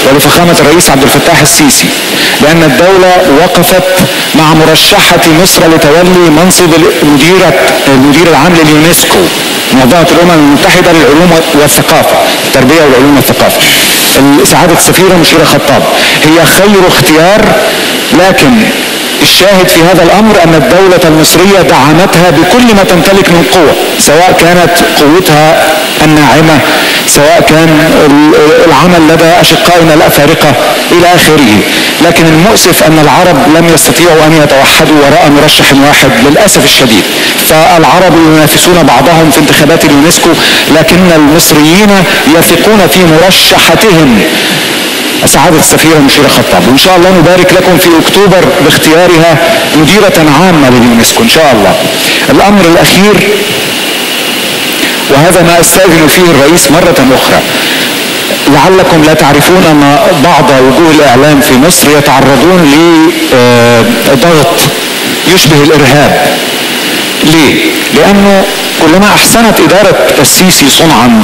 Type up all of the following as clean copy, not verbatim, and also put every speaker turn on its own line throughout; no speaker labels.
ولفخامة الرئيس عبد الفتاح السيسي بأن الدولة وقفت مع مرشحة مصر لتولي منصب المدير العام لليونسكو، منظمة الأمم المتحدة للعلوم والثقافة، التربية والعلوم والثقافة. سعادة السفيرة مشيرة خطاب هي خير اختيار، لكن الشاهد في هذا الأمر أن الدولة المصرية دعمتها بكل ما تمتلك من قوة، سواء كانت قوتها الناعمة، سواء كان العمل لدى أشقائنا الأفارقة إلى آخره. لكن المؤسف أن العرب لم يستطيعوا أن يتوحدوا وراء مرشح واحد للأسف الشديد، فالعرب ينافسون بعضهم في انتخابات اليونسكو، لكن المصريين يثقون في مرشحتهم سعادة السفيرة مشيرة خطاب، وإن شاء الله نبارك لكم في أكتوبر باختيارها مديرة عامة لليونسكو إن شاء الله. الأمر الأخير، وهذا ما أستأذن فيه الرئيس مرة أخرى، لعلكم لا تعرفون أن بعض وجوه الإعلام في مصر يتعرضون لضغط يشبه الإرهاب. ليه؟ لأنه كلما أحسنت إدارة السيسي صنعا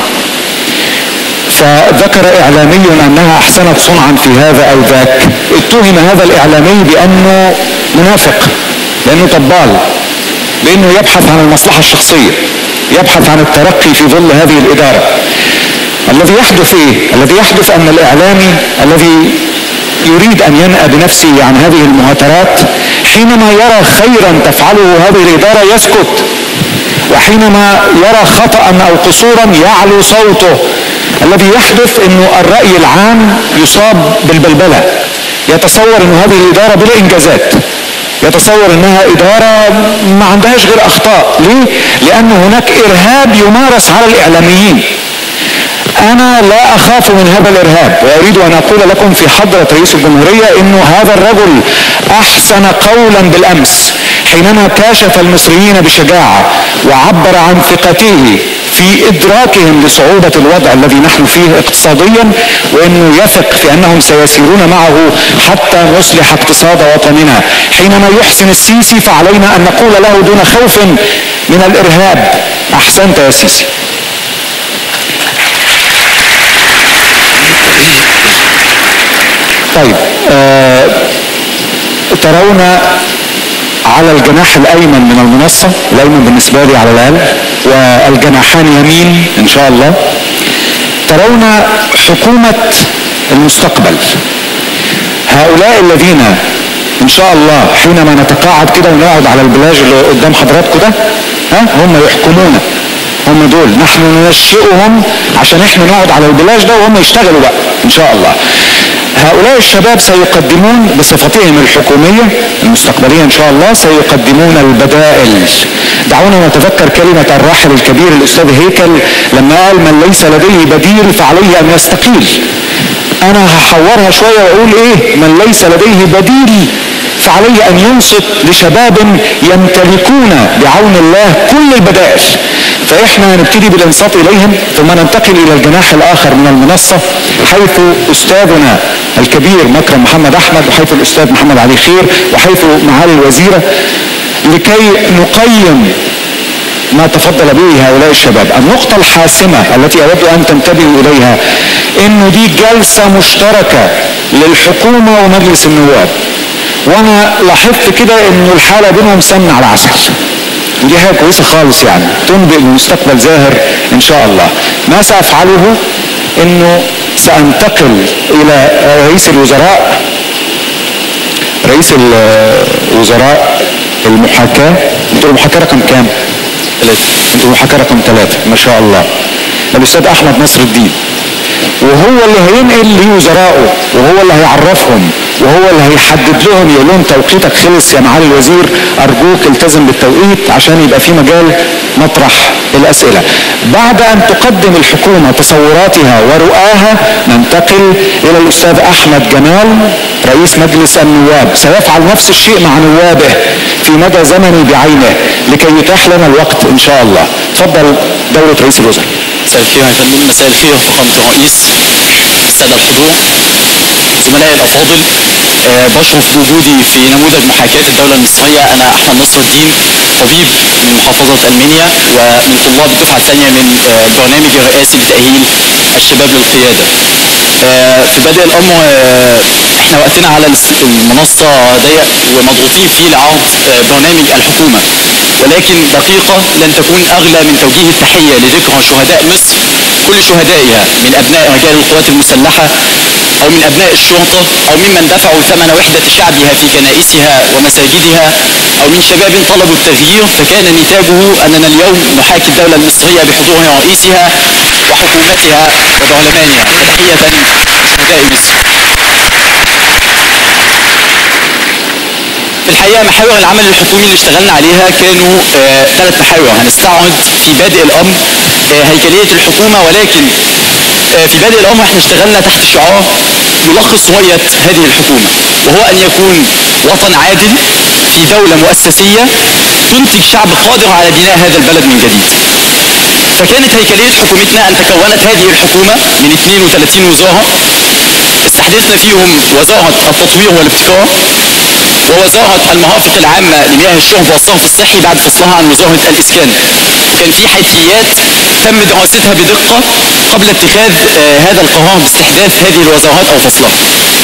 فذكر إعلامي أنها أحسنت صنعا في هذا أو ذاك، اتهم هذا الإعلامي بأنه منافق، بأنه طبال، بأنه يبحث عن المصلحة الشخصية، يبحث عن الترقي في ظل هذه الإدارة. الذي يحدث إيه؟ الذي يحدث أن الإعلامي الذي يريد أن ينأى بنفسه عن هذه المهاترات حينما يرى خيرا تفعله هذه الإدارة يسكت، وحينما يرى خطأ أو قصورا يعلو صوته. الذي يحدث أنه الرأي العام يصاب بالبلبلة، يتصور أن هذه الإدارة بلا إنجازات، يتصور أنها إدارة ما عندهاش غير أخطاء. ليه؟ لأن هناك إرهاب يمارس على الإعلاميين. أنا لا أخاف من هذا الإرهاب، وأريد أن أقول لكم في حضرة رئيس الجمهورية أنه هذا الرجل أحسن قولا بالأمس حينما كاشف المصريين بشجاعة وعبر عن ثقته في إدراكهم لصعوبة الوضع الذي نحن فيه اقتصاديا، وأنه يثق في أنهم سيسيرون معه حتى نصلح اقتصاد وطننا. حينما يحسن السيسي فعلينا أن نقول له دون خوف من الإرهاب: أحسنت يا سيسي. طيب، ترون على الجناح الأيمن من المنصة، الأيمن بالنسبة لي على الأقل، والجناحان يمين إن شاء الله، ترون حكومة المستقبل. هؤلاء الذين إن شاء الله حينما نتقاعد كده ونقعد على البلاج اللي قدام حضراتكم ده، هم يحكمون، هم دول نحن ننشئهم عشان احنا نقعد على البلاج ده وهم يشتغلوا بقى إن شاء الله. هؤلاء الشباب سيقدمون بصفتهم الحكومية المستقبلية إن شاء الله، سيقدمون البدائل. دعونا نتذكر كلمة الراحل الكبير الأستاذ هيكل لما قال: من ليس لديه بديل فعليه أن يستقيل. أنا هحورها شوية وأقول إيه؟ من ليس لديه بديل فعليه أن ينصت لشباب يمتلكون بعون الله كل البدائل. فإحنا نبتدي بالإنصات إليهم، ثم ننتقل إلى الجناح الآخر من المنصة حيث أستاذنا الكبير مكرم محمد أحمد، وحيث الأستاذ محمد علي خير، وحيث معالي الوزيرة، لكي نقيم ما تفضل به هؤلاء الشباب. النقطة الحاسمة التي أود أن تنتبهوا إليها إنه دي جلسة مشتركة للحكومة ومجلس النواب، وأنا لاحظت كده إنه الحالة بينهم سمن على عسل، ودي حاجة كويسة خالص، يعني تنبئ بمستقبل زاهر إن شاء الله. ما سأفعله إنه سأنتقل إلى رئيس الوزراء، رئيس الوزراء المحاكاة. انتوا المحاكاة رقم كام؟ 3. انتوا المحاكاة رقم 3 ما شاء الله. الأستاذ أحمد نصر الدين، وهو اللي هينقل لوزرائه، وهو اللي هيعرفهم، وهو اللي هيحدد لهم، يقول لهم توقيتك خلص يا معالي الوزير، أرجوك التزم بالتوقيت عشان يبقى في مجال مطرح الأسئلة. بعد أن تقدم الحكومة تصوراتها ورؤاها ننتقل إلى الأستاذ أحمد جمال رئيس مجلس النواب، سيفعل نفس الشيء مع نوابه في مدى زمني بعينه لكي يتاح لنا الوقت إن شاء الله. تفضل دولة رئيس الوزراء.
مساء الخير يا فندم. مساء الخير فخامة الرئيس، السادة الحضور، زملائي الأفاضل. بشرف بوجودي في نموذج محاكاة الدولة المصرية. أنا أحمد نصر الدين، طبيب من محافظة المنيا، ومن طلاب الدفعة الثانية من البرنامج الرئاسي لتأهيل الشباب للقيادة. في بادئ الامر احنا وقتنا على المنصه ضيق ومضغوطين فيه لعرض برنامج الحكومه، ولكن دقيقه لن تكون اغلى من توجيه التحيه لذكرى شهداء مصر كل شهدائها من ابناء رجال القوات المسلحه او من ابناء الشرطه او ممن دفعوا ثمن وحده شعبها في كنائسها ومساجدها او من شباب طلبوا التغيير، فكان نتاجه اننا اليوم نحاكي الدوله المصريه بحضور رئيسها وحكومتها وبرلمانها. تحيه شهداء مصر. في الحقيقه محاور العمل الحكومي اللي اشتغلنا عليها كانوا 3 محاور. هنستعرض في بادئ الامر هيكليه الحكومه، ولكن في بادئ الامر احنا اشتغلنا تحت شعار يلخص رؤيه هذه الحكومه، وهو ان يكون وطن عادل في دوله مؤسسيه تنتج شعب قادر على بناء هذا البلد من جديد. فكانت هيكليه حكومتنا ان تكونت هذه الحكومه من 32 وزاره، استحدثنا فيهم وزاره التطوير والابتكار ووزاره المرافق العامه لمياه الشرب والصرف الصحي بعد فصلها عن وزاره الاسكان. وكان في حيثيات تم دراستها بدقه قبل اتخاذ هذا القرار باستحداث هذه الوزارات او فصلها.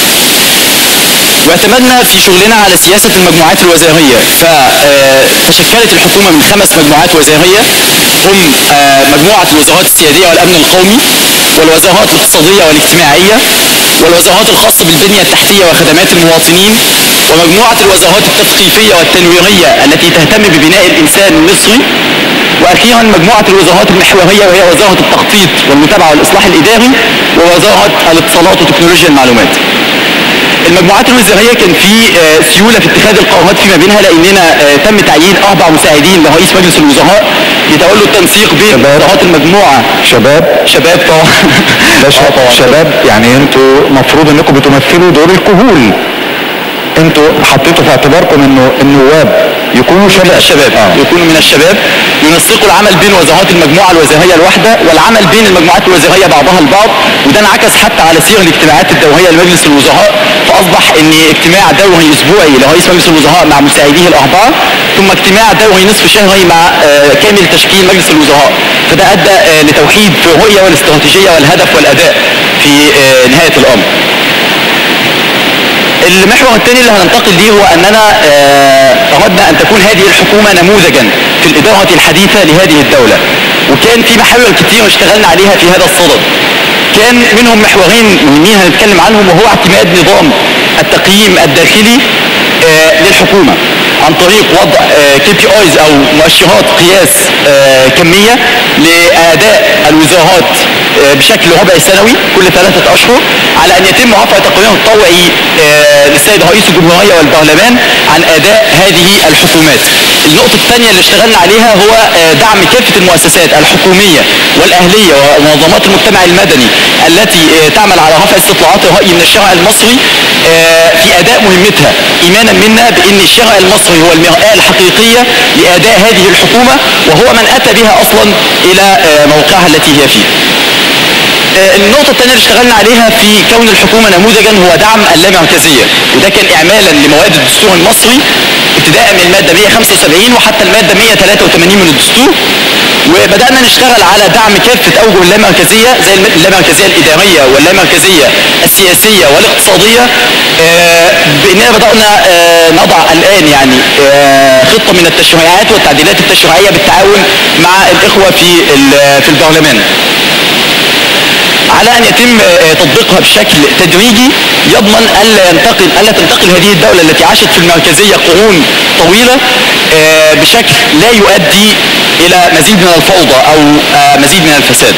واعتمدنا في شغلنا على سياسه المجموعات الوزاريه، فتشكلت الحكومه من 5 مجموعات وزاريه، هم مجموعه الوزارات السياديه والامن القومي، والوزارات الاقتصاديه والاجتماعيه، والوزارات الخاصه بالبنيه التحتيه وخدمات المواطنين، ومجموعه الوزارات التثقيفيه والتنويريه التي تهتم ببناء الانسان المصري، واخيرا مجموعه الوزارات المحوريه وهي وزاره التخطيط والمتابعه والاصلاح الاداري ووزاره الاتصالات وتكنولوجيا المعلومات. المجموعات الوزاريه كان في سيوله في اتخاذ القرارات فيما بينها، لاننا تم تعيين 4 مساعدين لرئيس مجلس الوزراء يتولوا التنسيق بين وزارات المجموعه. شباب طبعا
شباب، يعني انتوا مفروض انكم بتمثلوا دور الكهول، انتوا حطيتوا في اعتباركم انه النواب يكونوا شباب
يكونوا من الشباب، ينسقوا العمل بين وزارات المجموعه الوزاريه الواحده والعمل بين المجموعات الوزاريه بعضها البعض، وده انعكس حتى على سير الاجتماعات الدوريه لمجلس الوزراء، فاصبح ان اجتماع دوري اسبوعي لرئيس مجلس الوزراء مع مساعديه ال4، ثم اجتماع دوري نصف شهري مع كامل تشكيل مجلس الوزراء، فده ادى لتوحيد في الرؤيه والاستراتيجيه والهدف والاداء في نهايه الامر. المحور الثاني اللي هننتقل ليه هو اننا اردنا ان تكون هذه الحكومه نموذجا في الاداره الحديثه لهذه الدوله، وكان في محاور كتير اشتغلنا عليها في هذا الصدد. كان منهم محورين مهمين هنتكلم عنهم، وهو اعتماد نظام التقييم الداخلي للحكومه عن طريق وضع KPIs او مؤشرات قياس كميه لاداء الوزارات بشكل ربع سنوي كل 3 اشهر، على ان يتم رفع تقرير طوعي للسيد رئيس الجمهوريه والبرلمان عن اداء هذه الحكومات. النقطه الثانيه اللي اشتغلنا عليها هو دعم كافه المؤسسات الحكوميه والاهليه ومنظمات المجتمع المدني التي تعمل على رفع استطلاعات الراي من الشارع المصري في اداء مهمتها، ايمانا منا بان الشارع المصري هو المرآة الحقيقيه لاداء هذه الحكومه، وهو من اتى بها اصلا الى موقعها التي هي فيه. النقطة الثانية اللي اشتغلنا عليها في كون الحكومة نموذجا هو دعم اللامركزية، وده كان إعمالا لمواد الدستور المصري ابتداء من المادة 175 وحتى المادة 183 من الدستور، وبدأنا نشتغل على دعم كافة أوجه اللامركزية زي اللامركزية الإدارية واللامركزية السياسية والاقتصادية، بأننا بدأنا نضع الآن يعني خطة من التشريعات والتعديلات التشريعية بالتعاون مع الإخوة في البرلمان، على ان يتم تطبيقها بشكل تدريجي يضمن الا تنتقل هذه الدوله التي عاشت في المركزيه قرون طويله بشكل لا يؤدي الى مزيد من الفوضى او مزيد من الفساد.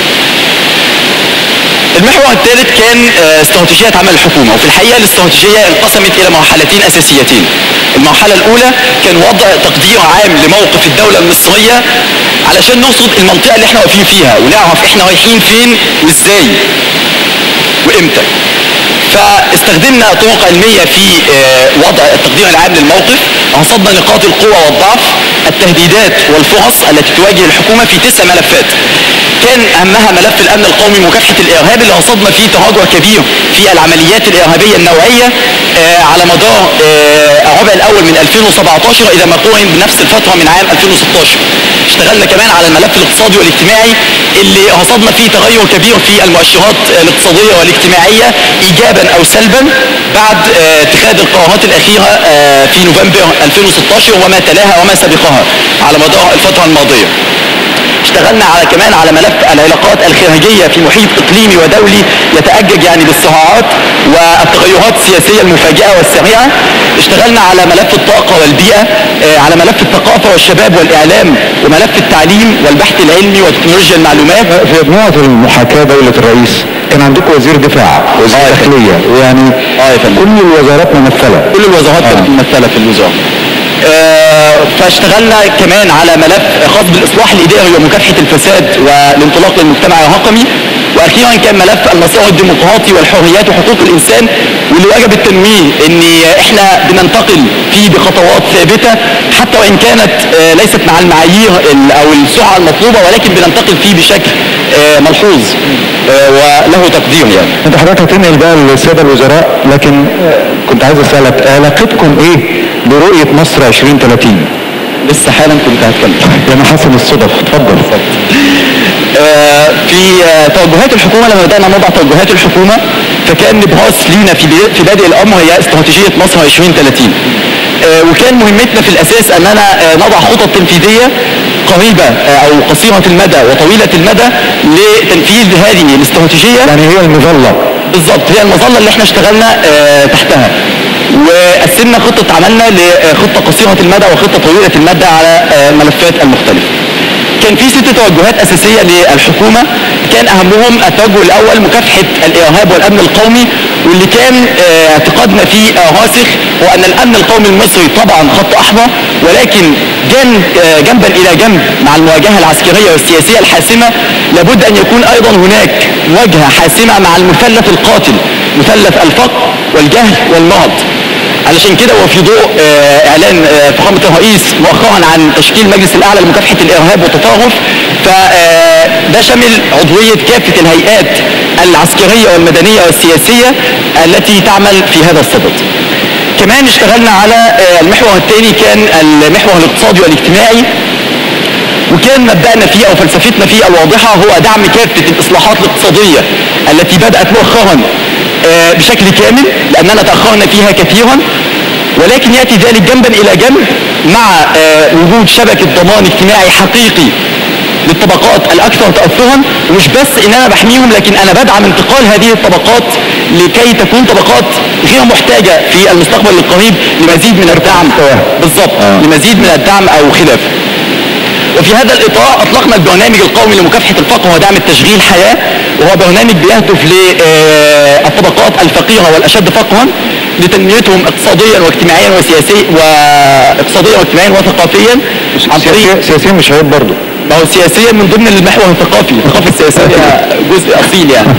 المحور الثالث كان استراتيجية عمل الحكومة، وفي الحقيقة الاستراتيجية انقسمت إلى مرحلتين أساسيتين. المرحلة الأولى كان وضع تقدير عام لموقف الدولة المصرية علشان نرصد المنطقة اللي احنا واقفين فيها ونعرف احنا رايحين فين وازاي وامتى. فاستخدمنا طرق علمية في وضع التقدير العام للموقف، رصدنا نقاط القوة والضعف، التهديدات والفرص التي تواجه الحكومة في 9 ملفات. كان اهمها ملف الامن القومي ومكافحه الارهاب اللي رصدنا فيه تراجع كبير في العمليات الارهابيه النوعيه على مدار الربع الاول من 2017 اذا ما قارن بنفس الفتره من عام 2016. اشتغلنا كمان على الملف الاقتصادي والاجتماعي اللي رصدنا فيه تغير كبير في المؤشرات الاقتصاديه والاجتماعيه ايجابا او سلبا بعد اتخاذ القرارات الاخيره في نوفمبر 2016 وما تلاها وما سبقها على مدار الفتره الماضيه. اشتغلنا كمان على ملف العلاقات الخارجية في محيط إقليمي ودولي يتأجج يعني بالصراعات والتغيرات السياسية المفاجئة والسريعة. اشتغلنا على ملف الطاقة والبيئة، على ملف الثقافة والشباب والإعلام، وملف التعليم والبحث العلمي وتكنولوجيا المعلومات.
في مجموعة المحاكاة دولة الرئيس كان عندكم وزير دفاع، وزير داخلية، ويعني كل الوزارات ممثلة.
كل الوزارات كانت ممثلة في الوزارة. فاشتغلنا كمان على ملف خاص بالاصلاح الاداري ومكافحه الفساد والانطلاق للمجتمع الرقمي. واخيرا كان ملف المسار الديمقراطي والحريات وحقوق الانسان، واللي وجب التنويه ان احنا بننتقل فيه بخطوات ثابته حتى وان كانت ليست مع المعايير او السرعه المطلوبه، ولكن بننتقل فيه بشكل ملحوظ وله تقدير يعني.
انت حضرتك هتنقل بقى للساده الوزراء، لكن كنت عايز اسالك علاقتكم ايه برؤيه مصر 2030؟
لسه حالا كنت هتكلم.
يعني حسب الصدف. اتفضل.
في توجهات الحكومه لما بدانا نضع توجهات الحكومه فكان نبراس لينا في بادئ الامر هي استراتيجيه مصر 2030. وكان مهمتنا في الاساس اننا نضع خطط تنفيذيه قريبه او قصيره المدى وطويله المدى لتنفيذ هذه الاستراتيجيه.
يعني هي المظله.
بالضبط، هي المظله اللي احنا اشتغلنا تحتها. وقسمنا خطه عملنا لخطه قصيره المدى وخطه طويله المدى على الملفات المختلفه. كان في 6 توجهات اساسيه للحكومه، كان اهمهم التوجه الاول مكافحه الارهاب والامن القومي، واللي كان اعتقادنا فيه راسخ هو ان الامن القومي المصري طبعا خط احمر، ولكن جنبا الى جنب مع المواجهه العسكريه والسياسيه الحاسمه لابد ان يكون ايضا هناك مواجهه حاسمه مع المثلث القاتل، مثلث الفقر والجهل والمرض. علشان كده وفي ضوء اعلان فخامه الرئيس مؤخرا عن تشكيل المجلس الاعلى لمكافحه الارهاب والتطرف، فده شمل عضويه كافه الهيئات العسكريه والمدنيه والسياسيه التي تعمل في هذا الصدد. كمان اشتغلنا على المحور الثاني كان المحور الاقتصادي والاجتماعي، وكان مبدأنا فيه او فلسفتنا فيه الواضحه هو دعم كافه الاصلاحات الاقتصاديه التي بدأت مؤخرا بشكل كامل لأننا تأخرنا فيها كثيرا، ولكن يأتي ذلك جنبا إلى جنب مع وجود شبكة ضمان اجتماعي حقيقي للطبقات الأكثر تأثرا. ومش بس إن أنا بحميهم، لكن أنا بدعم انتقال هذه الطبقات لكي تكون طبقات غير محتاجة في المستقبل القريب لمزيد من الدعم. بالضبط، لمزيد من الدعم أو خلافه. وفي هذا الإطار أطلقنا البرنامج القومي لمكافحة الفقر ودعم التشغيل حياة، وهو برنامج بيهدف للطبقات الفقيرة والأشد فقرا لتنميتهم اقتصاديا واجتماعيا وسياسيا وثقافيا.
سياسيا مش عيب برضه.
ما هو سياسيا من ضمن المحور الثقافي، الثقافة السياسية جزء أصيل يعني.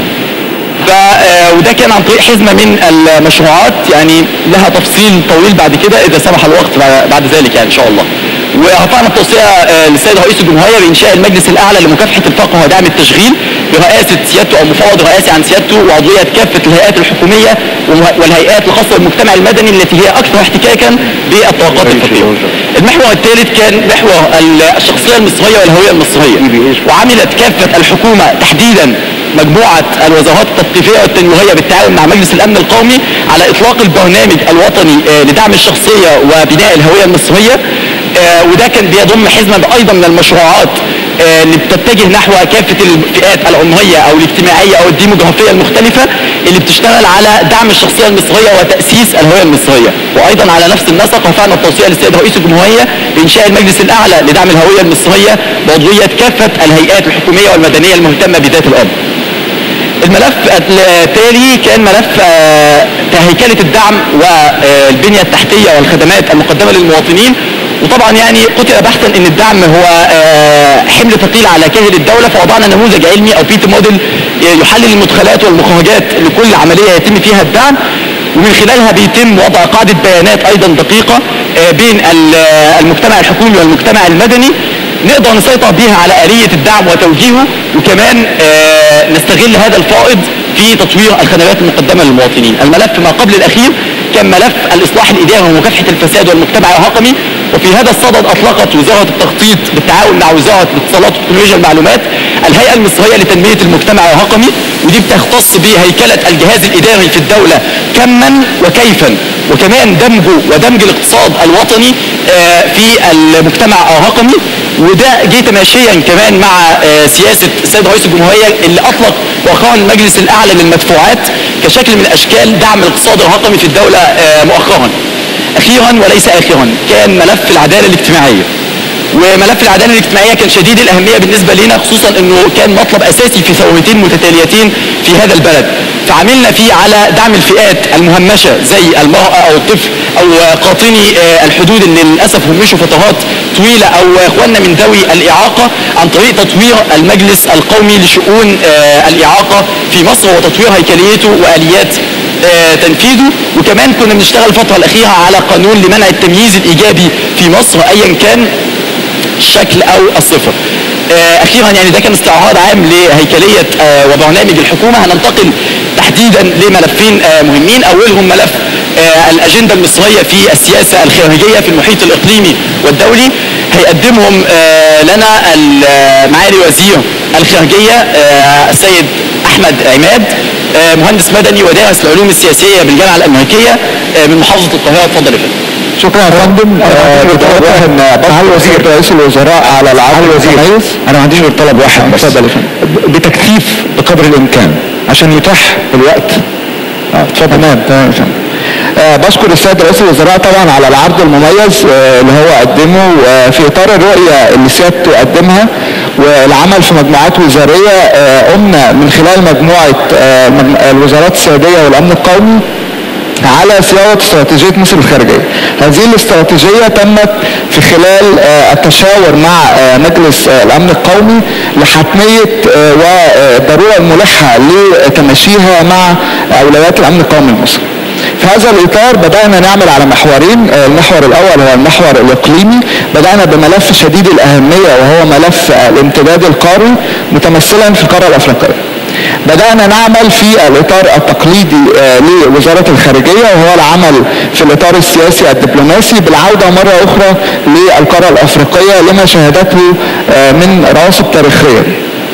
وده كان عن طريق حزمة من المشروعات يعني لها تفصيل طويل بعد كده إذا سمح الوقت بعد ذلك يعني إن شاء الله. ورفعنا التوصية للسيد رئيس الجمهورية بإنشاء المجلس الأعلى لمكافحة الفقر ودعم التشغيل برئاسة سيادته أو مفوض رئاسي عن سيادته وعضوية كافة الهيئات الحكومية والهيئات الخاصة بالمجتمع المدني التي هي أكثر احتكاكا بالطبقات الفقيرة. المحور الثالث كان محور الشخصية المصرية والهوية المصرية، وعملت كافة الحكومة تحديدا مجموعة الوزارات التثقيفية والتنويهية بالتعاون مع مجلس الأمن القومي على إطلاق البرنامج الوطني لدعم الشخصية وبناء الهوية المصرية. وده كان بيضم حزمة أيضا من المشروعات اللي بتتجه نحو كافة الفئات العمرية أو الاجتماعية أو الديموغرافية المختلفة اللي بتشتغل على دعم الشخصية المصرية وتأسيس الهوية المصرية. وأيضا على نفس النسق رفعنا التوصية للسيد رئيس الجمهورية بإنشاء المجلس الأعلى لدعم الهوية المصرية بعضوية كافة الهيئات الحكومية والمدنية المهتمة بذات الأمر. الملف التالي كان ملف هيكلة الدعم والبنية التحتية والخدمات المقدمة للمواطنين. وطبعا يعني قتل بحثا ان الدعم هو حمل ثقيل على كاهل الدولة، فوضعنا نموذج علمي او بيت موديل يحلل المدخلات والمخرجات لكل عملية يتم فيها الدعم، ومن خلالها بيتم وضع قاعدة بيانات ايضا دقيقة بين المجتمع الحكومي والمجتمع المدني نقدر نسيطر بيها على آلية الدعم وتوجيهه، وكمان نستغل هذا الفائض في تطوير الخدمات المقدمة للمواطنين. الملف ما قبل الأخير كان ملف الإصلاح الإداري ومكافحة الفساد والمجتمع الرقمي، وفي هذا الصدد أطلقت وزارة التخطيط بالتعاون مع وزارة الاتصالات وتكنولوجيا المعلومات الهيئة المصرية لتنمية المجتمع الرقمي، ودي بتختص بهيكلة الجهاز الإداري في الدولة كما وكيفا، وكمان دمج الاقتصاد الوطني في المجتمع الرقمي. وده جه تماشيا كمان مع سياسة السيد رئيس الجمهورية اللي أطلق وقرا المجلس الأعلى للمدفوعات كشكل من أشكال دعم الاقتصاد الرقمي في الدولة مؤخرا. أخيرا وليس آخرا كان ملف العدالة الاجتماعية، وملف العدالة الاجتماعية كان شديد الأهمية بالنسبة لنا، خصوصا أنه كان مطلب أساسي في ثورتين متتاليتين في هذا البلد. فعملنا فيه على دعم الفئات المهمشة زي المرأة أو الطفل أو قاطني الحدود اللي للأسف همشوا فترات طويلة، أو إخواننا من ذوي الإعاقة، عن طريق تطوير المجلس القومي لشؤون الإعاقة في مصر وتطوير هيكليته وآليات تنفيذه. وكمان كنا بنشتغل الفترة الأخيرة على قانون لمنع التمييز الإيجابي في مصر أيا كان الشكل أو الصفة. أخيرا يعني ده كان استعراض عام لهيكلية وبرنامج الحكومة. هننتقل تحديدا لملفين مهمين، أولهم ملف الأجندة المصرية في السياسة الخارجية في المحيط الإقليمي والدولي. هيقدمهم لنا معالي وزير الخارجية السيد أحمد عماد، مهندس مدني ودارس العلوم السياسية بالجامعة الأمريكية من محافظة القاهرة. اتفضل يا فندم.
شكرا يا فندم. معالي وزير رئيس الوزراء على العرض المتميز. انا ما عنديش غير طلب واحد بس. اتفضل يا فندم. بتكثيف بقدر الامكان عشان يتاح الوقت. اتفضل. تمام يا فندم. بشكر السيد رئيس الوزراء طبعا على العرض المميز اللي هو قدمه في اطار الرؤيه اللي سيادته قدمها والعمل في مجموعات وزاريه. قمنا من خلال مجموعه الوزارات السياديه والامن القومي على صياغه استراتيجيه مصر الخارجيه. هذه الاستراتيجيه تمت في خلال التشاور مع مجلس الامن القومي لحتميه والضروره الملحه لتماشيها مع اولويات الامن القومي المصري. في هذا الإطار بدأنا نعمل على محورين. المحور الأول هو المحور الإقليمي. بدأنا بملف شديد الأهمية وهو ملف الامتداد القاري متمثلا في القارة الأفريقية. بدأنا نعمل في الإطار التقليدي لوزارة الخارجية وهو العمل في الإطار السياسي الدبلوماسي بالعودة مرة أخرى للقارة الأفريقية لما شهدته من رواسب تاريخية.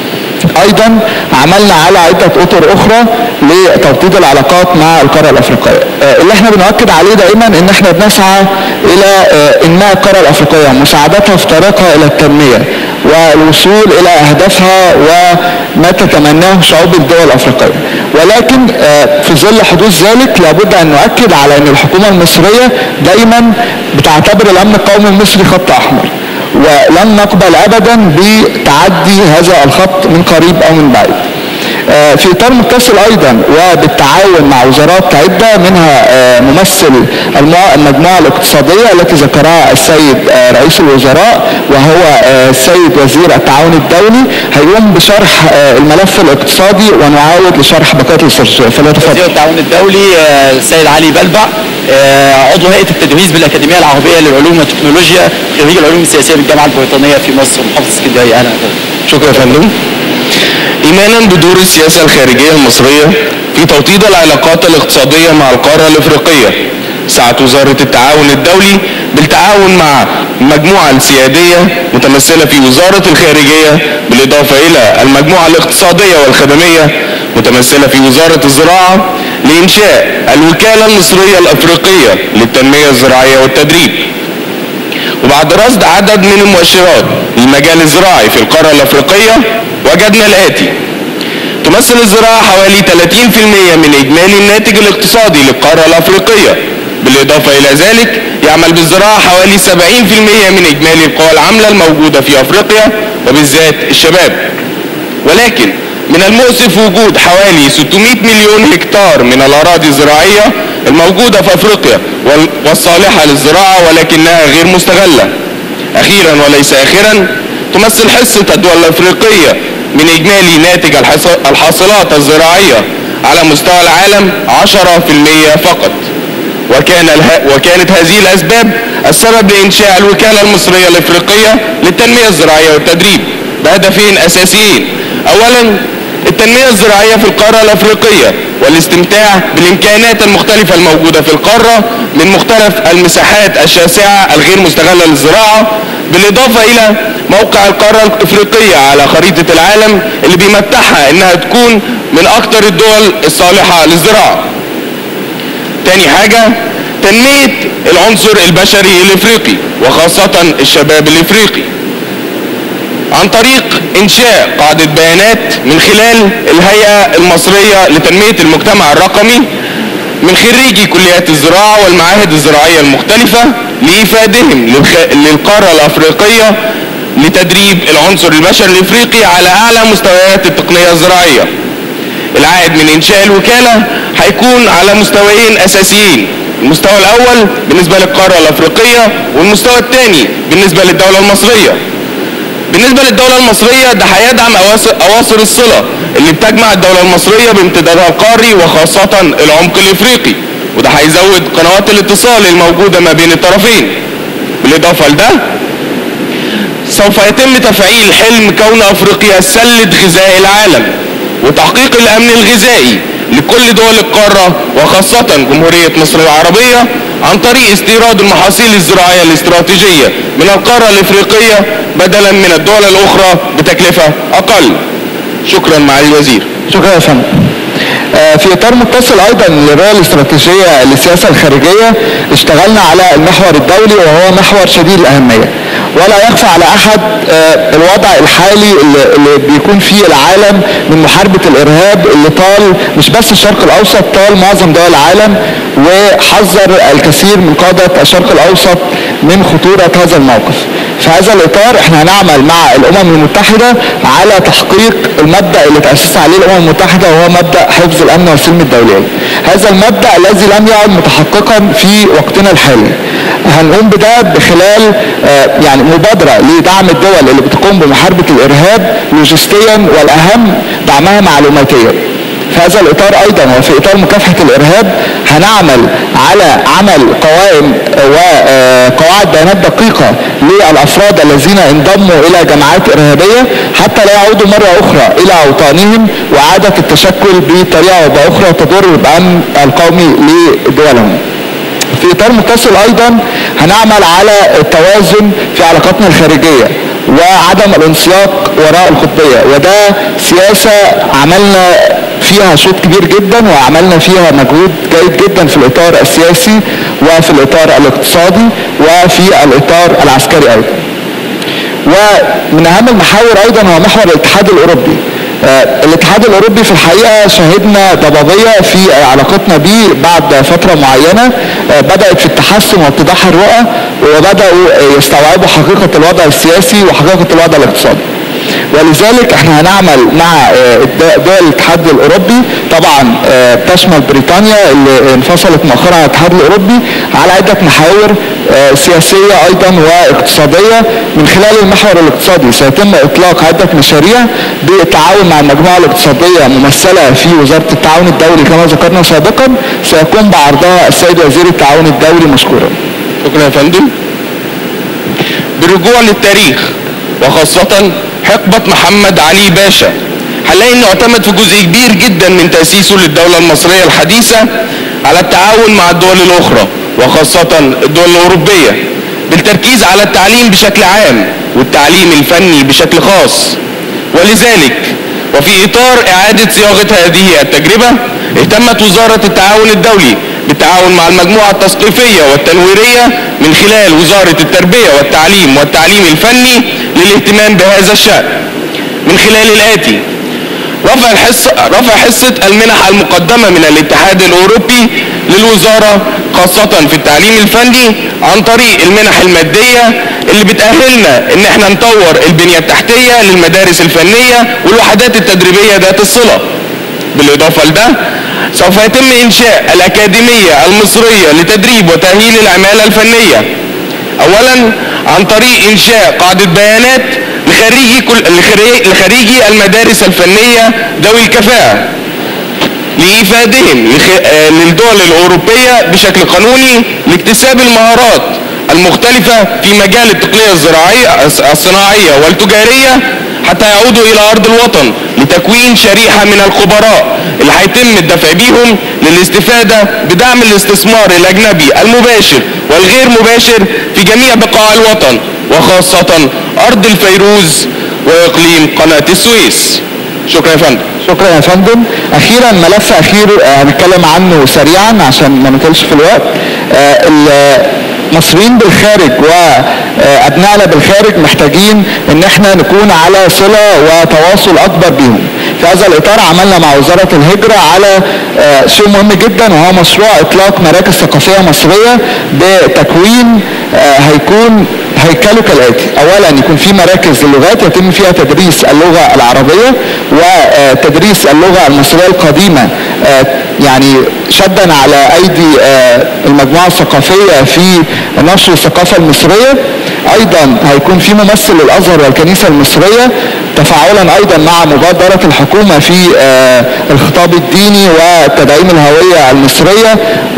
ايضا عملنا على عدة اطر اخرى لتوطيد العلاقات مع القارة الافريقية. اللي احنا بنؤكد عليه دائما ان احنا بنسعى الى انماء القارة الافريقية ومساعدتها في طريقها الى التنمية والوصول الى اهدافها وما تتمناه شعوب الدول الافريقية. ولكن في ظل حدوث ذلك لابد ان نؤكد على ان الحكومة المصرية دايما بتعتبر الامن القومي المصري خط احمر، ولن نقبل ابدا بتعدي هذا الخط من قريب او من بعيد. في اطار متصل ايضا وبالتعاون مع وزارات عده منها ممثل المجموعه الاقتصاديه التي ذكرها السيد رئيس الوزراء وهو السيد وزير التعاون الدولي هيقوم بشرح الملف الاقتصادي ونعاود لشرح بقيه الاستراتيجيه. فليتفضل.
وزير التعاون الدولي السيد علي بلبع، عضو هيئه التدريس بالاكاديميه العربيه للعلوم والتكنولوجيا، خريج العلوم السياسيه بالجامعه البريطانيه في مصر محافظه اسكندريه. اهلا وسهلا.
شكرا يا فندم. إيمانا بدور السياسة الخارجية المصرية في توطيد العلاقات الاقتصادية مع القارة الأفريقية، سعت وزارة التعاون الدولي بالتعاون مع المجموعة السيادية متمثلة في وزارة الخارجية بالإضافة إلى المجموعة الاقتصادية والخدمية متمثلة في وزارة الزراعة لإنشاء الوكالة المصرية الأفريقية للتنمية الزراعية والتدريب. وبعد رصد عدد من المؤشرات للمجال الزراعي في القارة الأفريقية وجدنا الآتي: تمثل الزراعة حوالي 30% من إجمالي الناتج الاقتصادي للقارة الأفريقية. بالإضافة إلى ذلك يعمل بالزراعة حوالي 70% من إجمالي القوى العاملة الموجودة في أفريقيا وبالذات الشباب. ولكن من المؤسف وجود حوالي 600 مليون هكتار من الأراضي الزراعية الموجودة في أفريقيا والصالحة للزراعة ولكنها غير مستغلة. أخيرا وليس آخرا، تمثل حصة الدول الأفريقية من إجمالي ناتج الحاصلات الزراعية على مستوى العالم 10% فقط. وكانت هذه الأسباب السبب لإنشاء الوكالة المصرية الإفريقية للتنمية الزراعية والتدريب بهدفين أساسيين. أولا التنمية الزراعية في القارة الأفريقية والاستمتاع بالإمكانات المختلفة الموجودة في القارة من مختلف المساحات الشاسعة الغير مستغلة للزراعة، بالإضافة إلى موقع القارة الأفريقية على خريطة العالم اللي بيمتعها إنها تكون من أكثر الدول الصالحة للزراعة. تاني حاجة تنمية العنصر البشري الإفريقي وخاصة الشباب الإفريقي عن طريق إنشاء قاعدة بيانات من خلال الهيئة المصرية لتنمية المجتمع الرقمي من خريجي كليات الزراعة والمعاهد الزراعية المختلفة لإفادهم للقارة الأفريقية لتدريب العنصر البشري الإفريقي على أعلى مستويات التقنية الزراعية. العائد من إنشاء الوكالة هيكون على مستويين أساسيين، المستوى الأول بالنسبة للقارة الأفريقية والمستوى الثاني بالنسبة للدولة المصرية. بالنسبة للدولة المصرية ده هيدعم أواصر الصلة اللي بتجمع الدولة المصرية بامتدادها القاري وخاصة العمق الإفريقي، وده هيزود قنوات الاتصال الموجودة ما بين الطرفين. بالإضافة لده سوف يتم تفعيل حلم كون أفريقيا سلة غذاء العالم وتحقيق الأمن الغذائي لكل دول القارة وخاصة جمهورية مصر العربية عن طريق استيراد المحاصيل الزراعية الاستراتيجية من القارة الإفريقية بدلا من الدول الأخرى بتكلفة أقل. شكرا معالي الوزير.
شكرا يا فندم. في اطار متصل ايضا للرؤيه الاستراتيجيه للسياسه الخارجيه اشتغلنا على المحور الدولي وهو محور شديد الاهميه، ولا يخفى على احد الوضع الحالي اللي بيكون فيه العالم من محاربه الارهاب اللي طال مش بس الشرق الاوسط، طال معظم دول العالم، وحذر الكثير من قاده الشرق الاوسط من خطوره هذا الموقف. في هذا الاطار احنا هنعمل مع الامم المتحده على تحقيق المبدا اللي تاسس عليه الامم المتحده وهو مبدا حفظ الامن والسلم الدولي. هذا المبدا الذي لم يعد متحققا في وقتنا الحالي. هنقوم بده بخلال يعني مبادره لدعم الدول اللي بتقوم بمحاربه الارهاب لوجستيا، والاهم دعمها معلوماتيا. في هذا الاطار ايضا وفي اطار مكافحه الارهاب هنعمل على عمل قوائم وقواعد بيانات دقيقه للافراد الذين انضموا الى جماعات ارهابيه حتى لا يعودوا مره اخرى الى اوطانهم واعاده التشكل بطريقه او باخرى تضر بالامن القومي لدولهم. في اطار متصل ايضا هنعمل على التوازن في علاقاتنا الخارجيه وعدم الانسياق وراء القطبيه، وده سياسه عملنا فيها شوط كبير جدا وعملنا فيها مجهود جيد جدا في الاطار السياسي وفي الاطار الاقتصادي وفي الاطار العسكري ايضا. ومن اهم المحاور ايضا هو محور الاتحاد الاوروبي. الاتحاد الاوروبي في الحقيقه شهدنا ضبابيه في علاقتنا به بعد فتره معينه، بدات في التحسن واتضاح الرؤى وبداوا يستوعبوا حقيقه الوضع السياسي وحقيقه الوضع الاقتصادي. ولذلك احنا هنعمل مع دول الاتحاد الاوروبي، طبعا تشمل بريطانيا اللي انفصلت مؤخرا عن الاتحاد الاوروبي، على عده محاور سياسيه ايضا واقتصاديه. من خلال المحور الاقتصادي سيتم اطلاق عده مشاريع بالتعاون مع المجموعه الاقتصاديه ممثله في وزاره التعاون الدولي كما ذكرنا سابقا، سيقوم بعرضها السيد وزير التعاون الدولي مشكورا.
شكرا يا فندم. بالرجوع للتاريخ وخاصة حقبة محمد علي باشا، هنلاقي انه اعتمد في جزء كبير جدا من تأسيسه للدولة المصرية الحديثة على التعاون مع الدول الأخرى وخاصة الدول الأوروبية بالتركيز على التعليم بشكل عام والتعليم الفني بشكل خاص. ولذلك وفي إطار إعادة صياغة هذه التجربة اهتمت وزارة التعاون الدولي بالتعاون مع المجموعة التثقيفية والتنويرية من خلال وزارة التربية والتعليم الفني للاهتمام بهذا الشأن من خلال الآتي: رفع حصة المنح المقدمة من الاتحاد الأوروبي للوزارة خاصة في التعليم الفني عن طريق المنح المادية اللي بتأهلنا ان احنا نطور البنية التحتية للمدارس الفنية والوحدات التدريبية ذات الصلة. بالإضافة لده سوف يتم إنشاء الأكاديمية المصرية لتدريب وتأهيل العمالة الفنية، أولا عن طريق إنشاء قاعدة بيانات لخريجي المدارس الفنية ذوي الكفاءة لإفادهم للدول الأوروبية بشكل قانوني لاكتساب المهارات المختلفة في مجال التقنية الصناعية والتجارية حتى يعودوا إلى أرض الوطن لتكوين شريحة من الخبراء اللي هيتم الدفع بيهم للاستفادة بدعم الاستثمار الأجنبي المباشر والغير مباشر في جميع بقاع الوطن، وخاصة أرض الفيروز وإقليم قناة السويس. شكرا يا فندم.
شكرا يا فندم. اخيرا ملف اخير هنتكلم عنه سريعا عشان ما نطولش في الوقت. المصريين بالخارج وابنائنا بالخارج محتاجين ان احنا نكون على صلة وتواصل اكبر بيهم. في هذا الاطار عملنا مع وزارة الهجرة على شيء مهم جدا، وهو مشروع اطلاق مراكز ثقافية مصرية بتكوين هيكون هيكله كالاتي: اولا يكون في مراكز للغات يتم فيها تدريس اللغة العربية وتدريس اللغة المصرية القديمة، يعني شدا على ايدي المجموعة الثقافية في نشر الثقافة المصرية. ايضا هيكون في ممثل للازهر والكنيسة المصرية تفاعلا ايضا مع مبادرة الحكومة في الخطاب الديني وتدعيم الهوية المصرية.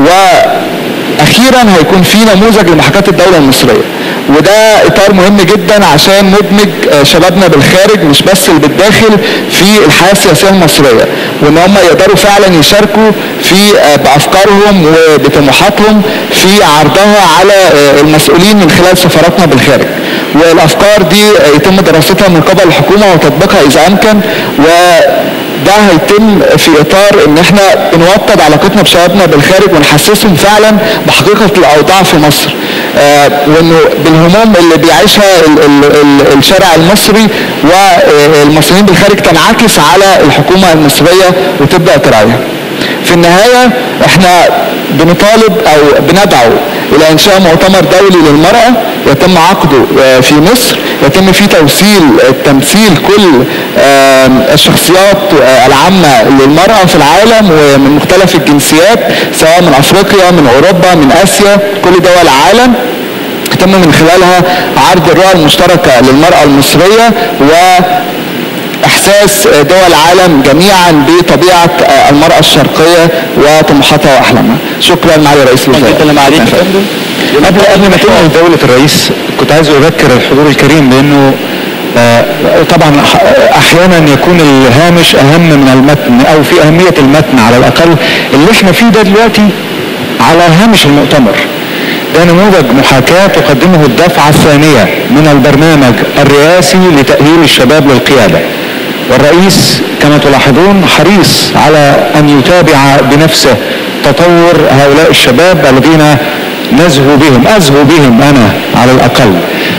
واخيرا هيكون في نموذج لمحاكاة الدولة المصرية، وده اطار مهم جدا عشان ندمج شبابنا بالخارج مش بس اللي بالداخل في الحياة السياسية المصرية، وان هم يقدروا فعلا يشاركوا في بافكارهم وبطموحاتهم في عرضها على المسؤولين من خلال سفاراتنا بالخارج. والافكار دي يتم دراستها من قبل الحكومة وتطبيقها اذا امكن، وده هيتم في اطار ان احنا بنوطد علاقتنا بشبابنا بالخارج ونحسسهم فعلا بحقيقة الاوضاع في مصر، وانه بالهموم اللي بيعيشها الشارع المصري والمصريين بالخارج تنعكس على الحكومة المصرية وتبدأ تراعيها. في النهاية احنا بنطالب او بندعو الى انشاء مؤتمر دولي للمرأة يتم عقده في مصر، يتم فيه تمثيل كل الشخصيات العامة للمرأة في العالم ومن مختلف الجنسيات، سواء من افريقيا، من اوروبا، من اسيا، كل دول العالم، يتم من خلالها عرض الرؤى المشتركة للمرأة المصرية واحساس دول العالم جميعا بطبيعة المرأة الشرقية وطموحاتها واحلامها. شكرا معالي رئيس الوزراء. قبل ما تنقل دولة الرئيس كنت عايز اذكر الحضور الكريم بانه طبعا احيانا يكون الهامش اهم من المتن او في اهمية المتن على الاقل. اللي احنا فيه ده دلوقتي على هامش المؤتمر ده نموذج محاكاة تقدمه الدفعة الثانية من البرنامج الرئاسي لتأهيل الشباب للقيادة، والرئيس كما تلاحظون حريص على أن يتابع بنفسه تطور هؤلاء الشباب الذين أزهو بهم أنا على الأقل.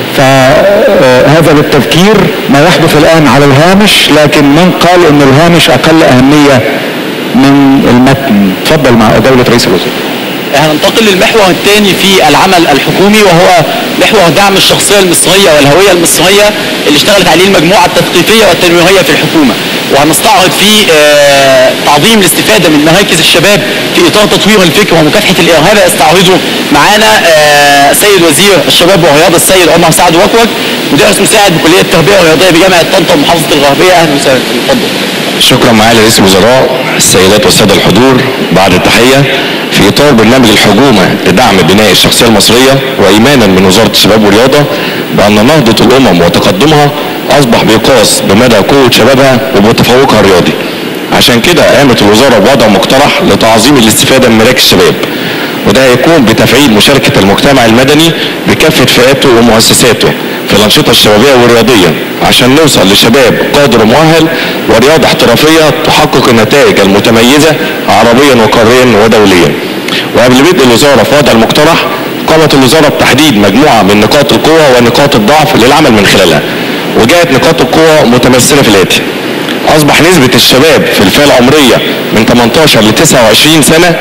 فهذا للتذكير ما يحدث الآن على الهامش، لكن من قال أن الهامش أقل أهمية من المتن؟ تفضل مع دولة رئيس الوزراء.
هننتقل للمحور الثاني في العمل الحكومي، وهو محور دعم الشخصية المصرية والهوية المصرية اللي اشتغلت عليه المجموعة التثقيفية والتنويرية في الحكومة، وهنستعرض فيه تعظيم الاستفادة من مراكز الشباب في إطار تطوير الفكر ومكافحة الإرهاب. استعرضه معانا سيد وزير الشباب والرياضة السيد عمر سعد وكوك، مدرس مساعد بكلية التربية والرياضية بجامعة طنطا ومحافظة الغربية. أهلا وسهلا، اتفضل.
شكرا معالي رئيس الوزراء. السيدات والسادة الحضور، بعد التحية، في إطار برنامج الحكومة لدعم بناء الشخصية المصرية وإيمانا من وزارة الشباب والرياضة بأن نهضة الأمم وتقدمها أصبح بيقاس بمدى قوة شبابها وبتفوقها الرياضي. عشان كده قامت الوزارة بوضع مقترح لتعظيم الاستفادة من مراكز الشباب، وده هيكون بتفعيل مشاركة المجتمع المدني بكافة فئاته ومؤسساته في الأنشطة الشبابية والرياضية عشان نوصل لشباب قادر ومؤهل ورياضة احترافية تحقق النتائج المتميزة عربيا وقاريا ودوليا. وقبل بدء الوزارة في وضع المقترح قامت الوزارة بتحديد مجموعة من نقاط القوة ونقاط الضعف للعمل من خلالها، وجاءت نقاط القوة متمثلة في الآتي: أصبح نسبة الشباب في الفئة العمرية من 18 ل 29 سنة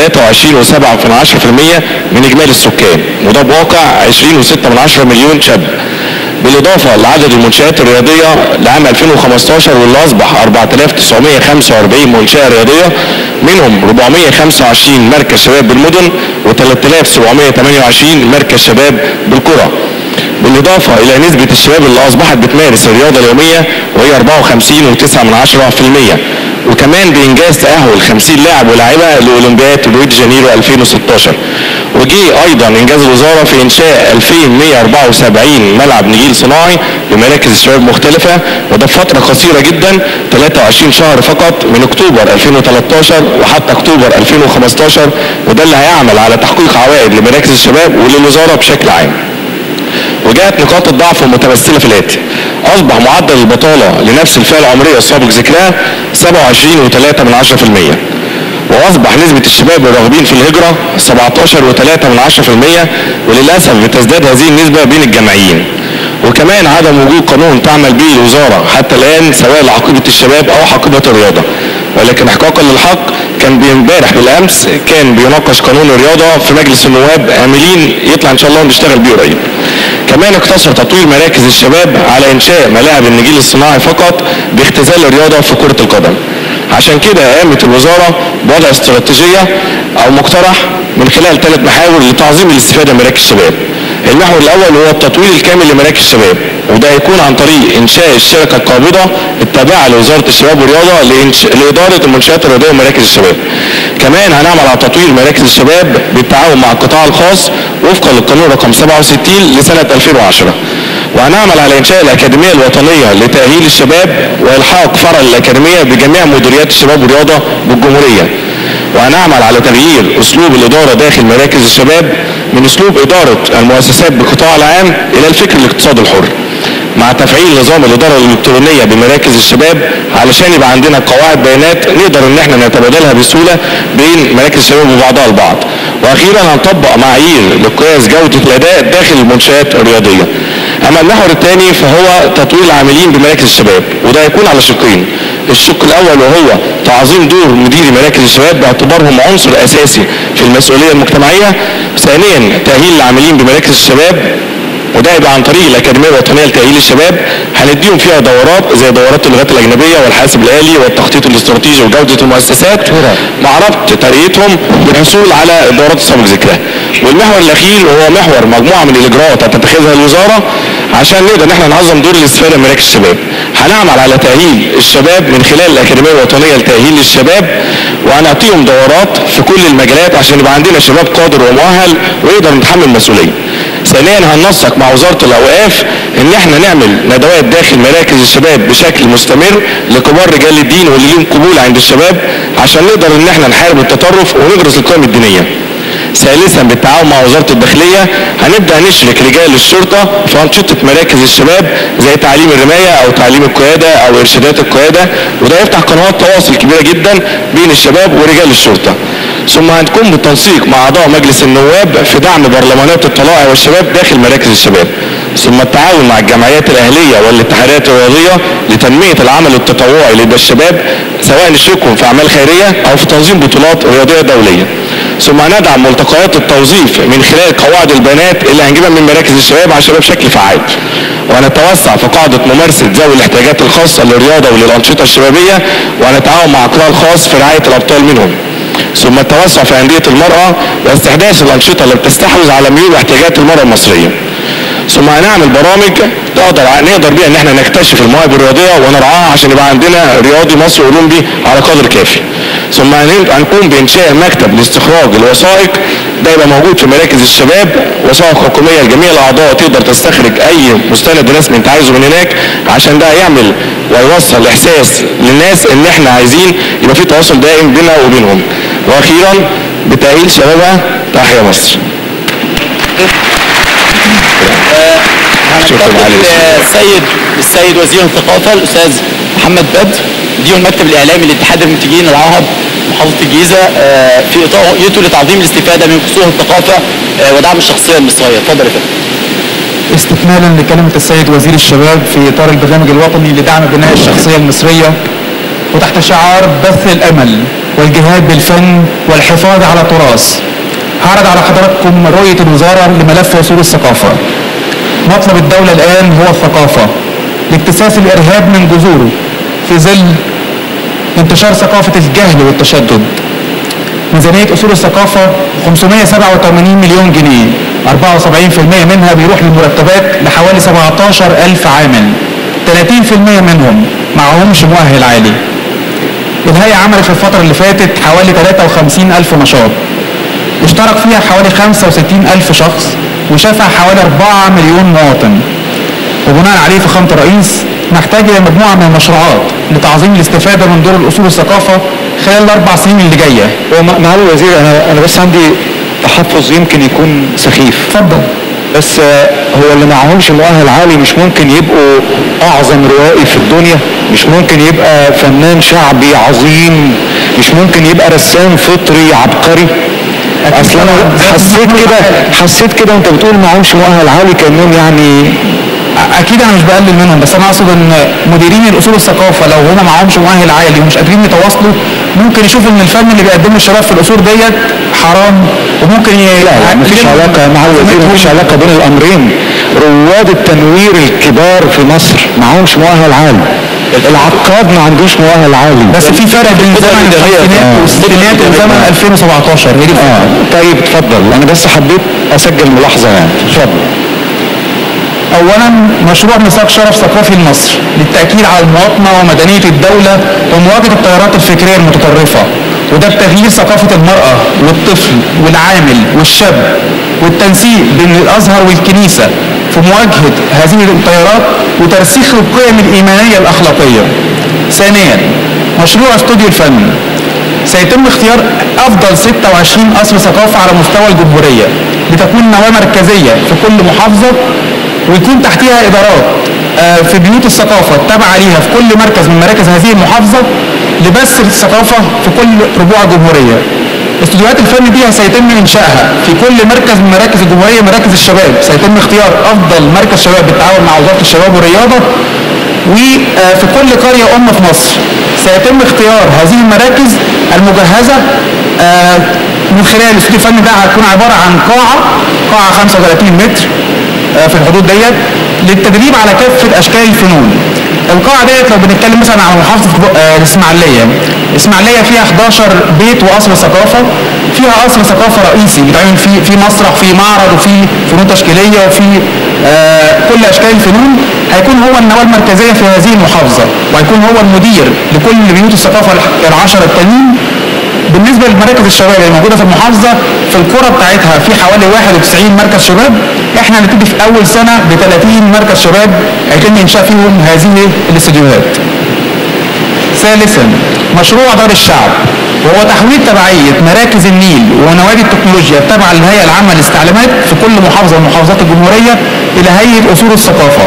23.7% من إجمالي السكان، وده بواقع 20.6 مليون شاب، بالإضافة لعدد المنشآت الرياضية لعام 2015 واللي أصبح 4945 منشأة رياضية، منهم 425 مركز شباب بالمدن و3728 مركز شباب بالقرى، بالإضافة إلى نسبة الشباب اللي أصبحت بتمارس الرياضة اليومية وهي 54.9%، وكمان بإنجاز تأهل 50 لاعب ولاعبة لأولمبياد ريو دي جانيرو 2016. وجي ايضا انجاز الوزاره في انشاء 2174 ملعب نجيل صناعي بمراكز الشباب مختلفه، وده في فتره قصيره جدا 23 شهر فقط من اكتوبر 2013 وحتى اكتوبر 2015، وده اللي هيعمل على تحقيق عوائد لمراكز الشباب وللوزاره بشكل عام. وجاءت نقاط الضعف المتمثله في الاتي: اصبح معدل البطاله لنفس الفئه العمريه السابق ذكرها 27.3%، واصبح نسبه الشباب الراغبين في الهجره 17.3%، وللاسف بتزداد هذه النسبه بين الجامعيين. وكمان عدم وجود قانون تعمل به الوزاره حتى الان سواء لعقيبه الشباب او حقيبه الرياضه، ولكن احقاقا للحق كان امبارح بالامس كان بيناقش قانون الرياضه في مجلس النواب، املين يطلع ان شاء الله ونشتغل بيه قريب. كمان اقتصر تطوير مراكز الشباب على انشاء ملاعب النجيل الصناعي فقط باختزال الرياضه في كره القدم. عشان كده قامت الوزاره بوضع استراتيجيه او مقترح من خلال 3 محاور لتعظيم الاستفاده من مراكز الشباب. المحور الاول هو التطوير الكامل لمراكز الشباب، وده هيكون عن طريق انشاء الشركه القابضه التابعه لوزاره الشباب والرياضه لاداره المنشات الرياضيه ومراكز الشباب. كمان هنعمل على تطوير مراكز الشباب بالتعاون مع القطاع الخاص وفقا للقانون رقم 67 لسنه 2010. وهنعمل على انشاء الاكاديميه الوطنيه لتاهيل الشباب والحاق فرع الاكاديميه بجميع مديريات الشباب والرياضه بالجمهوريه. وهنعمل على تغيير اسلوب الاداره داخل مراكز الشباب من اسلوب اداره المؤسسات بالقطاع العام الى الفكر الاقتصادي الحر، مع تفعيل نظام الاداره الالكترونيه بمراكز الشباب علشان يبقى عندنا قواعد بيانات نقدر ان احنا نتبادلها بسهوله بين مراكز الشباب وبعضها البعض. واخيرا هنطبق معايير لقياس جوده الاداء داخل المنشات الرياضيه. اما المحور الثاني فهو تطوير العاملين بمراكز الشباب، وده هيكون على شقين: الشق الاول وهو تعظيم دور مديري مراكز الشباب باعتبارهم عنصر اساسي في المسؤوليه المجتمعيه. ثانيا تاهيل العاملين بمراكز الشباب، وده يبقى عن طريق الاكاديميه الوطنيه لتاهيل الشباب، هنديهم فيها دورات زي دورات اللغات الاجنبيه والحاسب الالي والتخطيط الاستراتيجي وجوده المؤسسات مع ربط ترقيتهم للحصول على الدورات السابق ذكرها. والمحور الاخير وهو محور مجموعه من الاجراءات هتتخذها الوزاره عشان نقدر ان احنا نعظم دور الاستفاده من مراكز الشباب. هنعمل على تاهيل الشباب من خلال الاكاديميه الوطنيه لتاهيل الشباب، وهنعطيهم دورات في كل المجالات عشان يبقى عندنا شباب قادر ومؤهل ويقدر يتحمل مسؤوليه. ثانيا هننسق مع وزاره الاوقاف ان احنا نعمل ندوات داخل مراكز الشباب بشكل مستمر لكبار رجال الدين واللي ليهم قبول عند الشباب عشان نقدر ان احنا نحارب التطرف ونغرس القيم الدينيه. ثالثا بالتعاون مع وزاره الداخليه هنبدا نشرك رجال الشرطه في انشطه مراكز الشباب زي تعليم الرمايه او تعليم القياده او ارشادات القياده، وده يفتح قنوات تواصل كبيره جدا بين الشباب ورجال الشرطه. ثم هنكون بالتنسيق مع اعضاء مجلس النواب في دعم برلمانات الطلائع والشباب داخل مراكز الشباب. ثم التعاون مع الجمعيات الاهليه والاتحادات الرياضيه لتنميه العمل التطوعي لدى الشباب، سواء نشركهم في اعمال خيريه او في تنظيم بطولات رياضيه دوليه. ثم ندعم ملتقيات التوظيف من خلال قواعد البيانات اللي هنجيبها من مراكز الشباب على الشباب بشكل فعال. ونتوسع في قاعده ممارسه ذوي الاحتياجات الخاصه للرياضه وللانشطه الشبابيه، ونتعاون مع القطاع الخاص في رعايه الابطال منهم. ثم التوسع في انديه المراه واستحداث الانشطه اللي بتستحوذ على ميول واحتياجات المراه المصريه. ثم هنعمل برامج نقدر بيها ان احنا نكتشف المواهب الرياضيه ونرعاها عشان يبقى عندنا رياضي مصري اولمبي على قدر كافي. ثم هنقوم بانشاء مكتب لاستخراج الوثائق، ده يبقى موجود في مراكز الشباب، وثائق حكوميه لجميع الاعضاء تقدر تستخرج اي مستند رسمي انت عايزه من هناك، عشان ده يعمل ويوصل احساس للناس ان احنا عايزين يبقى في تواصل دائم بيننا وبينهم. واخيرا بتاهيل شبابها تحيا مصر.
السيد وزير الثقافه الاستاذ محمد بدر مدير المكتب الاعلامي لاتحاد المنتجين العرب محافظه الجيزه في اطار رؤيته لتعظيم الاستفاده من قصور الثقافه ودعم الشخصيه المصريه. اتفضل يا فندم.
استكمالا لكلمه السيد وزير الشباب في اطار البرنامج الوطني لدعم بناء الشخصيه المصريه وتحت شعار بث الامل والجهاد بالفن والحفاظ على تراث، هعرض على حضراتكم رؤيه الوزاره لملف اصول الثقافه. مطلب الدوله الان هو الثقافه لاكتساس الارهاب من جذوره في ظل انتشار ثقافه الجهل والتشدد. ميزانيه اصول الثقافه 587 مليون جنيه، 74% منها بيروح للمرتبات لحوالي 17,000 عامل، 30% منهم معهمش مؤهل عالي. الهيئه عملت في الفتره اللي فاتت حوالي 53,000 نشاط، اشترك فيها حوالي 65,000 شخص وشافها حوالي 4 مليون مواطن. وبناء عليه فخامة الرئيس نحتاج إلى مجموعة من المشروعات لتعظيم الاستفادة من دور الأصول والثقافة خلال ال4 سنين اللي جاية.
معالي الوزير أنا بس عندي تحفظ يمكن يكون سخيف.
اتفضل.
بس هو اللي معهمش مؤهل عالي مش ممكن يبقوا أعظم روائي في الدنيا؟ مش ممكن يبقى فنان شعبي عظيم؟ مش ممكن يبقى رسام فطري عبقري؟ اصل انا حسيت كده وانت بتقول معهمش مؤهل عالي كانهم يعني.
اكيد انا مش بقلل منهم، بس انا اقصد ان مديرين الاصول والثقافه لو هم معهمش مؤهل عالي ومش قادرين يتواصلوا ممكن يشوفوا ان الفن اللي بيقدمه الشباب في الاصول ديت حرام، وممكن
لا مفيش علاقه مع الوزير، مفيش علاقه بين الامرين. رواد التنوير الكبار في مصر معهمش مؤهل عالي، العقاد ما عندوش مؤهل عالي.
بس في فرق بين زمن الخمسينات والستينات وزمن 2017. هي دي
طيب اتفضل، انا بس حبيت اسجل ملاحظه يعني. اتفضل.
اولا مشروع ميثاق شرف ثقافي لمصر للتاكيد على المواطنه ومدنيه الدوله ومواجهه التيارات الفكريه المتطرفه، وده بتغيير ثقافه المراه والطفل والعامل والشاب والتنسيق بين الازهر والكنيسه في مواجهه هذه التيارات وترسيخ القيم الايمانيه الاخلاقيه. ثانيا مشروع استوديو الفن سيتم اختيار افضل 26 قصر ثقافه على مستوى الجمهوريه لتكون نواه مركزيه في كل محافظه ويكون تحتها ادارات في بيوت الثقافه التابعه ليها في كل مركز من مراكز هذه المحافظه لبث الثقافه في كل ربوع الجمهوريه. استوديوهات الفن دي سيتم انشائها في كل مركز من مراكز الجمهوريه. مراكز الشباب سيتم اختيار افضل مركز شباب بالتعاون مع وزاره الشباب والرياضه، وفي كل قريه في مصر سيتم اختيار هذه المراكز المجهزه من خلال استوديو الفن ده. هتكون عباره عن قاعه 35 متر في الحدود ديت للتدريب على كافه اشكال الفنون. القاعه ديت لو بنتكلم مثلا عن محافظه الاسماعيليه فيها 11 بيت وقصر ثقافه، فيها قصر ثقافه رئيسي بيتعمل في مسرح وفي معرض وفي فنون تشكيليه وفي كل اشكال الفنون. هيكون هو النواه المركزيه في هذه المحافظه وهيكون هو المدير لكل بيوت الثقافه ال10 التانيين. بالنسبه لمراكز الشباب اللي موجوده في المحافظه في القرى بتاعتها في حوالي 91 مركز شباب. احنا هنبتدي في اول سنه ب30 مركز شباب هيتم انشاء فيهم هذه الاستديوهات. ثالثا مشروع دار الشعب، وهو تحويل تبعيه مراكز النيل ونوادي التكنولوجيا التابعه للهيئه العامه للاستعلامات في كل محافظه من محافظات الجمهوريه الى هيئه اصول الثقافه،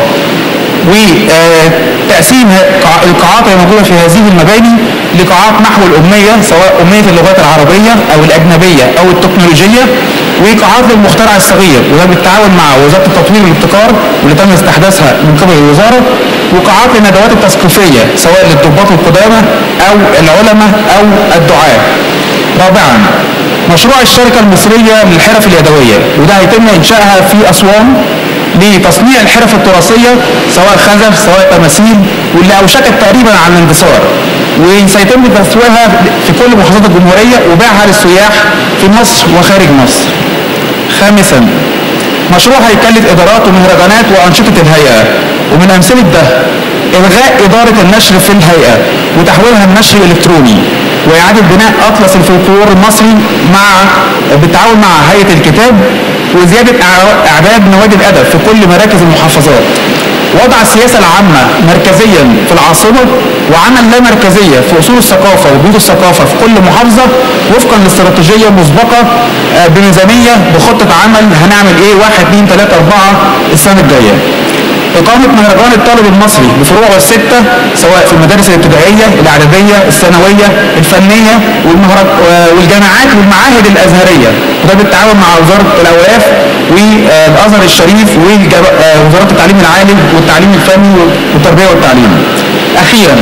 وتقسيم القاعات الموجوده في هذه المباني لقاعات نحو الاميه سواء اميه اللغات العربيه او الاجنبيه او التكنولوجيه، وقاعات للمخترع الصغير وده بالتعاون مع وزاره التطوير والابتكار واللي تم استحداثها من قبل الوزاره، وقاعات للندوات التثقيفيه سواء للضباط القدامى او العلماء او الدعاه. رابعا مشروع الشركه المصريه للحرف اليدويه، وده هيتم انشائها في اسوان لتصنيع الحرف التراثيه سواء خزف سواء تماثيل واللي اوشكت تقريبا على الاندثار، وسيتم تسويقها في كل محافظات الجمهوريه وبيعها للسياح في مصر وخارج مصر. خامسا مشروع هيكلف ادارات ومهرجانات وانشطه الهيئه، ومن امثله ده الغاء اداره النشر في الهيئه وتحويلها لنشر الكتروني، واعاده بناء اطلس الفولكلور المصري بالتعاون مع هيئه الكتاب، وزياده اعداد نوادي الادب في كل مراكز المحافظات، وضع السياسه العامه مركزيا في العاصمه وعمل لا مركزيه في اصول الثقافه وبيوت الثقافه في كل محافظه وفقا لاستراتيجيه مسبقه بميزانيه بخطه عمل هنعمل ايه 1 2 3 4 السنه الجايه. إقامة مهرجان الطالب المصري بفروعه الستة سواء في المدارس الابتدائية الإعدادية الثانوية الفنية والجامعات والمعاهد الأزهرية، وده بالتعاون مع وزارة الأوقاف والأزهر الشريف ووزارة التعليم العالي والتعليم الفني والتربية والتعليم. أخيرا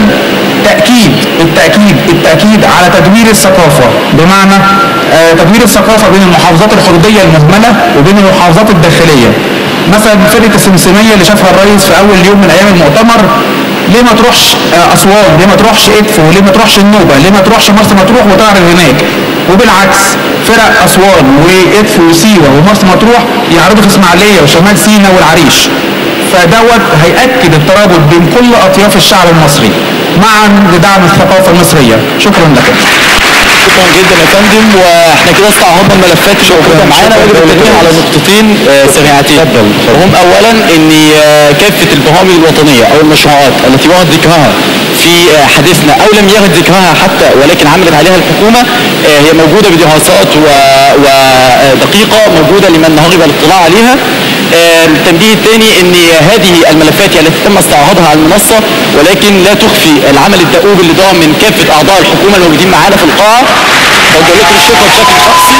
التأكيد على تدوير الثقافة، بمعنى تدوير الثقافة بين المحافظات الحدودية المهملة وبين المحافظات الداخلية. مثلا فرقه السمسميه اللي شافها الرئيس في اول يوم من ايام المؤتمر، ليه ما تروحش اسوان؟ ليه ما تروحش ادفو؟ ليه ما تروحش النوبه؟ ليه ما تروحش مرسى مطروح وتعرض هناك؟ وبالعكس فرق اسوان وادفو وسيوه ومرسى مطروح يعرضوا في اسماعيليه وشمال سيناء والعريش. فدوت هيأكد الترابط بين كل اطياف الشعب المصري معا لدعم الثقافه المصريه. شكرا لكم.
شكرا جدا يا فندم، واحنا كده استعرضنا الملفات اللي موجوده معانا. واجب التنبيه على نقطتين سريعتين. وهم اولا ان كافه البرامج الوطنيه او المشروعات التي ورد ذكرها في حديثنا او لم يرد ذكرها حتى ولكن عملت عليها الحكومه هي موجوده بدراسات ودقيقه موجوده لمن رغب الاطلاع عليها. التنبيه الثاني ان هذه الملفات هي التي تم استعراضها على المنصه ولكن لا تخفي العمل الدؤوب اللي دار من كافه اعضاء الحكومه الموجودين معانا في القاعه. بوجه لكم الشكر بشكل شخصي.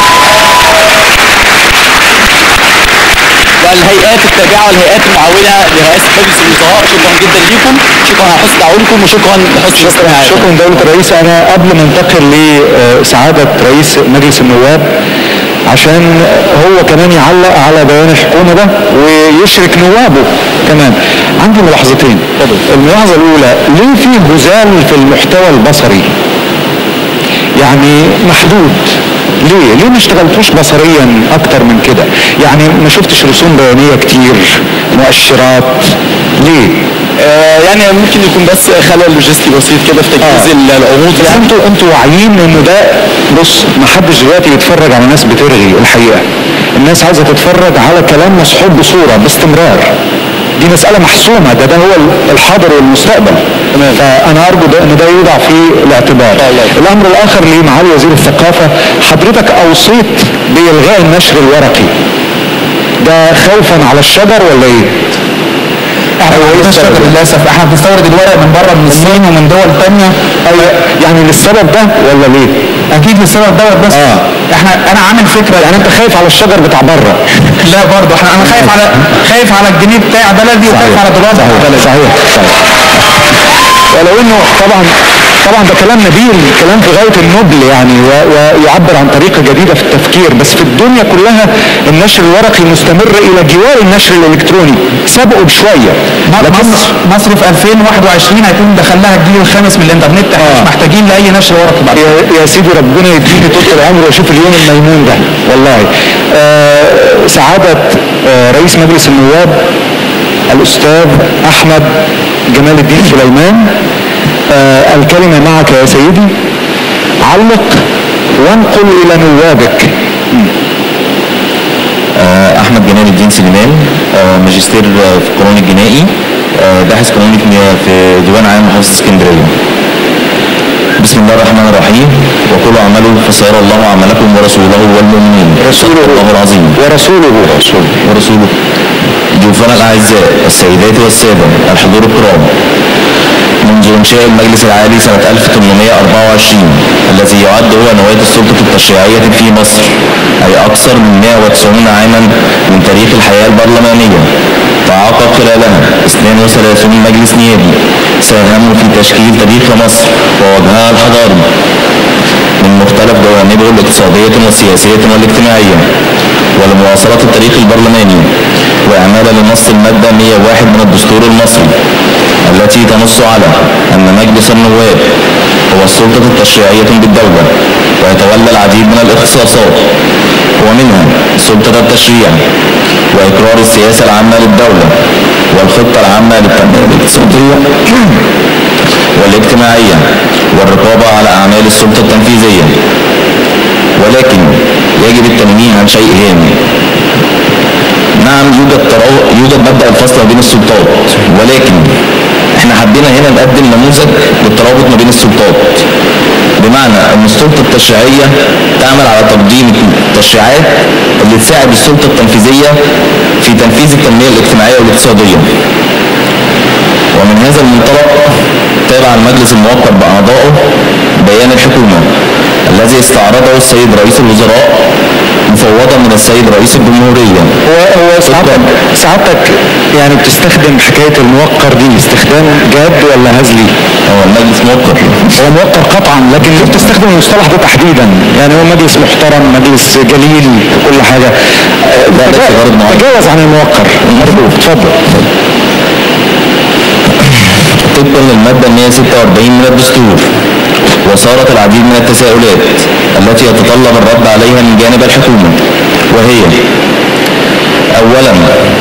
والهيئات التابعه والهيئات المعاونه لرئاسه مجلس الوزراء، شكرا جدا ليكم، شكرا على حسن تعاونكم وشكرا لحسن الاستماع.
شكرا دولة الرئيس. انا قبل ما انتقل لسعادة رئيس مجلس النواب عشان هو كمان يعلق على بيان الحكومة ده ويشرك نوابه كمان، عندي ملاحظتين. الملاحظة الأولى، ليه في هزال في المحتوى البصري؟ يعني محدود. ليه ما اشتغلتوش بصريا اكتر من كده؟ يعني ما شفتش رسوم بيانيه كتير، مؤشرات، ليه؟
يعني ممكن يكون بس خلل لوجستي بسيط كده في تجهيز العروض.
بس انتوا واعيين انه ده، بص، ما حدش دلوقتي يتفرج على ناس بترغي الحقيقه. الناس عايزه تتفرج على كلام مصحوب بصوره باستمرار. دي مسألة محسومة، ده هو الحاضر والمستقبل. فأنا أرجو إن ده يوضع في الاعتبار. الأمر الآخر لمعالي وزير الثقافة، حضرتك أوصيت بإلغاء النشر الورقي. ده خوفا على الشجر ولا إيه؟
للاسف احنا بنستورد الورق من بره، من الصين ومن دول ثانيه.
يعني للسبب ده ولا ليه؟
اكيد للسبب دوت. بس انا عامل فكره.
يعني انت خايف على الشجر بتاع بره؟
لا برضه انا خايف على الجنيه بتاع بلدي وخايف على دولار بلدي.
صحيح. ولو انه طبعا ده كلام نبيل، كلام في غايه النبل يعني، ويعبر عن طريقه جديده في التفكير. بس في الدنيا كلها النشر الورقي مستمر الى جوار النشر الالكتروني، سبقوا بشويه.
لكن مصر في 2021 هيكون دخل لها الجيل الخامس من الانترنت. احنا مش محتاجين لاي نشر ورقي بعد.
يا سيدي ربنا يديني طول العمر واشوف اليوم الميمون ده والله. سعاده رئيس مجلس النواب الاستاذ احمد جمال الدين سليمان، الكلمة معك يا سيدي. علق وانقل إلى نوابك.
أحمد جمال الدين سليمان، ماجستير في القانون الجنائي، باحث قانوني في ديوان عام محافظة اسكندرية. بسم الله الرحمن الرحيم. وقولوا اعملوا فسيرى الله عملكم ورسوله والمؤمنين.
رسوله
الله العظيم.
ورسوله.
ضيوفنا الاعزاء، السيدات والساده، الحضور الكرام، منذ انشاء المجلس العالي سنة 1824 الذي يعد هو نواة السلطة التشريعية في مصر، أي أكثر من 190 عاما من تاريخ الحياة البرلمانية، تعاقب خلالها 32 مجلس نيابي ساهموا في تشكيل تاريخ مصر ووجهها الحضاري من مختلف جوانبه الاقتصادية والسياسية والاجتماعية، ولمواصلة التاريخ البرلماني وإعمالا لنص المادة 101 من الدستور المصري التي تنص على أن مجلس النواب هو السلطة التشريعية بالدولة ويتولى العديد من الاختصاصات، ومنها سلطة التشريع وإقرار السياسة العامة للدولة والخطة العامة للتنمية الاقتصادية والاجتماعية والرقابة على أعمال السلطة التنفيذية. ولكن يجب التنويه عن شيء هام. نعم، يوجد مبدأ الفصل بين السلطات، ولكن احنا حبينا هنا نقدم نموذج للترابط ما بين السلطات، بمعنى ان السلطة التشريعية تعمل على تقديم التشريعات اللي تساعد السلطة التنفيذية في تنفيذ التنمية الاجتماعية والاقتصادية. ومن هذا المنطلق تابع المجلس الموقر بأعضائه بيان الحكومة الذي استعرضه السيد رئيس الوزراء مفوضا من السيد رئيس الجمهورية.
هو سعادتك يعني بتستخدم حكاية الموقر دي استخدام جاد ولا هزلي؟
هو المجلس موقر.
هو موقر قطعا، لكن ليه بتستخدم المصطلح ده تحديدا؟ يعني هو مجلس محترم، مجلس جليل، كل حاجة. تجاوز عن الموقر. اتفضل.
طبقا للمادة 146 من الدستور، وصارت العديد من التساؤلات التي يتطلب الرد عليها من جانب الحكومة، وهي: أولا،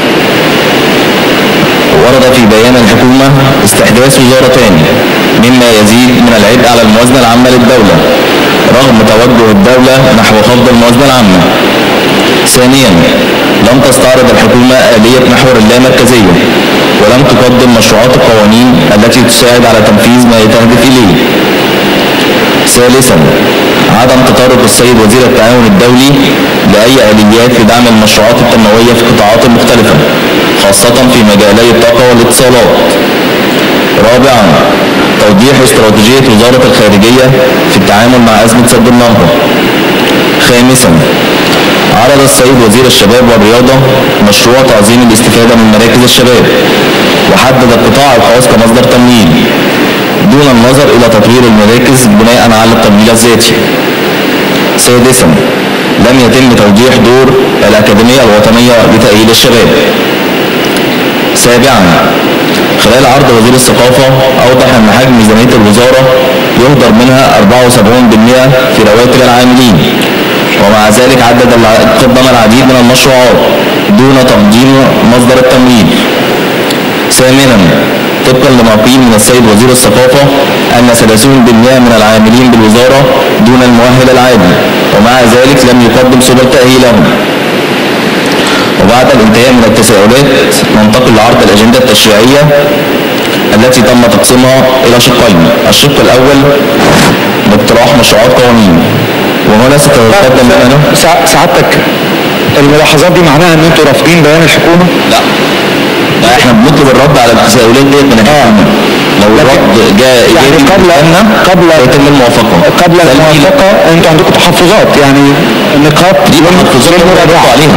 ورد في بيان الحكومة استحداث وزارتان مما يزيد من العبء على الموازنة العامة للدولة، رغم توجه الدولة نحو خفض الموازنة العامة. ثانيا، لم تستعرض الحكومة آلية محور اللامركزية، ولم تقدم مشروعات القوانين التي تساعد على تنفيذ ما يتهدف إليه. ثالثا، عدم تطرق السيد وزير التعاون الدولي لأي آليات لدعم المشروعات التنموية في قطاعات مختلفة، خاصة في مجالي الطاقة والاتصالات. رابعا، توضيح استراتيجية وزارة الخارجية في التعامل مع أزمة سد النهضة. خامسا، عرض السيد وزير الشباب والرياضة مشروع تعظيم الاستفادة من مراكز الشباب، وحدد القطاع الخاص كمصدر تمويل دون النظر إلى تطوير المراكز بناء على التمويل الذاتي. سادسا، لم يتم توضيح دور الأكاديمية الوطنية لتأهيل الشباب. سابعا، خلال عرض وزير الثقافة أوضح أن حجم ميزانية الوزارة يهدر منها 74% في رواتب العاملين، ومع ذلك قدم العديد من المشروعات دون تقديم مصدر التمويل. ثامنا، طبقا لما قيل من السيد وزير الثقافة أن 30% من العاملين بالوزارة دون المؤهل العادي، ومع ذلك لم يقدم سبل تأهيلهم. وبعد الانتهاء من التساؤلات ننتقل لعرض الأجندة التشريعية التي تم تقسيمها إلى شقين. الشق الأول باقتراح مشروعات قوانين، وهنا ستتقدم لنا
سعادتك الملاحظات دي معناها ان انتوا رافضين بيان الحكومة؟
لا، احنا بنطلب الرد على التساؤلات ديت من الحكومة. لو الرد جاء
يعني قبل
يتم الموافقة.
قبل الموافقة انتوا عندكم تحفظات، يعني نقاط
دي تحفظات نرد عليها.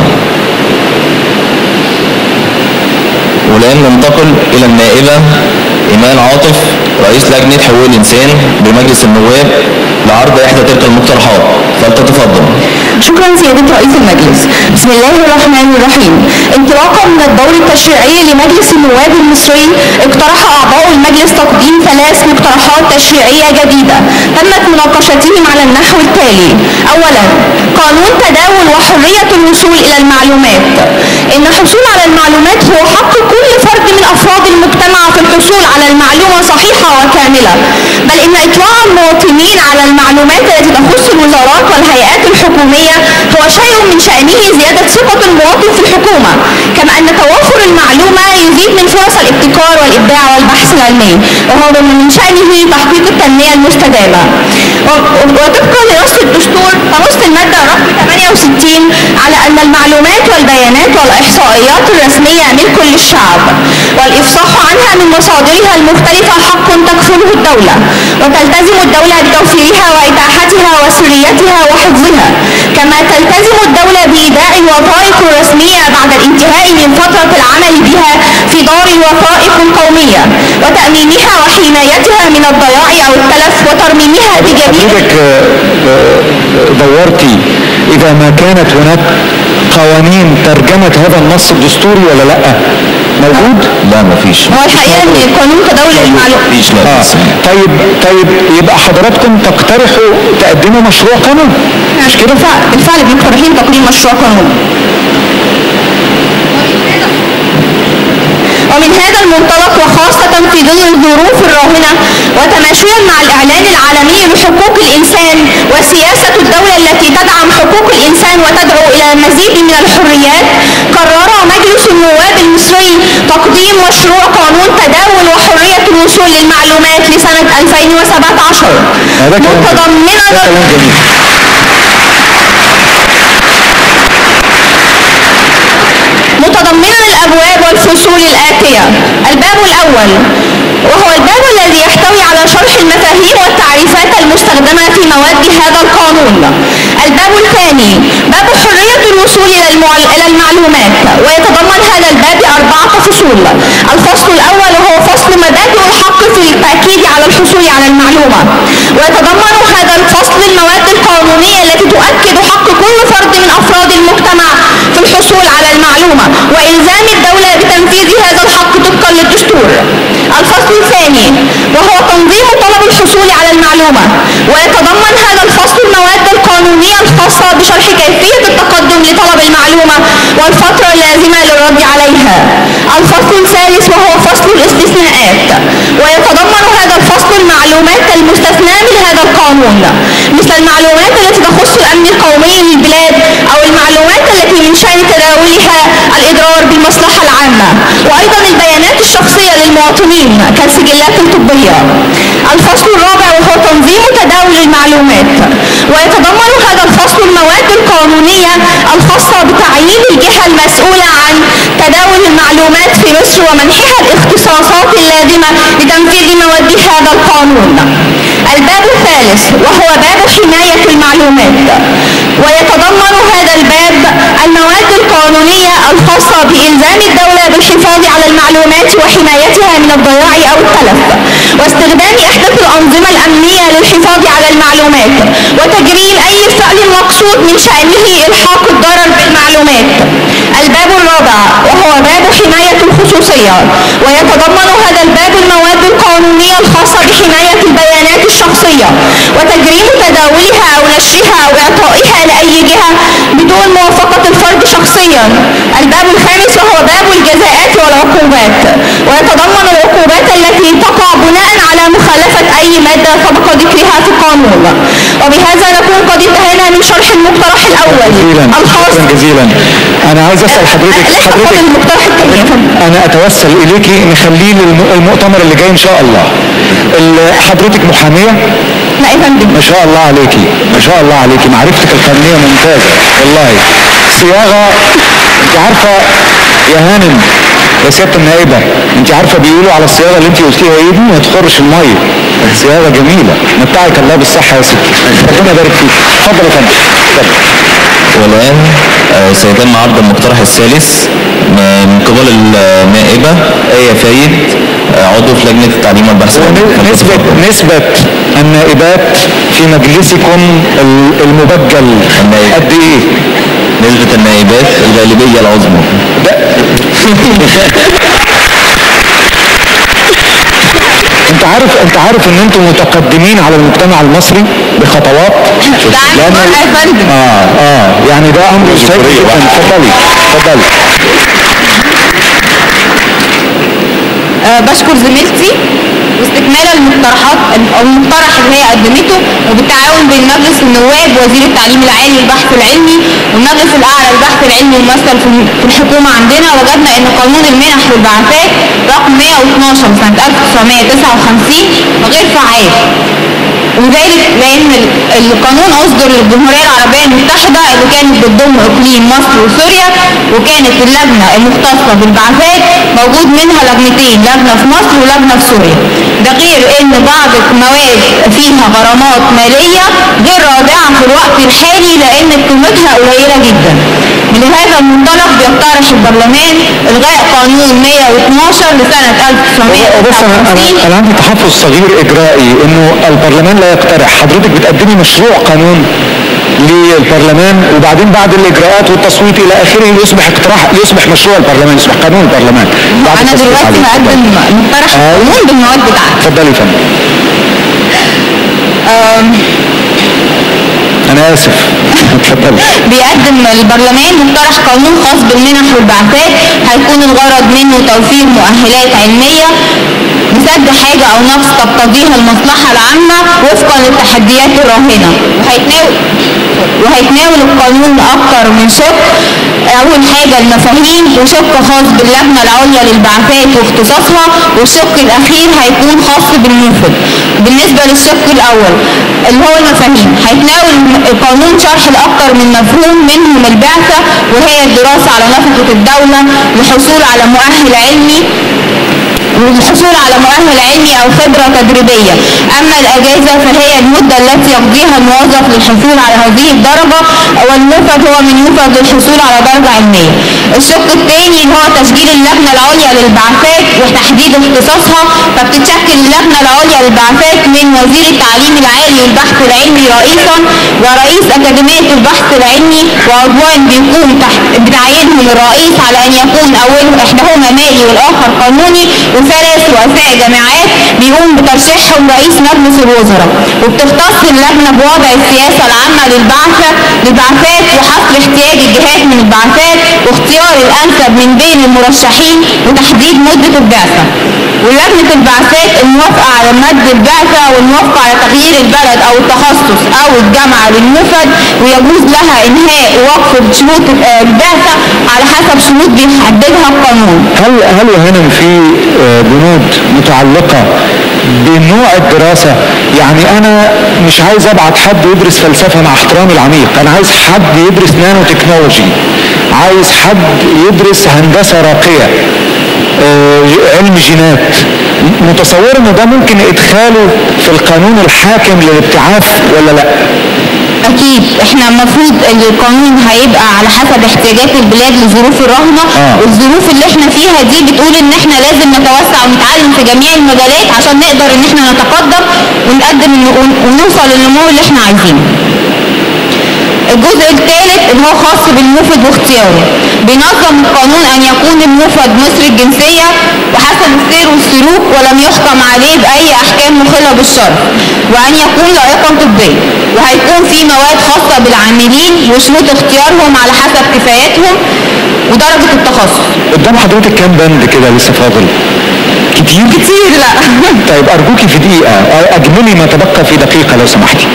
والآن ننتقل إلى النائبة إيمان عاطف رئيس لجنة حقوق الإنسان بمجلس النواب لعرض إحدى تلك المقترحات، فلتتفضل.
شكرا سيادة رئيس المجلس. بسم الله الرحمن الرحيم. انطلاقا من الدور التشريعي لمجلس النواب المصري، اقترح أعضاء المجلس تقديم 3 مقترحات تشريعية جديدة تمت مناقشتهم على النحو التالي. أولا، قانون تداول وحرية الوصول إلى المعلومات. إن الحصول على المعلومات هو حق كل فرد من أفراد المجتمع في الحصول على المعلومة صحيحة وكاملة، بل إن إطلاع المواطنين على المعلومات التي تخص الوزارات والهيئات الحكومية هو شيء من شأنه زيادة ثقة المواطن في الحكومة، كما أن توافر المعلومة يزيد من فرص الابتكار والإبداع والبحث العلمي، وهو من شأنه تحقيق التنمية المستدامة. وطبقا لنص الدستور تنص المادة رقم 68 على أن المعلومات والبيانات والإحصائيات الرسمية ملك للشعب، والإفصاح عنها من مصادرها المختلفة حق تكفله الدولة، وتلتزم الدولة بتوفيرها وإتاحتها وسريتها وحفظها، كما تلتزم الدولة بإيداع الوثائق الرسمية بعد الانتهاء من فترة العمل بها في دار الوثائق القومية، وتأمينها وحمايتها من الضياع أو التلف، وترميمها بجميع.
حضرتك دورتي إذا ما كانت هناك قوانين ترجمت هذا النص الدستوري ولا لا؟ موجود؟
لا، مفيش.
هو الحقيقة ان قانون تداول المعلومات
مفيش.
طيب يبقى حضراتكم تقترحوا تقدموا مشروع قانون، مش كده؟
بالفعل مقترحين تقديم مشروع قانون. ومن هذا المنطلق وخاصة في ظل الظروف الراهنة وتماشيا مع الإعلان العالمي لحقوق الإنسان وسياسة الدولة التي تدعم حقوق الإنسان وتدعو إلى المزيد من الحريات، قرر مجلس النواب المصري تقديم مشروع قانون تداول وحرية الوصول للمعلومات لسنة 2017 متضمنا الأبواب والفصول الآتية. الباب الأول، وهو الباب الذي يحتوي على شرح المفاهيم والتعريفات المستخدمة في مواد هذا القانون. الباب الثاني، باب حرية الوصول إلى المعلومات، ويتضمن هذا الباب 4 فصول. الفصل الأول وهو فصل مبادئ الحق في التأكيد على الحصول على المعلومة، ويتضمن هذا الفصل المواد القانونية التي تؤكد حق كل فرد من أفراد المجتمع في الحصول على المعلومة، وإلزام الدولة بتنفيذ هذا الحق طبقا للدستور. الفصل الثاني وهو تنظيم طلب الحصول على المعلومة، ويتضمن هذا الفصل المواد القانونية الخاصة بشرح كيفية التقدم لطلب المعلومة والفترة اللازمة للرد عليها. الفصل الثالث وهو فصل الاستثناءات، ويتضمن هذا الفصل المعلومات المستثناة من هذا القانون، مثل المعلومات التي تخص الأمن القومي للبلاد أو المعلومات التي من شأن تداولها الإضرار بالمصلحة العامة، وأيضا البيانات الشخصية للمواطنين كالسجلات الطبية. الفصل الرابع وهو تنظيم تداول المعلومات، ويتضمن هذا الفصل المواد القانونية الخاصة بتعيين الجهة المسؤولة عن تداول المعلومات في مصر ومنحها الاختصاصات اللازمة لتنفيذ مواد هذا القانون. الباب الثالث وهو باب حماية المعلومات، ويتضمن هذا الباب المواد القانونية الخاصة بإلزام الدولة بالحفاظ على المعلومات وحمايتها من الضياع أو التلف، واستخدام أحدث الأنظمة الأمنية للحفاظ على المعلومات، وتجريم أي فعل مقصود من شأنه إلحاق الضرر بالمعلومات. الباب الرابع وهو باب حماية الخصوصية، ويتضمن هذا الباب المواد القانونية الخاصة بحماية البيانات الشخصية وتجريم تداولها أو نشرها أو إعطائها لأي جهة بدون موافقة الفرد شخصيا. الباب الخامس وهو باب الجزاءات والعقوبات، ويتضمن العقوبات التي تقع بناء على مخالفة أي مادة سبق ذكرها في القانون. وبهذا نكون قد انتهينا من شرح المقترح الأول الخاص.
جزيلا. أنا عايز أسأل حضرتك
المقترح الثاني.
أنا أتوسل إليكي نخليه للمؤتمر اللي جاي إن شاء الله. حضرتك محامية؟
لا يا فندم.
ما شاء الله عليكي، ما شاء الله عليكي، معرفتك القانونية ممتازة والله. صياغة، أنت عارفة يا هانم يا سيادة النائبة، أنت عارفة بيقولوا على الصياغة اللي أنت قلتيها إيه دي ما تخرش المية. صياغة جميلة، متعك الله بالصحة يا ستي، ربنا يبارك فيك. اتفضل يا فندم.
والآن سيتم عرض المقترح الثالث من قبل النائبة آية فايد، عضو في لجنة التعليم والبحث.
نسبة النائبات في مجلسكم المبجل قد ايه؟
نسبة النائبات الغالبية العظمى.
انت عارف ان انتم متقدمين على المجتمع المصري بخطوات. يعني ده امر سيء جدا. اتفضلي.
بشكر زميلتي واستكمالا المقترحات او المقترح اللي هي قدمته، وبالتعاون بين مجلس النواب ووزير التعليم العالي والبحث العلمي والمجلس الاعلى للبحث العلمي الممثل في الحكومه عندنا، وجدنا ان قانون المنح والبعثات رقم 112 سنه 1959 غير فعال، وذلك لان القانون اصدر للجمهوريه العربيه المتحده اللي كانت بتضم اقليم مصر وسوريا، وكانت اللجنه المختصه بالبعثات موجود منها لجنتين، لجنه في مصر ولجنه في سوريا. ده غير ان بعض المواد فيها غرامات ماليه غير رادعه في الوقت الحالي لان قيمتها قليله جدا. من هذا المنطلق بيقترح البرلمان الغاء قانون 112 لسنه 1959.
انا عندي تحفظ صغير اجرائي انه البرلمان لا يقترح. حضرتك بتقدمي مشروع قانون للبرلمان وبعدين بعد الاجراءات والتصويت الى اخره يصبح مشروع البرلمان، يصبح قانون البرلمان.
انا دلوقتي هقدم مقترح قانون بالمواد بتاعته.
اتفضلي يا فندم. أنا آسف.
بيقدم البرلمان مقترح قانون خاص بالمنح والبعثات، هيكون الغرض منه توفير مؤهلات علمية بسد حاجة أو نقص تقتضيها المصلحة العامة وفقا للتحديات الراهنة، وهيتناول القانون أكثر من شق. أول حاجة المفاهيم، وشق خاص باللجنة العليا للبعثات واختصاصها، والشق الأخير هيكون خاص بالموفد. بالنسبة للشق الأول اللي هو المفاهيم، هيتناول القانون شرح لأكثر من مفهوم منهم البعثة، وهي الدراسة على نفقة الدولة للحصول على مؤهل علمي أو خبرة تدريبية. أما الأجازة فهي المدة التي يقضيها الموظف للحصول على هذه الدرجة، والموفد هو من يوفد للحصول على درجة علمية. الشق الثاني اللي هو تسجيل اللجنة العليا للبعثات وتحديد اختصاصها، فبتتشكل اللجنة العليا للبعثات من وزير التعليم العالي والبحث العلمي رئيسا، ورئيس أكاديمية البحث العلمي، وعضوان بيقوم بتعيينهم الرئيس على أن يكون إحداهما مالي والآخر قانوني، وثلاث رؤساء جامعات بيقوم بترشيحهم رئيس مجلس الوزراء. وبتختص اللجنة بوضع السياسة العامة للبعثات وحصر احتياج الجهات من البعثات واختيار الأنسب من بين المرشحين وتحديد مدة البعثة. ولجنة البعثات الموافقة على مد البعثة والموافقة على تغيير البلد أو التخصص أو الجامعة للموفد، ويجوز لها إنهاء ووقف شروط البعثة على حسب شروط بيحددها القانون.
هل هنا في بنود متعلقة بنوع الدراسة؟ يعني أنا مش عايز أبعت حد يدرس فلسفة مع احترامي العميق، أنا عايز حد يدرس نانو تكنولوجي، عايز حد يدرس هندسة راقية، علم جينات. متصور ان ده ممكن ادخاله في القانون الحاكم للابتعاث ولا لا؟
اكيد احنا المفروض القانون هيبقى على حسب احتياجات البلاد لظروف الرهنه، والظروف اللي احنا فيها دي بتقول ان احنا لازم نتوسع ونتعلم في جميع المجالات عشان نقدر ان احنا نتقدم ونقدم ونوصل للنمو اللي احنا عايزينه. الجزء الثالث اللي هو خاص بالموفد واختياره، بينظم القانون ان يكون الموفد مصري الجنسيه وحسن السير والسلوك ولم يحكم عليه باي احكام مخله بالشرع، وان يكون لائقا طبيا، وهيكون في مواد خاصه بالعاملين وشروط اختيارهم على حسب كفاياتهم ودرجه التخصص.
قدام حضرتك كام بند كده لسه فاضل؟
كتير لا.
طيب ارجوكي في دقيقه اجملي ما تبقى في دقيقه لو سمحتي.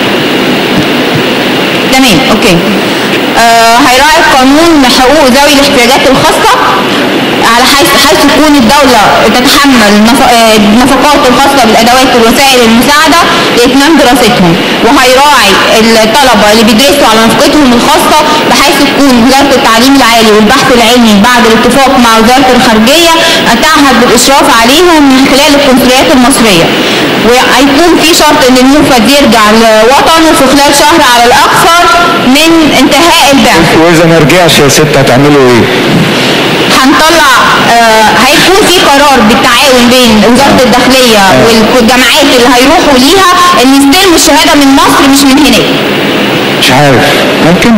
تمام اوكي. هيراعي القانون حقوق ذوي الاحتياجات الخاصة على حيث تكون الدولة تتحمل النفقات الخاصة بالأدوات والوسائل المساعدة لإتمام دراستهم، وهيراعي الطلبة اللي بيدرسوا على نفقتهم الخاصة بحيث تكون وزارة التعليم العالي والبحث العلمي بعد الاتفاق مع وزارة الخارجية تعهد بالإشراف عليهم من خلال القنصليات المصرية. وهيكون في شرط ان الموفد يرجع لوطنه في خلال شهر على الأكثر من انتهاء البعث.
وإذا ما رجعش يا ست هتعملوا إيه؟
هنطلع هيكون في قرار بالتعاون بين وزارة الداخلية والجامعات اللي هيروحوا ليها ان يستلموا الشهادة من مصر مش من هناك.
مش عارف، ممكن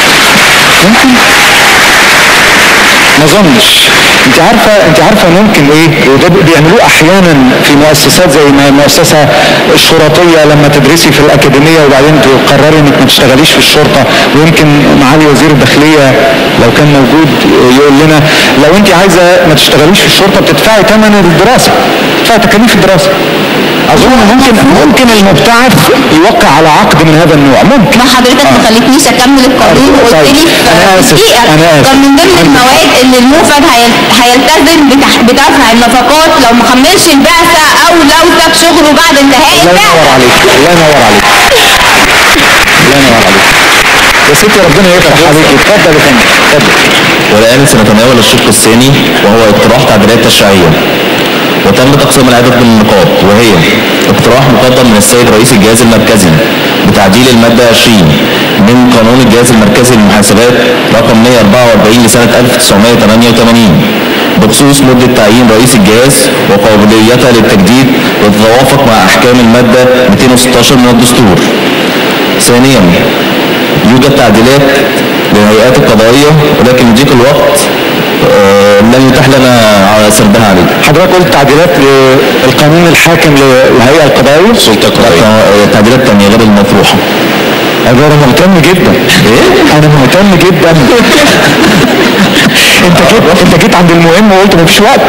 ما اظنش. انت عارفه ممكن ايه؟ وده بيعملوه احيانا في مؤسسات زي المؤسسه الشرطيه لما تدرسي في الاكاديميه وبعدين تقرري انك ما تشتغليش في الشرطه، ويمكن معالي وزير الداخليه لو كان موجود يقول لنا لو انت عايزه ما تشتغليش في الشرطه بتدفعي ثمن الدراسه، بتدفعي تكاليف الدراسه. اظن ممكن المبتعث يوقع على عقد من هذا النوع، ممكن.
ما حضرتك ما خليتنيش اكمل القانون وقلت لي في دقيقه كان من ضمن المواد ان الموفد هيلتزم بدفع النفقات لو ما كملش البعثه او لو ساب شغله بعد انتهاء البعثه.
الله ينور عليك يا ستي، ربنا يفتح عليك. اتفضل يا فندم اتفضل.
والآن سنتناول الشق الثاني وهو اقتراح تعديلات تشريعية. وتم تقسيم العدد من النقاط، وهي اقتراح مقدم من السيد رئيس الجهاز المركزي بتعديل المادة 20 من قانون الجهاز المركزي للمحاسبات رقم 144 لسنة 1988 بخصوص مدة تعيين رئيس الجهاز وقابليتها للتجديد وتتوافق مع أحكام المادة 216 من الدستور. ثانيا يوجد تعديلات للهيئات القضائية، ولكن لضيق الوقت لن يتاح لنا سردها عليه.
حضرتك قلت تعديلات للقانون الحاكم للهيئة القضائية؟
السلطة القضائية. تعديلات تانية غير المطروحة.
أنا مهتم جدا. إيه؟ أنا مهتم جدا. أنت جيت عند المهم وقلت مفيش وقت.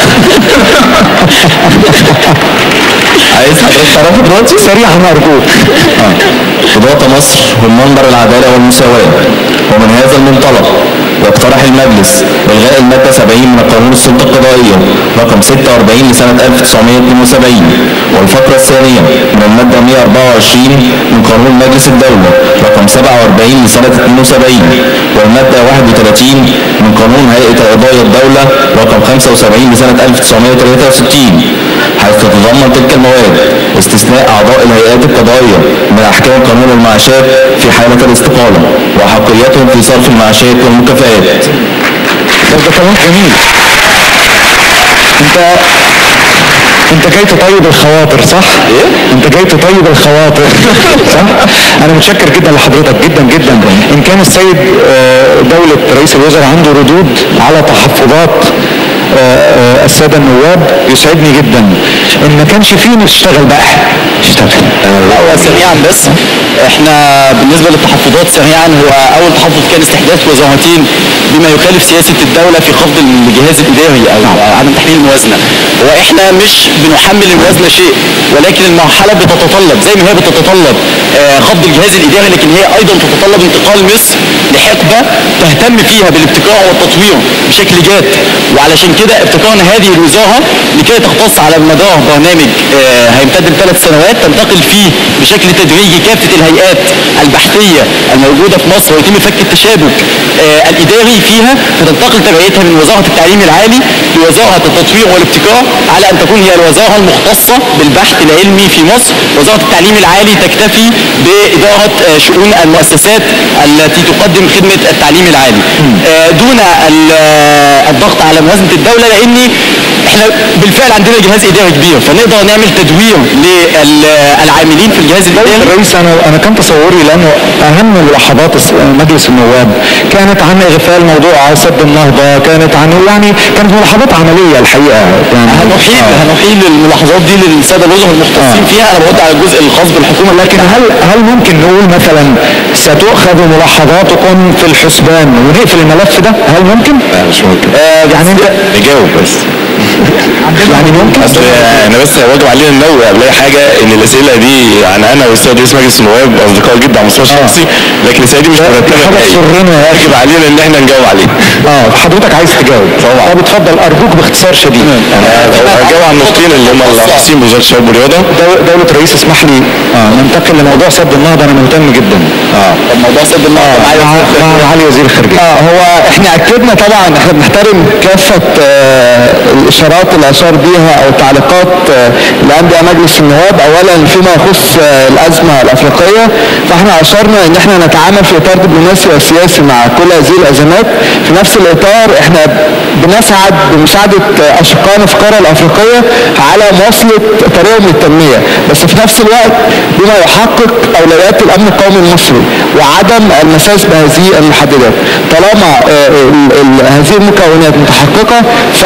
عايز حضرتك تعرف دلوقتي؟
سريعا أرجوك.
قضاة مصر هم منبر العدالة والمساواة، ومن هذا المنطلق يقترح المجلس إلغاء المادة 70 من قانون السلطة القضائية رقم 46 لسنة 1972 والفقرة الثانية من المادة 124 من قانون مجلس الدولة رقم 47 لسنة 72 والمادة 31 من قانون هيئة قضايا الدولة رقم 75 لسنة 1963 حيث تتضمن تلك المواد استثناء أعضاء الهيئات القضائية من أحكام قانون المعاشات في حالة الاستقالة وحقيتهم في صرف المعاشات والمكافآت.
ده كلام جميل. انت جاي تطيب الخواطر صح؟ ايه؟ انت جاي تطيب الخواطر صح؟ انا متشكر جدا لحضرتك جدا جدا. ان كان السيد دولة رئيس الوزراء عنده ردود على تحفظات الساده النواب يسعدني جدا ان ما كانش فيه نشتغل بقى نشتغل.
لا سريعا بس احنا بالنسبه للتحفظات سريعا، هو اول تحفظ كان استحداث وزارتين بما يخالف سياسه الدوله في خفض الجهاز الاداري او عدم تحميل الموازنه. هو احنا مش بنحمل الموازنه شيء، ولكن المرحله بتتطلب زي ما هي بتتطلب خفض الجهاز الاداري، لكن هي ايضا تتطلب انتقال مصر لحقبه تهتم فيها بالابتكار والتطوير بشكل جاد. وعلشان كده ابتكارنا هذه الوزاره لكي تختص على مدار برنامج هيمتد ل3 سنوات تنتقل فيه بشكل تدريجي كافه الهيئات البحثيه الموجوده في مصر ويتم فك التشابك الاداري فيها، فتنتقل تبعيتها من وزاره التعليم العالي لوزاره التطوير والابتكار على ان تكون هي الوزاره المختصه بالبحث العلمي في مصر. وزاره التعليم العالي تكتفي باداره شؤون المؤسسات التي تقدم خدمه التعليم العالي دون الضغط على موازنه الدوله، لان احنا بالفعل عندنا جهاز اداري كبير فنقدر نعمل تدوير للعاملين في الجهاز الاداري.
الرئيس انا كان تصوري لانه اهم ملاحظات مجلس النواب كانت عن اغفال موضوع سد النهضه، كانت ملاحظات عمليه الحقيقه. يعني
هنحيل الملاحظات دي للساده الوزراء المختصين فيها. انا برد على الجزء الخاص بالحكومه،
لكن هل ممكن نقول مثلا ستؤخذ ملاحظاتكم في الحسبان ونقفل الملف ده؟ هل ممكن؟
لا مش ممكن.
يعني انت
نجاوب بس
يعني ممكن.
اصل انا بس واجب علينا ننوه قبل اي حاجه ان الاسئله دي يعني انا والسيد رئيس مجلس النواب اصدقاء جدا على المستوى الشخصي، لكن الاسئله دي مش مرتبه. واجب علينا ان احنا نجاوب عليها.
حضرتك عايز تجاوب؟ طبعا. طب اتفضل ارجوك باختصار شديد.
انا هجاوب على النقطتين اللي هم الخاصين بوزاره الشباب والرياضه.
دوله الرئيس اسمح لي ننتقل لموضوع سد النهضه، انا مهتم جدا.
موضوع سد النهضه
مع معالي وزير الخارجيه.
هو احنا اكدنا طبعا احنا بنحترم كافه الاشارات اللي اشار بيها او التعليقات اللي عند مجلس النواب. اولا فيما يخص الازمه الافريقيه فاحنا اشرنا ان احنا نتعامل في اطار دبلوماسي وسياسي مع كل هذه الازمات. في نفس الاطار احنا بنسعد بمساعده اشقائنا في القاره الافريقيه على مواصله طريقهم للتنميه، بس في نفس الوقت بما يحقق اولويات الامن القومي المصري وعدم المساس بهذه المحددات. طالما هذه المكونات متحققه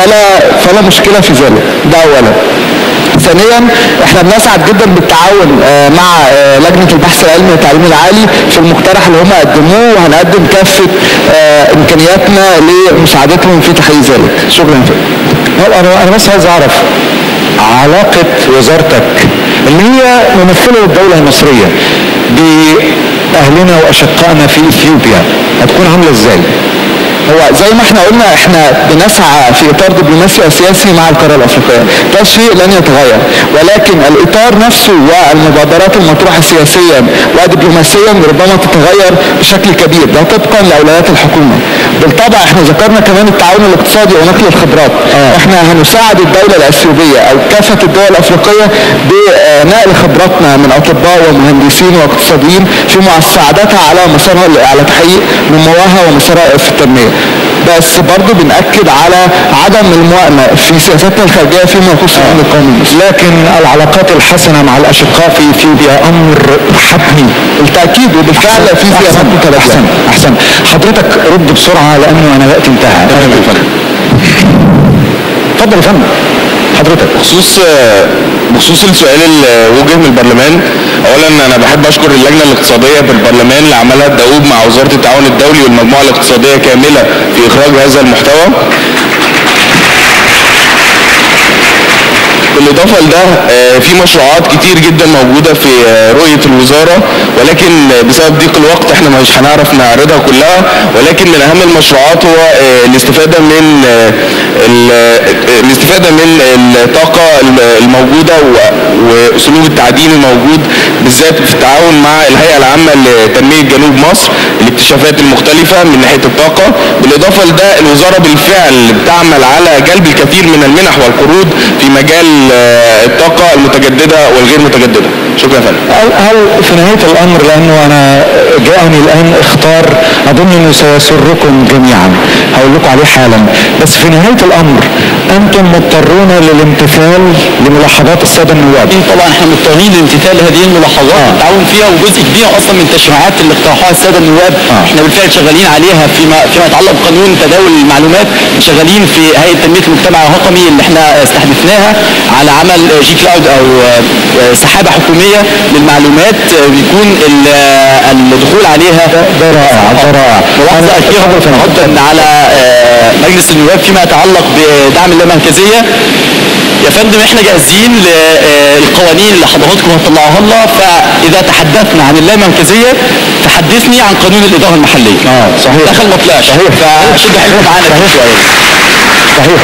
فلا مشكله في ذلك. ده اولا. ثانيا احنا بنسعد جدا بالتعاون مع لجنه البحث العلمي والتعليم العالي في المقترح اللي هم قدموه، وهنقدم كافه امكانياتنا لمساعدتهم في تحقيق ذلك. شكرا.
انا بس عايز اعرف علاقه وزارتك اللي هي ممثله للدوله المصريه باهلنا واشقائنا في اثيوبيا هتكون عامله ازاي؟
هو زي ما احنا قلنا احنا بنسعى في اطار دبلوماسي وسياسي مع القاره الافريقيه، ده شيء لن يتغير، ولكن الاطار نفسه والمبادرات المطروحه سياسيا ودبلوماسيا ربما تتغير بشكل كبير، ده طبقا لاولويات الحكومه. بالطبع احنا ذكرنا كمان التعاون الاقتصادي ونقل الخبرات. احنا هنساعد الدوله الاثيوبيه او كافه الدول الافريقيه بنقل خبراتنا من اطباء ومهندسين واقتصاديين في مساعدتها على تحقيق نموها ومسارها في التنميه. بس برضه بنأكد على عدم الموائمة في سياستنا الخارجية فيما يخص الأمن القومي.
لكن العلاقات الحسنة مع الأشقاء في اثيوبيا أمر حتمي.
بالتأكيد وبالفعل في سياسات متبادلة.
أحسن. حضرتك رد بسرعة لأنه أنا وقتي انتهى. اتفضل يا فندم. حضرتك
بخصوص السؤال اللي وجه من البرلمان، اولا انا بحب اشكر اللجنه الاقتصاديه في البرلمان اللي عملها الدؤوب مع وزاره التعاون الدولي والمجموعه الاقتصاديه كامله في اخراج هذا المحتوى. بالاضافه لده في مشروعات كتير جدا موجوده في رؤيه الوزاره، ولكن بسبب ضيق الوقت احنا مش هنعرف نعرضها كلها، ولكن من اهم المشروعات هو الاستفاده من الطاقه الموجوده واسلوب التعدين الموجود بالذات في التعاون مع الهيئه العامه لتنميه جنوب مصر الاكتشافات المختلفه من ناحيه الطاقه. بالاضافه لده الوزاره بالفعل بتعمل على جلب الكثير من المنح والقروض في مجال الطاقه المتجدده والغير متجدده. شكرا يا فندم.
هل في نهاية الأمر، لأنه أنا جاءني الآن اختار أظن أنه سيسركم جميعا، هقول لكم عليه حالا، بس في نهاية الأمر أنتم مضطرون للامتثال لملاحظات السادة النواب.
طبعا احنا مضطرين لامتثال هذه الملاحظات والتعاون فيها، وجزء كبير اصلا من التشريعات اللي اقترحوها الساده النواب احنا بالفعل شغالين عليها فيما يتعلق بقانون تداول المعلومات. شغالين في هيئه تنميه المجتمع الرقمي اللي احنا استحدثناها على عمل جي كلاود او سحابه حكوميه للمعلومات بيكون الدخول عليها.
ده رائع، ده رائع.
ملاحظه اخيره ردا على مجلس النواب فيما يتعلق بدعم اللامركزيه. يا فندم احنا جاهزين للقوانين اللي حضراتكم هتطلعوها لنا، فاذا تحدثنا عن اللامركزيه فحدثني عن قانون الاداره المحليه.
صحيح.
دخل ما طلعش.
صحيح.
فشد حيلكم معانا فيه شويه.
صحيح.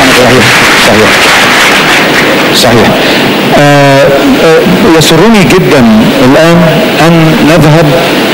صحيح. يسرني جدا الآن أن نذهب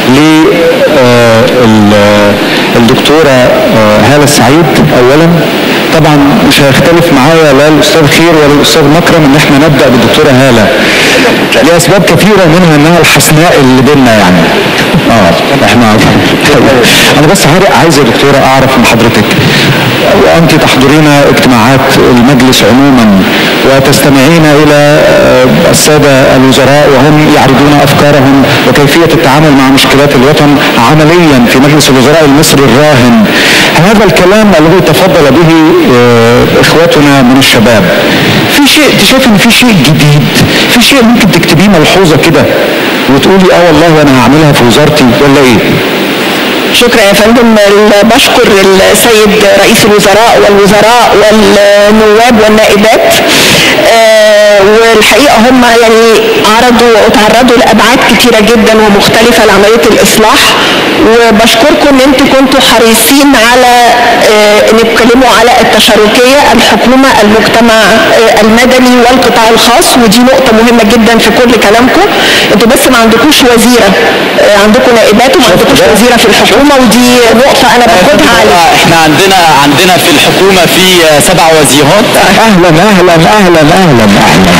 للدكتورة هالة السعيد. أولا طبعا مش هيختلف معايا لا الأستاذ خير ولا الأستاذ مكرم إن احنا نبدأ بالدكتورة هالة لأسباب كثيرة، منها إنها الحسناء اللي بينا يعني. احنا أنا بس عايز يا دكتورة أعرف من حضرتك، وأنت تحضرين اجتماعات المجلس عموما وتستمعين إلى السادة الوزراء وهم يعرضون أفكارهم وكيفية التعامل مع مشكلات الوطن عمليا في مجلس الوزراء المصري الراهن. هذا الكلام الذي تفضل به إخواتنا من الشباب، في شيء شايف إن في شيء جديد، في شيء ممكن تكتبيه ملحوظة كده وتقولي والله أنا هعملها في وزارتي ولا إيه؟
شكرا يا فندم. بشكر السيد رئيس الوزراء والوزراء والنواب والنائبات، والحقيقة هم يعني عرضوا وتعرضوا لأبعاد كتيرة جدا ومختلفة لعملية الإصلاح، وبشكركم ان انتم كنتوا حريصين على ان تتكلموا على التشاركية، الحكومة، المجتمع المدني والقطاع الخاص، ودي نقطة مهمة جدا في كل كلامكم. انتوا بس ما عندكوش وزيرة، عندكم نائبات وما عندكوش وزيرة في الحكومة، ودي نقطة انا باخدها عليكم.
احنا عندنا في الحكومة في 7 وزيرات.
اهلا اهلا اهلا اهلا اهلا.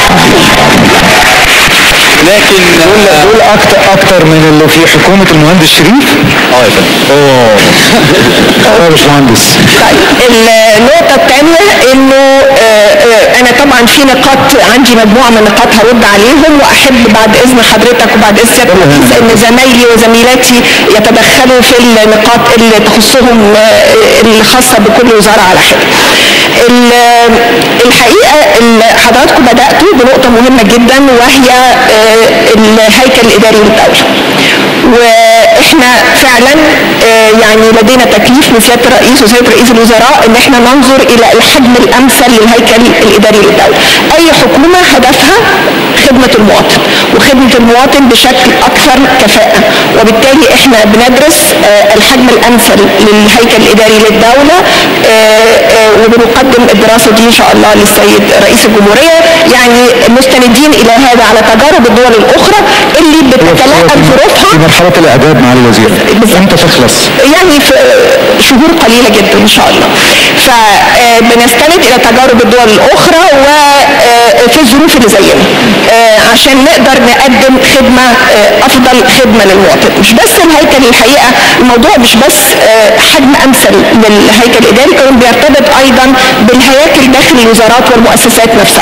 لكن
دول اكتر من اللي في حكومة المهندس شريف.
يا فندم.
يا باشمهندس.
النقطة الثانية انه انا طبعا في نقاط عندي مجموعة من النقاط هرد عليهم، واحب بعد اذن حضرتك وبعد اذن سيادة الرئيس ان زمايلي وزميلاتي يتدخلوا في النقاط اللي تخصهم الخاصة بكل وزارة على حدة. الحقيقة حضراتكم بدأتوا بنقطة مهمة جدا وهي الهيكل الإداري للدولة، واحنا فعلا يعني لدينا تكليف من سيادة الرئيس وسيادة رئيس الوزراء ان احنا ننظر الى الحجم الامثل للهيكل الاداري للدولة. اي حكومة هدفها خدمة المواطن وخدمة المواطن بشكل اكثر كفاءة، وبالتالي احنا بندرس الحجم الامثل للهيكل الاداري للدولة، وبنقدم الدراسة دي ان شاء الله للسيد رئيس الجمهورية، يعني مستندين الى هذا على تجارب الدول الاخرى اللي بتتلائم ظروفها.
في مرحلة الاعداد مع الوزير امتى تخلص؟
يعني في شهور قليلة جدا ان شاء الله. فبنستند الى تجارب الدول الاخرى وفي الظروف اللي زينا عشان نقدر نقدم خدمة افضل خدمة للمواطن. مش بس الهيكل، الحقيقة الموضوع مش بس حجم امثل للهيكل الاداري، كمان بيرتبط ايضا بالهياكل داخل الوزارات والمؤسسات نفسها.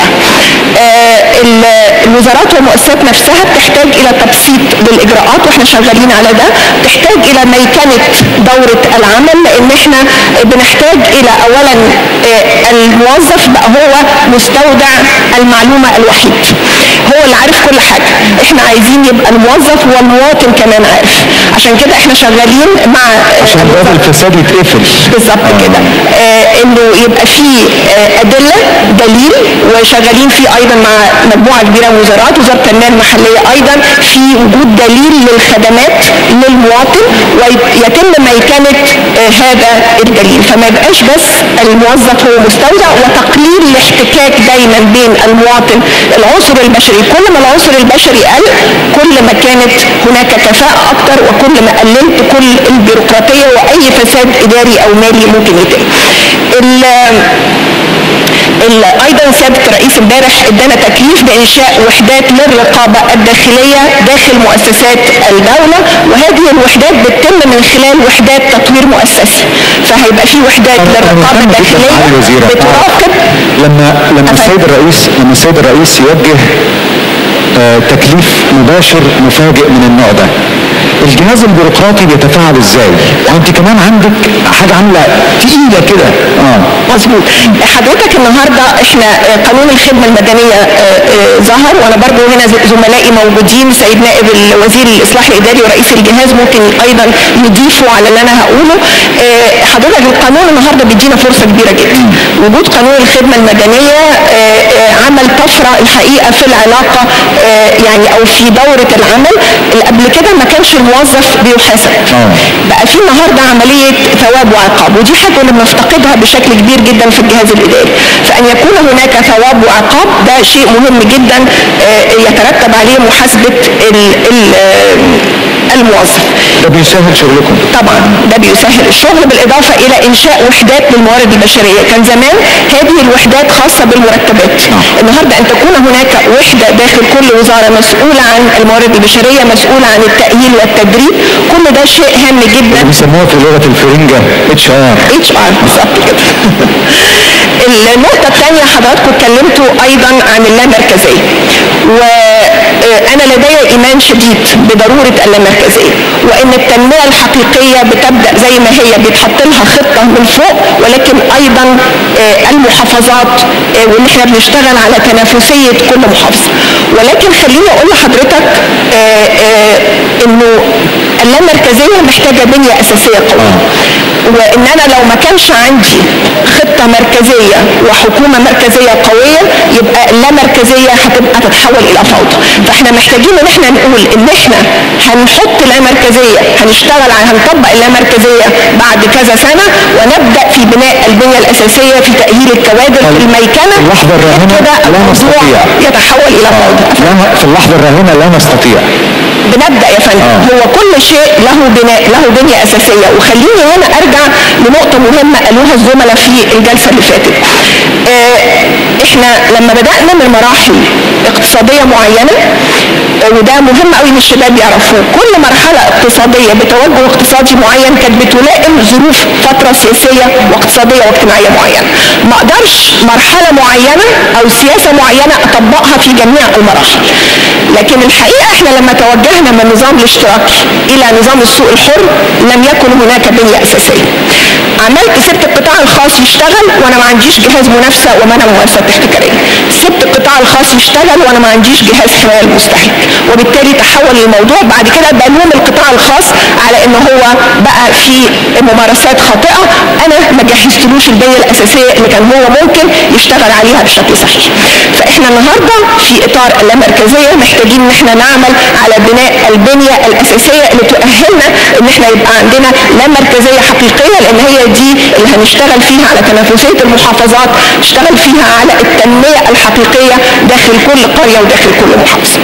الوزارات والمؤسسات نفسها بتحتاج الى تبسيط للاجراءات واحنا شغالين على ده، تحتاج الى ميكنة دورة العمل، لان احنا بنحتاج الى اولا الموظف بقى هو مستودع المعلومة الوحيد، هو اللي عارف كل حاجة. احنا عايزين يبقى الموظف والمواطن كمان عارف، عشان كده احنا شغالين مع
عشان باب الفساد يتقفل
بالظبط كده، انه يبقى فيه دليل، وشغالين فيه ايضا مع مجموعة كبيرة من وزارات، وزارة التنمية المحلية ايضا في وجود دليل للخدمات للمواطن، ويتم ميكنة هذا الدليل، فما يبقاش بس الموظف هو مستودع، وتقليل الاحتكاك دايما بين المواطن. العنصر البشري، كل ما العنصر البشري قل كل ما كانت هناك كفاءة اكتر، وكل ما قللت كل البيروقراطية واي فساد اداري او مالي ممكن يتم.
ايضا سياده الرئيس امبارح ادانا تكليف بانشاء وحدات للرقابه الداخليه داخل مؤسسات الدوله، وهذه الوحدات بتتم من خلال وحدات تطوير مؤسسي، فهيبقى في وحدات للرقابه الداخليه بتراقب.
لما السيد الرئيس يوجه تكليف مباشر مفاجئ من النوع ده، الجهاز البيروقراطي بيتفاعل ازاي؟ وانت كمان عندك حاجه عامله تقيله كده.
مظبوط. حضرتك النهارده احنا قانون الخدمه المدنيه ظهر، وانا برضو هنا زملائي موجودين، سيد نائب الوزير الاصلاح الاداري ورئيس الجهاز ممكن ايضا يضيفوا على اللي انا هقوله. حضرتك القانون النهارده بيدينا فرصه كبيره جدا. وجود قانون الخدمه المدنيه عمل طفره الحقيقه في العلاقه يعني او في دوره العمل. اللي قبل كده ما كانش الموظف بيحاسب، بقى في النهارده عمليه ثواب وعقاب، ودي حاجه كنا بنفتقدها بشكل كبير جدا في الجهاز الاداري. فان يكون هناك ثواب وعقاب ده شيء مهم جدا يترتب عليه محاسبه الموظف.
ده بيسهل شغلكم
طبعا، ده بيسهل الشغل بالاضافه الى انشاء وحدات للموارد البشريه. كان زمان هذه الوحدات خاصه بالمرتبات، النهارده ان تكون هناك وحده داخل كل وزاره مسؤوله عن الموارد البشريه، مسؤوله عن التاهيل والتدريب، كل ده شيء هام جدا.
بيسموها في لغه الفرنجه HR
بالظبط كده. النقطه الثانيه حضراتكم اتكلمتوا ايضا عن اللامركزيه، وانا لدي ايمان شديد بضروره اللامركزيه، وان التنميه الحقيقيه بتبدا زي ما هي بيتحط لها خطه من فوق، ولكن ايضا المحافظات وان احنا بنشتغل على تنافسيه كل محافظه. ولكن خليني اقول لحضرتك انه اللامركزيه محتاجه بنيه اساسيه قويه، وان انا لو ما كانش عندي خطه مركزيه وحكومه مركزيه قويه يبقى اللامركزيه هتبقى تتحول الى فوضى. فاحنا محتاجين ان احنا نقول ان احنا هنحط اللامركزيه، هنشتغل على هنطبق اللامركزيه بعد كذا سنه، ونبدا في بناء البنيه الاساسيه في تاهيل الكوادر في الميكنه.
اللحظه الراهنه لا نستطيع
يتحول الى فوضى.
في اللحظه الراهنه لا نستطيع.
بنبدا يا فندم. هو كل شيء له بناء، له بنيه اساسيه. وخليني هنا ارجع لنقطه مهمه قالوها الزملاء في الجلسه اللي فاتت. احنا لما بدانا من مراحل اقتصاديه معينه، وده مهم قوي ان الشباب يعرفوه، كل مرحله اقتصاديه بتوجه اقتصادي معين كانت بتلائم ظروف فتره سياسيه واقتصاديه واجتماعيه معينه. ما اقدرش مرحله معينه او سياسه معينه اطبقها في جميع المراحل. لكن الحقيقه احنا لما توجهنا من النظام الاشتراكي الى نظام السوق الحر لم يكن هناك بنيه اساسيه. سبت القطاع الخاص يشتغل وانا ما عنديش جهاز منافسه ومنع ممارسات احتكاريه. سبت القطاع الخاص يشتغل وانا ما عنديش جهاز حمايه المستهلك، وبالتالي تحول الموضوع بعد كده بلوم القطاع الخاص على ان هو بقى في ممارسات خاطئه، انا ما جهزتلوش البنيه الاساسيه اللي كان هو ممكن يشتغل عليها بشكل صحيح. فاحنا النهارده في اطار اللامركزيه محتاجين ان احنا نعمل على بناء البنيه الاساسيه اللي تؤهلنا ان احنا يبقى عندنا لامركزيه حقيقيه، لان هي دي اللي هنشتغل فيها على تنافسيه المحافظات، نشتغل فيها على التنميه الحقيقيه داخل كل قريه وداخل كل محافظه.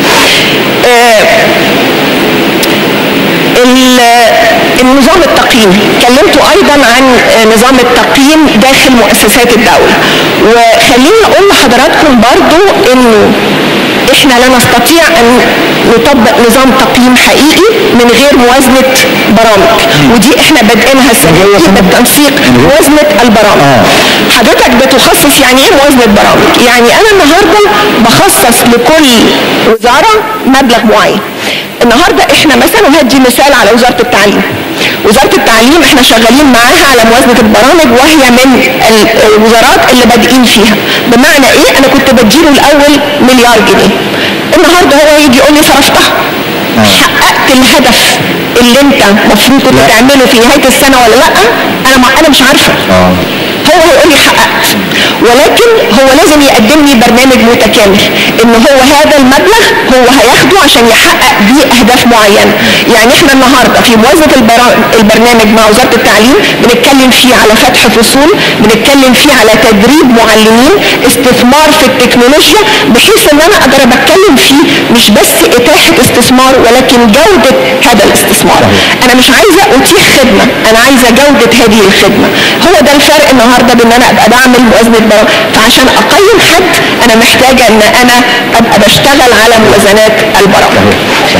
النظام التقييمي، اتكلمتوا ايضا عن نظام التقييم داخل مؤسسات الدوله، وخليني اقول لحضراتكم برضو انه احنا لا نستطيع ان نطبق نظام تقييم حقيقي من غير موازنه برامج، ودي احنا بادئينها السنه دي بالتنسيق موازنه البرامج. حضرتك بتخصص يعني ايه موازنه برامج؟ يعني انا النهارده بخصص لكل وزاره مبلغ معين. النهارده احنا مثلا، وهدي مثال على وزاره التعليم. وزاره التعليم احنا شغالين معاها على موازنه البرامج، وهي من الوزارات اللي بادئين فيها. بمعنى ايه؟ انا كنت بديله الاول مليار جنيه، النهارده هو يجي يقول لي صرفتها. حققت الهدف اللي انت المفروض كنت تعمله في نهايه السنه ولا لا؟ انا مش عارفه. هو هيقول لي حققت، ولكن هو لازم يقدم لي برنامج متكامل ان هو هذا المبلغ هو هياخده عشان يحقق بيه اهداف معينه. يعني احنا النهارده في موازنه البرنامج مع وزاره التعليم بنتكلم فيه على فتح فصول، بنتكلم فيه على تدريب معلمين، استثمار في التكنولوجيا، بحيث ان انا اقدر بتكلم فيه مش بس اتاحه استثمار ولكن جوده هذا الاستثمار. انا مش عايزه اتيح خدمه، انا عايزه جوده هذه الخدمه. هو ده الفرق النهارده بان انا ابقى بعمل موازنه الوزراء. فعشان اقيم حد انا محتاجه ان انا ابقى بشتغل على موازنات البرامج.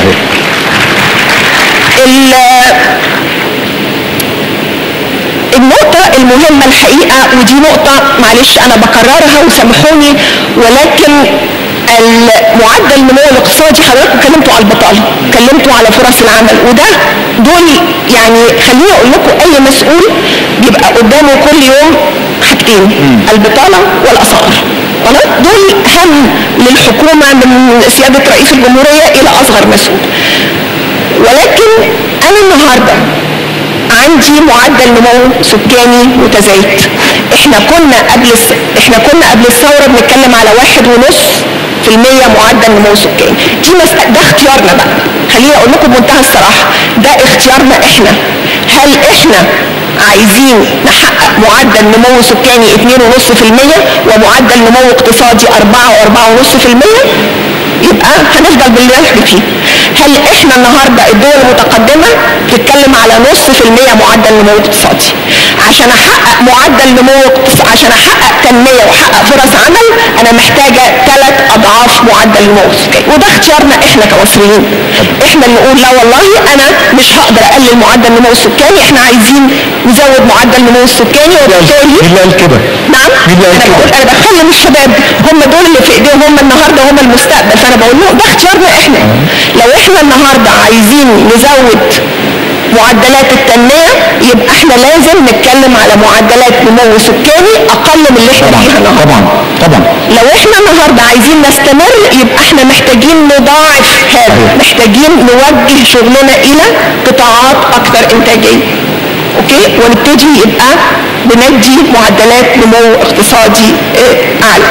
النقطة المهمة الحقيقة، ودي نقطة معلش أنا بكررها وسامحوني، ولكن المعدل النمو الاقتصادي حضراتكم اتكلمتوا على البطالة، اتكلمتوا على فرص العمل، وده دول يعني خليني أقول لكم أي مسؤول بيبقى قدامه كل يوم حاجتين، البطالة والأسعار. خلاص دول هم للحكومة من سيادة رئيس الجمهورية إلى أصغر مسؤول. ولكن أنا النهارده عندي معدل نمو سكاني متزايد. احنا كنا قبل الثوره بنتكلم على 1.5% معدل نمو سكاني. ده اختيارنا بقى، خليني اقول لكم بمنتهى الصراحه ده اختيارنا احنا. هل احنا عايزين نحقق معدل نمو سكاني 2.5% ومعدل نمو اقتصادي 4 و4.5%؟ يبقى هنفضل باللي فيه. هل احنا النهارده الدول المتقدمه بتتكلم على 0.5% معدل نمو اقتصادي؟ عشان احقق معدل نمو عشان احقق تنميه واحقق فرص عمل انا محتاجه 3 اضعاف معدل نمو السكاني، وده اختيارنا احنا كمصريين. احنا اللي نقول لا والله انا مش هقدر اقلل معدل النمو السكاني، احنا عايزين نزود معدل النمو السكاني، وبالتالي
مين اللي قال كده؟
نعم انا بتكلم الشباب، هم دول اللي في ايديهم، هم النهارده هم المستقبل، فانا بقول لهم ده اختيارنا احنا. لو احنا النهارده عايزين نزود معدلات التنميه يبقى احنا لازم نتكلم على معدلات نمو سكاني اقل من اللي احنا فيها النهارده.
طبعا.
لو احنا النهارده عايزين نستمر يبقى احنا محتاجين نضاعف هذا، محتاجين نوجه شغلنا الى قطاعات اكثر انتاجيه. اوكي، ونبتدي يبقى بندي معدلات نمو اقتصادي اعلى.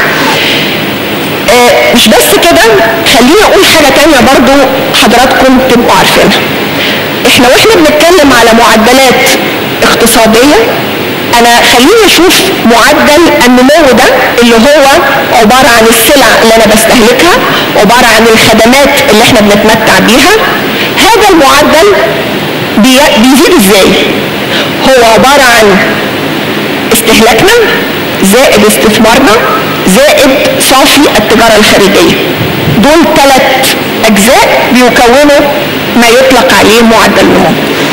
مش بس كده، خليني اقول حاجه تانية برضو حضراتكم تبقوا عارفينها. احنا واحنا بنتكلم على معدلات اقتصاديه، انا خليني اشوف معدل النمو ده اللي هو عباره عن السلع اللي انا بستهلكها، عباره عن الخدمات اللي احنا بنتمتع بيها. هذا المعدل بيزيد ازاي؟ هو عباره عن استهلاكنا زائد استثمارنا زائد صافي التجارة الخارجية. دول 3 أجزاء بيكونوا ما يطلق عليه معدل النمو.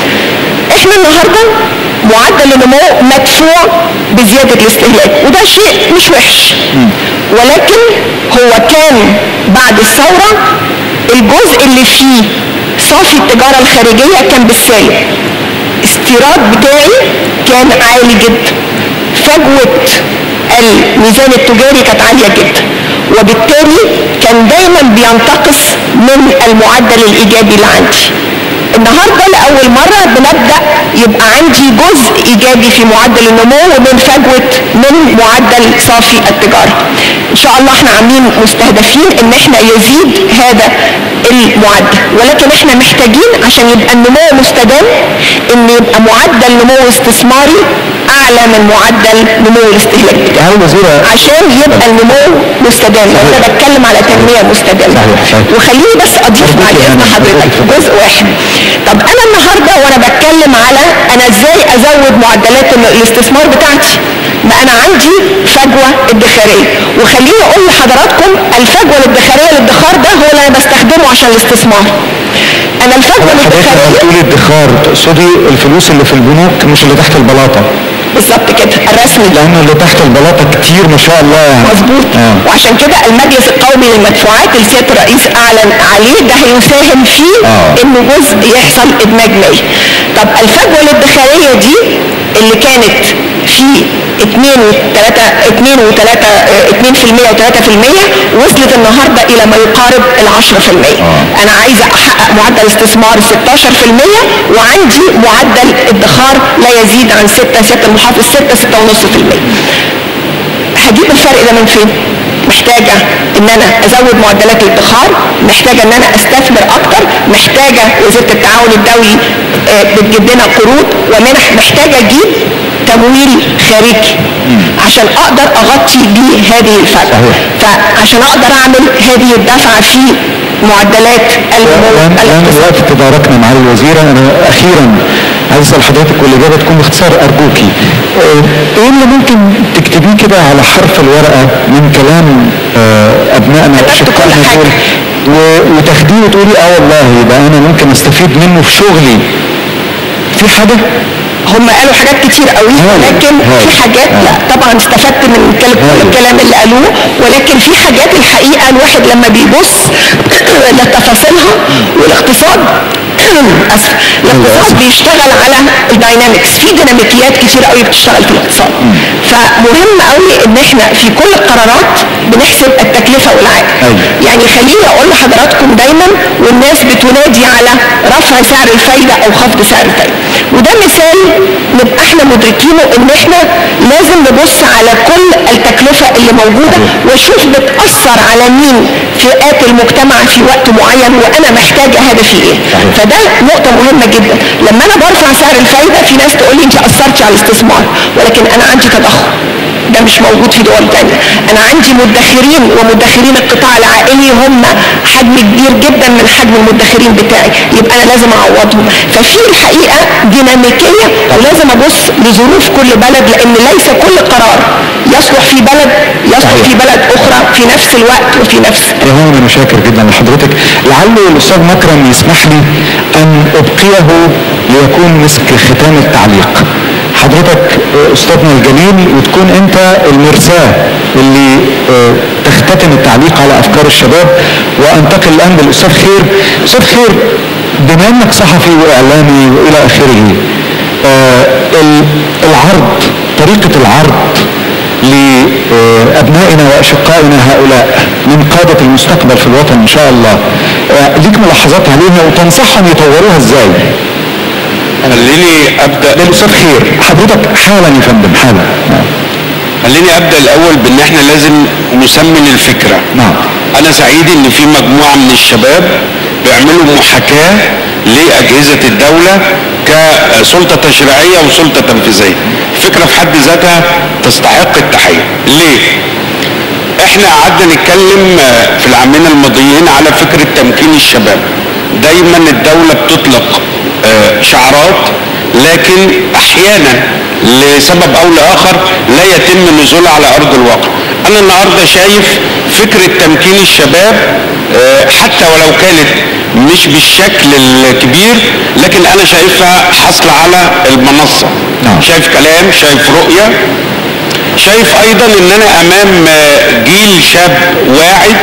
احنا النهاردة معدل النمو مدفوع بزيادة الاستهلاك، وده شيء مش وحش، ولكن هو كان بعد الثورة الجزء اللي فيه صافي التجارة الخارجية كان بالسالب. استيراد بتاعي كان عالي جدا، فجوة الميزان التجاري كانت عالية جدا، وبالتالي كان دايما بينتقص من المعدل الإيجابي اللي عندي. النهارده لأول مرة بنبدأ يبقى عندي جزء إيجابي في معدل النمو ومن فجوة من معدل صافي التجارة. إن شاء الله احنا عاملين مستهدفين إن احنا يزيد هذا المعدل، ولكن احنا محتاجين عشان يبقى النمو مستدام إن يبقى معدل نمو استثماري أعلى من معدل نمو الاستهلاك عشان يبقى النمو مستدام. أنا بتكلم على تنمية مستدامة. وخليني بس أضيف على إذن حضرتك جزء واحد. طب انا النهارده وانا بتكلم على انا ازاي ازود معدلات الاستثمار بتاعتي، ما انا عندي فجوه ادخاريه. وخليني اقول لحضراتكم الفجوه الادخاريه، الادخار ده هو اللي انا بستخدمه عشان الاستثمار. انا الفجوه الادخاريه
تقولي الادخار تقصدي الفلوس اللي في البنوك مش اللي تحت البلاطه.
بالظبط كده، الرسمي،
لان اللي تحت البلاطه كتير ما شاء الله يعني.
مظبوط. وعشان كده المجلس القومي للمدفوعات اللي سياده الرئيس اعلن عليه ده هيساهم فيه انه جزء يحصل ادماج مالي. طب الفجوه الادخاريه دي اللي كانت في 2% و3% وصلت النهارده الى ما يقارب ال 10%. انا عايزه احقق معدل استثمار 16% وعندي معدل ادخار لا يزيد عن 6 المحافظ 6.5%. هجيب الفرق ده من فين؟ محتاجة ان انا ازود معدلات الادخار، محتاجة ان انا استثمر اكتر، محتاجة وزارة التعاون الدولي بتجيب لنا قروض ومنح، محتاجة اجيب تمويل خارجي عشان اقدر اغطي بيه هذه الفجوة. فعشان اقدر اعمل هذه الدفعة في معدلات النمو
الوقت تداركنا مع الوزيرة. انا اخيرا عايز اسال حضرتك والاجابه تكون باختصار ارجوكي. ايه اللي ممكن تكتبيه اكتبيه كده على حرف الورقه من كلام ابنائنا واشقائنا دول وتاخديه وتقولي والله يبقى انا ممكن استفيد منه في شغلي. في حاجه؟
هم قالوا حاجات كتير قوي، ولكن في حاجات لا طبعا استفدت من الكلام اللي قالوه، ولكن في حاجات الحقيقه الواحد لما بيبص لتفاصيلها. والاقتصاد اسف، الاقتصاد بيشتغل على الداينامكس، في ديناميكيات كتير قوي بتشتغل في الاقتصاد. فمهم قوي ان احنا في كل القرارات بنحسب التكلفه والعائد. يعني خليني اقول لحضراتكم دايما، والناس بتنادي على رفع سعر الفايده او خفض سعر الفايده، وده مثال نبقى احنا مدركينه ان احنا لازم نبص على كل التكلفه اللي موجوده واشوف بتاثر على مين فئات المجتمع في وقت معين وانا محتاجه هدفي ايه. فده نقطه مهمه جدا. لما انا برفع سعر الفايده في ناس تقول لي انت اثرتي على الاستثمار، ولكن انا عندي تضخم ده مش موجود في دول تانية. انا عندي مدخرين، ومدخرين القطاع العائلي هم حجم كبير جدا من حجم المدخرين بتاعي، يبقى انا لازم اعوضهم. ففي الحقيقه ديناميكيه، ولازم ابص لظروف كل بلد، لان ليس كل قرار يصلح في بلد يصلح في بلد اخرى في نفس الوقت وفي نفس.
انا شاكر جدا لحضرتك. لعل الاستاذ مكرم يسمح لي ان ابقيه ليكون مسك ختام التعليق. حضرتك استاذنا الجليل وتكون انت المرساه اللي تختتم التعليق على افكار الشباب، وانتقل الان للاستاذ خير. استاذ خير، بما انك صحفي واعلامي والى اخره، العرض، طريقه العرض لابنائنا واشقائنا هؤلاء من قاده المستقبل في الوطن ان شاء الله، ليك ملاحظات عليها وتنصحهم يطوروها ازاي؟
خليني ابدا
للاستاذ خير. حضرتك حالا يا فندم، حالا.
خليني ابدا الاول بان احنا لازم نسمن الفكره.
نعم.
انا سعيد ان في مجموعه من الشباب بيعملوا محاكاه لاجهزه الدوله كسلطه تشريعيه وسلطه تنفيذيه. الفكره في حد ذاتها تستحق التحيه. ليه؟ احنا قعدنا نتكلم في العامين الماضيين على فكره تمكين الشباب. دايما الدوله بتطلق شعارات، لكن احيانا لسبب او لاخر لا يتم نزولها على ارض الواقع. انا النهارده شايف فكره تمكين الشباب حتى ولو كانت مش بالشكل الكبير، لكن انا شايفها حاصله على المنصه. شايف كلام، شايف رؤيه، شايف ايضا ان انا امام جيل شاب واعد.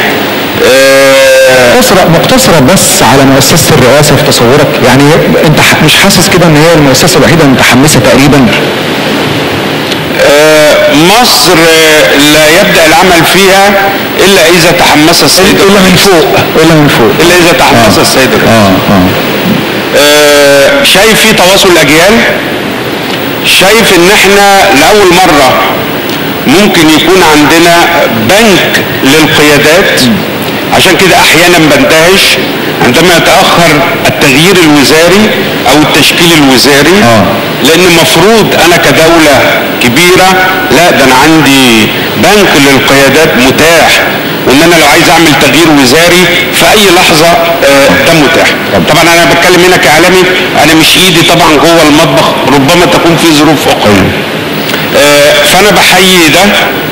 مقتصرة بس على مؤسسة الرئاسة في تصورك؟ يعني انت مش حاسس كده ان هي المؤسسة الوحيدة المتحمسة تقريبا؟
مصر لا يبدأ العمل فيها الا اذا تحمس السيد
الا من فوق
الا اذا تحمس السيد الرئيس. شايف في تواصل الاجيال، شايف ان احنا لاول مرة ممكن يكون عندنا بنك للقيادات. عشان كده احيانا بندهش عندما يتاخر التغيير الوزاري او التشكيل الوزاري، لان المفروض انا كدوله كبيره لا ده انا عندي بنك للقيادات متاح، وان انا لو عايز اعمل تغيير وزاري في اي لحظه ده متاح. طبعا انا بتكلم هنا كاعلامي، انا مش ايدي طبعا جوه المطبخ، ربما تكون في ظروف اخرى. فانا بحيي ده.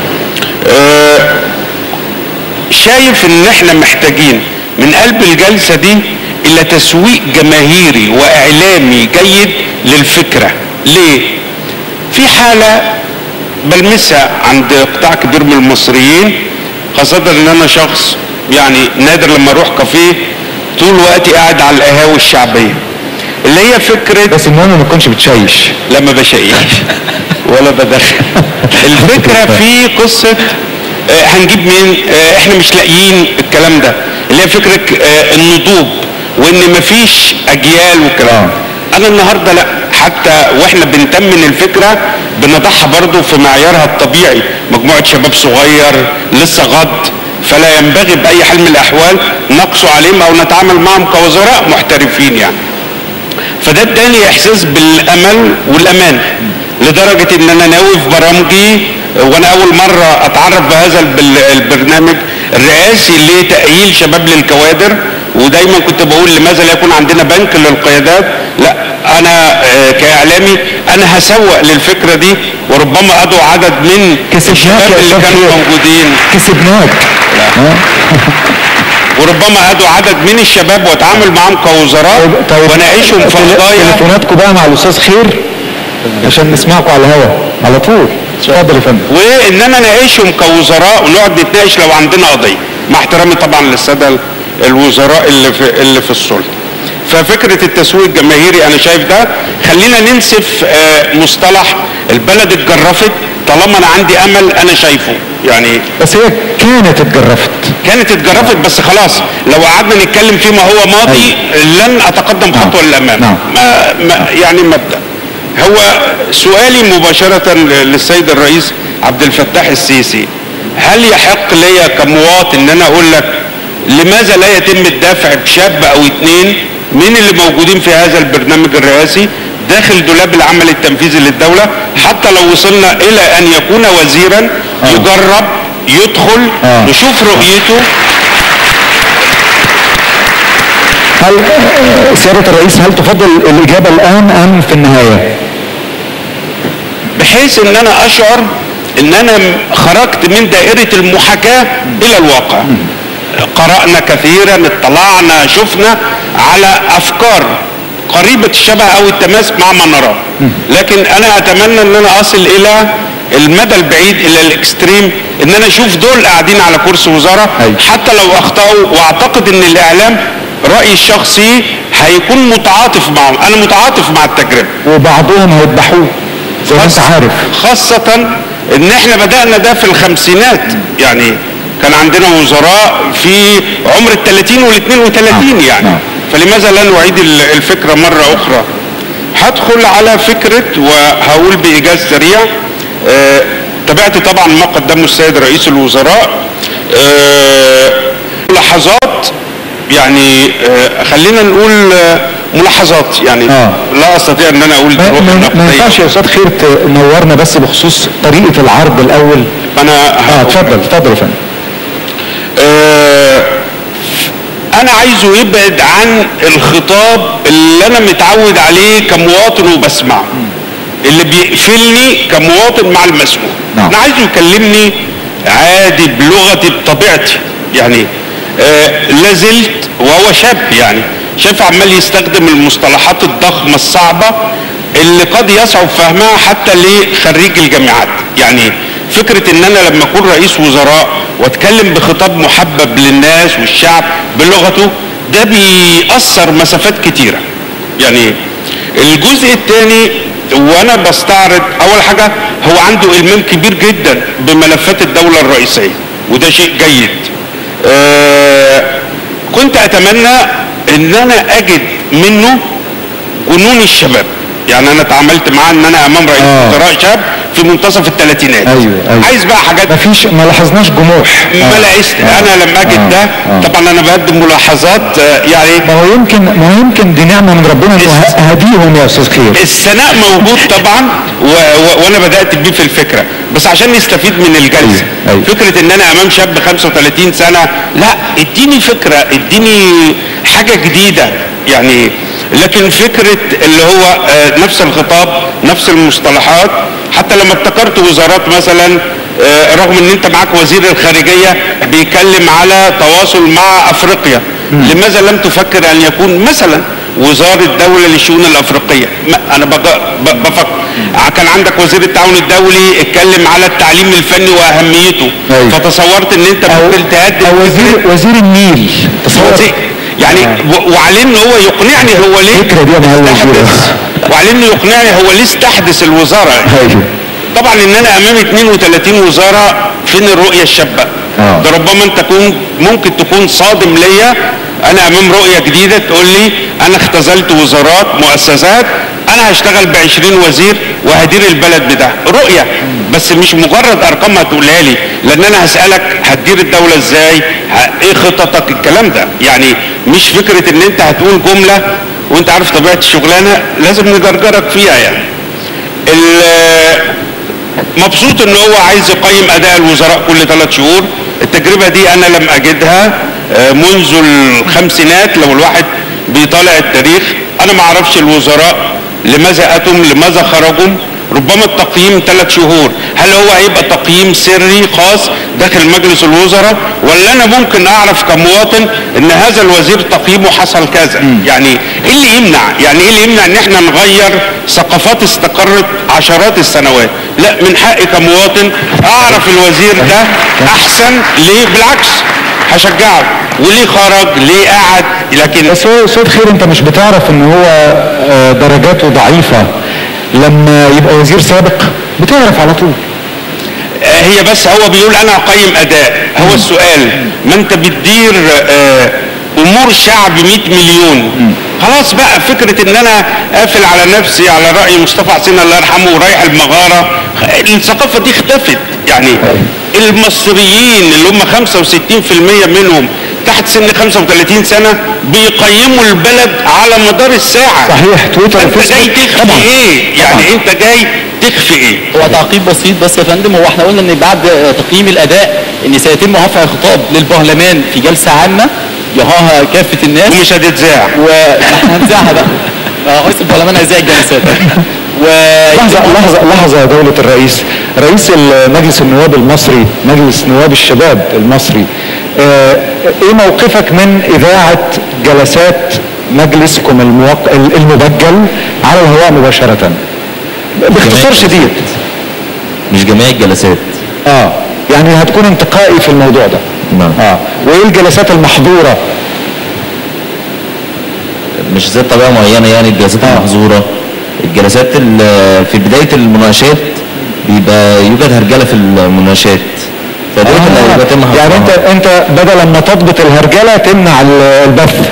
شايف ان احنا محتاجين من قلب الجلسة دي الى تسويق جماهيري واعلامي جيد للفكرة. ليه؟ في حالة بلمسها عند قطاع كبير من المصريين، خاصة ان انا شخص يعني نادر لما اروح كافيه طول وقتي قاعد على القهاوي الشعبية، اللي هي فكرة
بس المهم ما تكونش بتشيش.
لما بشيش ولا بدخل. الفكرة في قصة هنجيب مين؟ احنا مش لاقيين الكلام ده، اللي هي فكرة النضوج وان مفيش اجيال والكلام. انا النهارده لا، حتى واحنا بنتمن الفكرة بنضعها برضو في معيارها الطبيعي، مجموعة شباب صغير لسه غض، فلا ينبغي باي حال من الاحوال نقصوا عليهم او نتعامل معهم كوزراء محترفين يعني. فده اداني احساس بالامل والامان، لدرجة ان انا ناوي في برامجي، وانا اول مرة اتعرف بهذا البرنامج الرئاسي لتأهيل شباب للكوادر، ودايما كنت بقول لماذا لا يكون عندنا بنك للقيادات لا انا كاعلامي انا هسوق للفكره دي، وربما ادعو عدد من الشباب اللي كانوا موجودين.
كسبناك.
وربما ادعو عدد من الشباب واتعامل معاهم كوزراء واناقشهم في قضايا.
تليفوناتكم بقى مع الاستاذ خير عشان نسمعكم على الهواء على طول. اتفضل يا فندم.
وان انا اناقشهم كوزراء ونقعد نتناقش لو عندنا قضيه، مع احترامي طبعا للساده الوزراء اللي في السلطه. ففكره التسويق الجماهيري انا شايف ده، خلينا ننسف مصطلح البلد اتجرفت، طالما انا عندي امل انا شايفه يعني.
بس هي كانت اتجرفت بس خلاص لو قعدنا نتكلم فيما هو ماضي لن اتقدم خطوه للامام. يعني مبدا. هو سؤالي مباشره للسيد الرئيس عبد الفتاح السيسي، هل يحق لي كمواطن ان انا اقول لك لماذا لا يتم الدفع بشاب او اتنين من اللي موجودين في هذا البرنامج الرئاسي داخل دولاب العمل التنفيذي للدولة، حتى لو وصلنا الى ان يكون وزيرا يجرب يدخل نشوف رؤيته. هل سيادة الرئيس هل تفضل الاجابة الان ام في النهاية؟
بحيث ان انا اشعر ان انا خرجت من دائرة المحاكاة الى الواقع. قرأنا كثيرا، اطلعنا، شفنا على افكار قريبة الشبه او التماس مع ما نراه، لكن انا اتمنى ان انا اصل الى المدى البعيد، الى الاكستريم، ان انا اشوف دول قاعدين على كرسي وزارة حتى لو اخطأوا، واعتقد ان الاعلام رأيي الشخصي هيكون متعاطف معهم. انا متعاطف مع التجربة،
وبعضهم هيذبحوه زي ما انت عارف،
خاصة ان احنا بدأنا ده في الخمسينات، يعني كان عندنا وزراء في عمر ال30 وال32 يعني. فلماذا لا نعيد الفكرة مرة اخرى؟ هدخل على فكرة وهقول بإيجاز سريع. تابعت طبعا ما قدمه السيد رئيس الوزراء، ملاحظات يعني خلينا نقول ملاحظات يعني لا استطيع ان انا اقول
ما ينفعش يا استاذ خير تنورنا بس بخصوص طريقة العرض الاول؟
انا
اتفضل يا فندم.
انا عايزه يبعد عن الخطاب اللي انا متعود عليه كمواطن وبسمعه، اللي بيقفلني كمواطن مع المسؤول. انا عايزه يكلمني عادي بلغتي بطبيعتي يعني. لازلت وهو شاب يعني، شايف عمال يستخدم المصطلحات الضخمة الصعبة اللي قد يصعب فهمها حتى لخريج الجامعات. يعني فكرة ان انا لما اكون رئيس وزراء واتكلم بخطاب محبب للناس والشعب بلغته، ده بيأثر مسافات كتيرة. يعني الجزء الثاني وانا بستعرض، اول حاجة هو عنده إلمام كبير جدا بملفات الدولة الرئيسية وده شيء جيد. كنت اتمنى ان انا اجد منه جنون الشباب. يعني انا اتعاملت معاه ان انا امام رئيس وزراء شاب في منتصف الثلاثينات.
أيوة.
عايز بقى حاجات
ما لاحظناش جموح.
ما لقيت انا لما اجد ده طبعا انا بقدم ملاحظات يعني.
ما هو يمكن دي نعمه من ربنا انه هديهم يا استاذ خير.
الثناء موجود طبعا وانا بدات بيه في الفكره، بس عشان نستفيد من الجلسه. أيوة. فكره ان انا امام شاب 35 سنه، لا اديني فكره، اديني حاجه جديده يعني. لكن فكرة اللي هو نفس الخطاب نفس المصطلحات، حتى لما ابتكرت وزارات مثلا، رغم ان انت معاك وزير الخارجية بيتكلم على تواصل مع افريقيا، لماذا لم تفكر ان يكون مثلا وزارة دولة للشؤون الافريقية؟ انا بفكر. كان عندك وزير التعاون الدولي اتكلم على التعليم الفني واهميته. أيوة. فتصورت ان انت ممكن تقدم
وزير النيل
يعني وعليه ان هو يقنعني هو ليه استحدث، وعليه انه يقنعني هو ليه استحدث الوزاره. طبعا ان انا امام 32 وزاره، فين الرؤيه الشابه؟ ده ربما انت ممكن تكون صادم ليا، انا امام رؤيه جديده تقول لي انا اختزلت وزارات مؤسسات، انا هشتغل ب20 وزير وهدير البلد بده. رؤيه بس مش مجرد ارقام هتقولها لي، لان انا هسالك هتدير الدوله ازاي، ايه خططك، الكلام ده يعني. مش فكره ان انت هتقول جمله وانت عارف طبيعه الشغلانه لازم نجرجرك فيها يعني. مبسوط ان هو عايز يقيم اداء الوزراء كل 3 شهور. التجربه دي انا لم اجدها منذ الخمسينات. لو الواحد بيطالع التاريخ انا ما اعرفش الوزراء لماذا اتوا، لماذا خرجوا. ربما التقييم 3 شهور، هل هو هيبقى تقييم سري خاص داخل مجلس الوزراء، ولا انا ممكن اعرف كمواطن ان هذا الوزير تقييمه حصل كذا؟ يعني ايه اللي يمنع؟ يعني ايه اللي يمنع ان احنا نغير ثقافات استقرت عشرات السنوات؟ لا، من حقي كمواطن اعرف الوزير ده احسن ليه، بالعكس هشجعه. وليه خرج، ليه قعد، لكن
بس هو استاذ خير انت مش بتعرف ان هو درجاته ضعيفة لما يبقى وزير سابق؟ بتعرف على طول.
هي بس هو بيقول انا اقيم اداء. هو السؤال، ما انت بتدير امور شعب 100 مليون، خلاص بقى فكرة ان انا قافل على نفسي على رأي مصطفى حسين الله يرحمه ورايح المغارة، الثقافة دي اختفت. يعني المصريين اللي هم 65% منهم تحت سن 35 سنة بيقيموا البلد على مدار الساعة.
صحيح. تويتر
انت جاي تخفي ايه؟ يعني انت جاي تخفي ايه؟
هو تعقيب بسيط بس يا فندم، هو احنا قلنا ان بعد تقييم الاداء ان سيتم رفع خطاب للبرلمان في جلسة عامة يراها كافة الناس،
ومش هتتذاع،
واحنا هنذاعها بقى. رئيس البرلمان هيذاع الجلسات.
لحظة يا دولة الرئيس، رئيس مجلس النواب المصري، مجلس نواب الشباب المصري، ايه موقفك من اذاعة جلسات مجلسكم المبجل على الهواء مباشرة؟ باختصار شديد.
مش جميع الجلسات.
يعني هتكون انتقائي في الموضوع ده.
نعم.
وايه الجلسات المحظورة؟
مش ذات طبيعة معينة، يعني الجلسات المحظورة، الجلسات في بداية المناقشات بيبقى يوجد هرجلة في المناقشات، فدي اللي بيتم حظرها.
يعني انت بدل ما تضبط الهرجلة تمنع البث.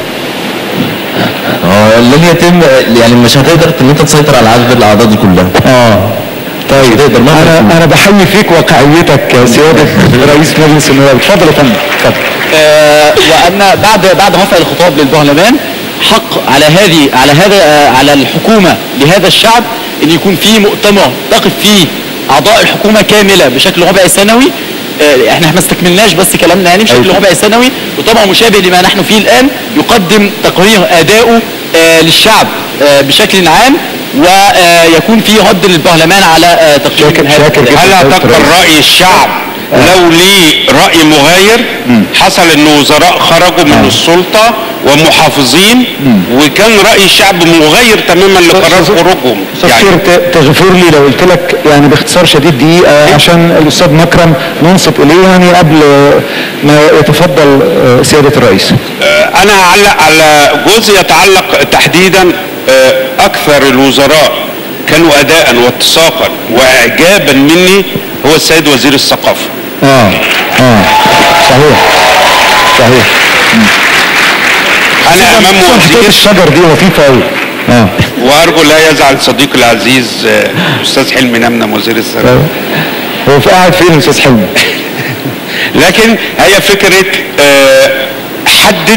لن يتم، يعني مش هتقدر ان انت تسيطر على عدد الاعضاء دي كلها.
طيب انا بحيي فيك واقعيتك يا سيادة رئيس مجلس النواب. اتفضل يا فندم. اتفضل.
وان بعد رفع الخطاب للبرلمان حق على الحكومة لهذا الشعب ان يكون في مؤتمر تقف فيه اعضاء الحكومة كاملة بشكل ربع سنوي. احنا ما استكملناش بس كلامنا يعني بشكل ربع سنوي، وطبعا مشابه لما نحن فيه الان، يقدم تقرير اداؤه للشعب بشكل عام، ويكون في رد للبرلمان على تقرير هذا.
هل هتقبل رأي الشعب لو ليه رأي مغاير؟ حصل ان وزراء خرجوا من السلطة ومحافظين وكان رأي الشعب مغاير تماما لقرار خروجهم.
يعني تغفر لي لو قلت لك يعني باختصار شديد دقيقة عشان الأستاذ مكرم ننصت إليه، يعني قبل ما يتفضل سيادة الرئيس.
أنا هعلق على جزء يتعلق تحديدا أكثر الوزراء كانوا أداء واتساقا وإعجابا مني هو السيد وزير الثقافة.
صحيح.
أنا أمام وزير
الشجر دي لطيفة قوي.
وأرجو لا يزعل صديقي العزيز أستاذ حلمي نمنم وزير الثقافة.
هو قاعد فين أستاذ حلمي؟
لكن هي فكرة حدد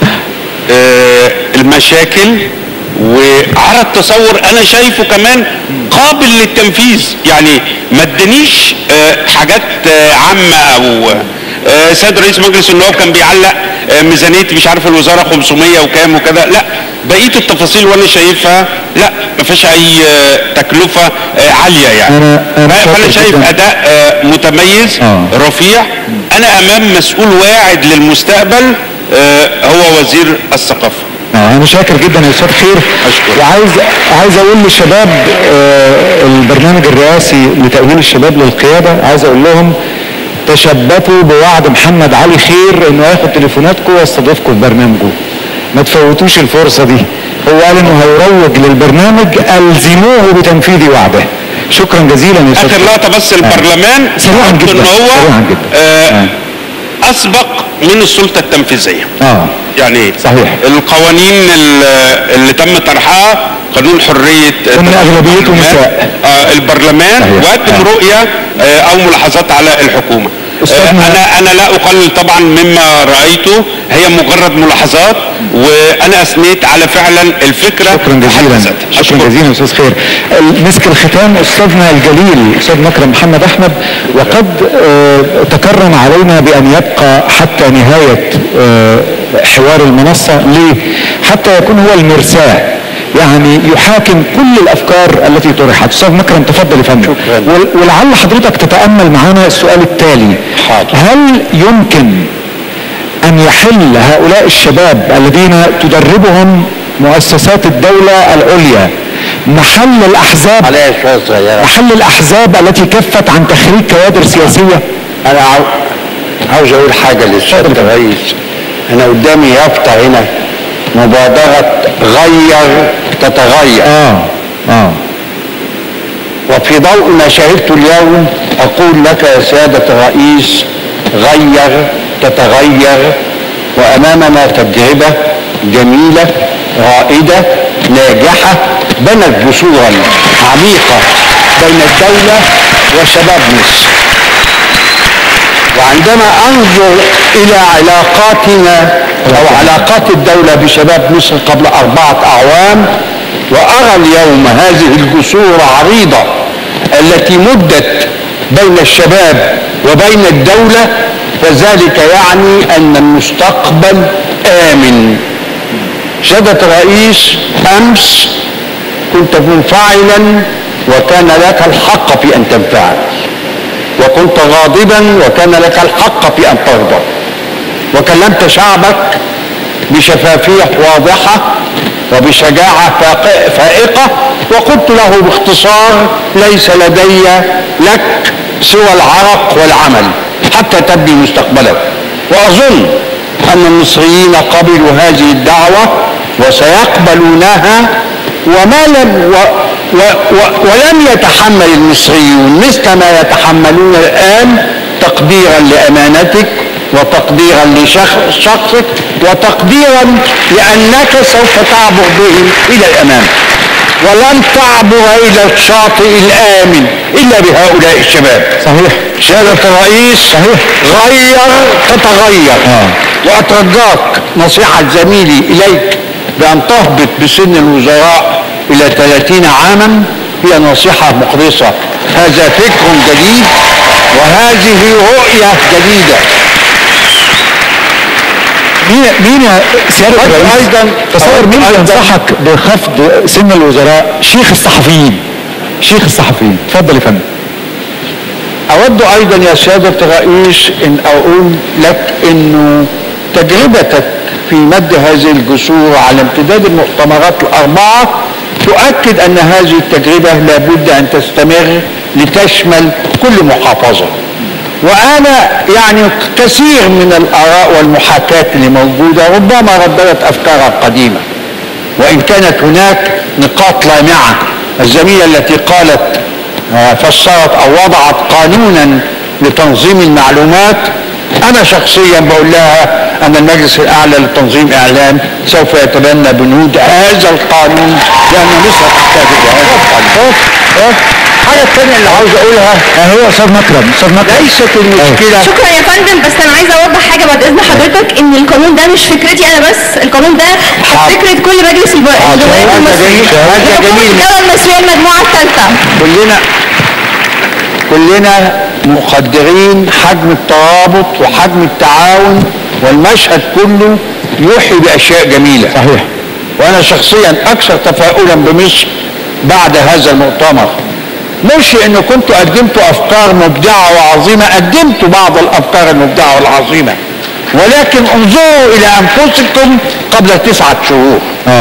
المشاكل وعرض تصور انا شايفه كمان قابل للتنفيذ. يعني ما ادانيش حاجات عامة او سيد رئيس مجلس النواب كان بيعلق ميزانية مش عارف الوزارة 500 وكام وكذا، لا بقية التفاصيل وانا شايفها لا ما فيش اي تكلفة عالية. يعني فانا شايف اداء متميز رفيع. انا امام مسؤول واعد للمستقبل هو وزير الثقافة.
أنا شاكر جدا يا أستاذ خير، وعايز أقول للشباب البرنامج الرئاسي لتأهيل الشباب للقيادة، عايز أقول لهم تشبثوا بوعد محمد علي خير إنه ياخد تليفوناتكم ويستضيفكم في برنامجه. ما تفوتوش الفرصة دي. هو قال إنه هيروج للبرنامج، ألزموه بتنفيذ وعده. شكرا جزيلا يا أستاذ.
آخر لقطة بس البرلمان
سريعا جدا.
أسبق من السلطة التنفيذية. يعني
صحيح.
القوانين اللي تم طرحها قانون حرية
ان اغلبيته نساء
البرلمان وقدم رؤية او ملاحظات على الحكومة. انا لا اقلل طبعا مما رأيته، هي مجرد ملاحظات وانا اثنيت على فعلا الفكرة.
شكرا جزيلا استاذ خير. مسك الختام استاذنا الجليل استاذ مكرم محمد احمد، وقد تكرم علينا بان يبقى حتى نهاية حوار المنصة. ليه؟ حتى يكون هو المرساة يعني يحاكم كل الافكار التي طرحت. استاذ مكرم تفضل يا فندم. ولعل حضرتك تتامل معنا السؤال التالي. هل يمكن ان يحل هؤلاء الشباب الذين تدربهم مؤسسات الدولة العليا محل الاحزاب التي كفت عن تخريج كوادر سياسية؟
انا عاوز اقول حاجة للسيد الرئيس. انا قدامي يافطة هنا مبادرة غير تتغير. وفي ضوء ما شاهدته اليوم اقول لك يا سيادة الرئيس غير تتغير، وامامنا تجربة جميلة رائدة ناجحة بنت جسورا عميقة بين الدولة وشباب مصر. وعندما انظر الى علاقاتنا او علاقات الدولة بشباب مصر قبل 4 أعوام وارى اليوم هذه الجسور العريضة التي مدت بين الشباب وبين الدولة، فذلك يعني ان المستقبل آمن. سيادة الرئيس امس كنت منفعلا وكان لك الحق في ان تنفعل، وكنت غاضبا وكان لك الحق في ان تغضب، وكلمت شعبك بشفافية واضحة وبشجاعة فائقة، وقلت له باختصار ليس لدي لك سوى العرق والعمل حتى تبني مستقبلك. وأظن أن المصريين قبلوا هذه الدعوة وسيقبلونها، ولم يتحمل المصريون مثل ما يتحملون الآن تقديرا لأمانتك وتقديرا لشخصك وتقديرا لأنك سوف تعبر بهم إلى الأمام، ولن تعبر إلى الشاطئ الآمن إلا بهؤلاء الشباب.
صحيح
سيادة الرئيس. صحيح. غير تتغير. وأترجاك نصيحة زميلي إليك بأن تهبط بسن الوزراء إلى 30 عاما هي نصيحة مقدسة. هذا فكر جديد وهذه رؤية جديدة.
مين يا سيادة الرئيس ايضا تصور مين ينصحك بخفض سن الوزراء؟ شيخ الصحفيين. تفضل يا فندم.
اود ايضا يا سيادة الرئيس ان اقول لك انه تجربتك في مد هذه الجسور على امتداد المؤتمرات ال4 تؤكد ان هذه التجربة لابد ان تستمر لتشمل كل محافظة. وانا يعني كثير من الاراء والمحاكاة اللي موجودة ربما رددت افكارا قديمة، وان كانت هناك نقاط لامعة. الزميلة التي قالت فسرت او وضعت قانونا لتنظيم المعلومات، انا شخصيا بقول لها ان المجلس الاعلى لتنظيم اعلام سوف يتبنى بنود هذا القانون لان مصر تحتاج الى هذا القانون. الحاجة الثانية اللي عاوز اقولها
هو استاذ مكرم
ليست المشكلة.
شكرا يا فندم، بس انا عايزه اوضح حاجه بعد اذن حضرتك، ان القانون ده مش فكرتي انا بس، القانون ده فكره كل مجلس الجمهوريه المصريه الدوله المصريه المجموعه الثالثه.
كلنا مقدرين حجم الترابط وحجم التعاون، والمشهد كله يوحي باشياء جميله.
صحيح.
وانا شخصيا اكثر تفاؤلا بمصر بعد هذا المؤتمر. مش انه كنت قدمت افكار مبدعه وعظيمه، قدمت بعض الافكار المبدعه والعظيمه، ولكن انظروا الى انفسكم قبل 9 شهور.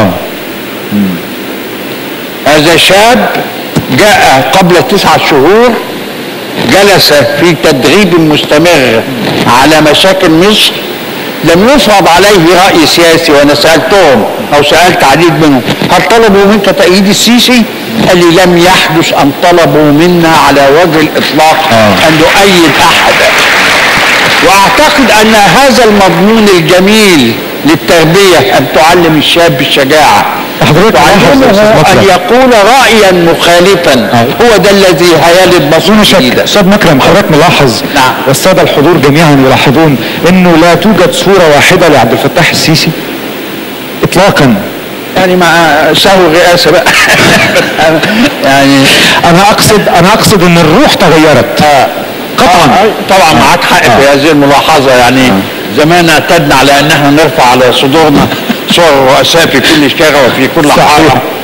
هذا شاب جاء قبل 9 شهور، جلس في تدريب مستمر على مشاكل مصر، لم يفرض عليه رأي سياسي. وانا سألتهم او سألت عديد منهم هل طلبوا منك تأييد السيسي؟ قال لي لم يحدث ان طلبوا منا على وجه الاطلاق ان نؤيد احدا. واعتقد ان هذا المضمون الجميل للتربية ان تعلم الشاب الشجاعة وعلمه ان يقول رأيا مخالفا، هو ده الذي هيلد مصر جديدة.
استاذ مكرم حضرتك ملاحظ والسادة الحضور جميعا يلاحظون انه لا توجد صورة واحدة لعبد الفتاح السيسي اطلاقا،
يعني مع سهو الرئاسة بقى.
يعني انا اقصد ان الروح تغيرت قطعا.
طبعا معاك حق في هذه الملاحظة. يعني زمان اعتدنا على ان احنا نرفع على صدورنا صور الرؤساء في كل شارع وفي كل حارة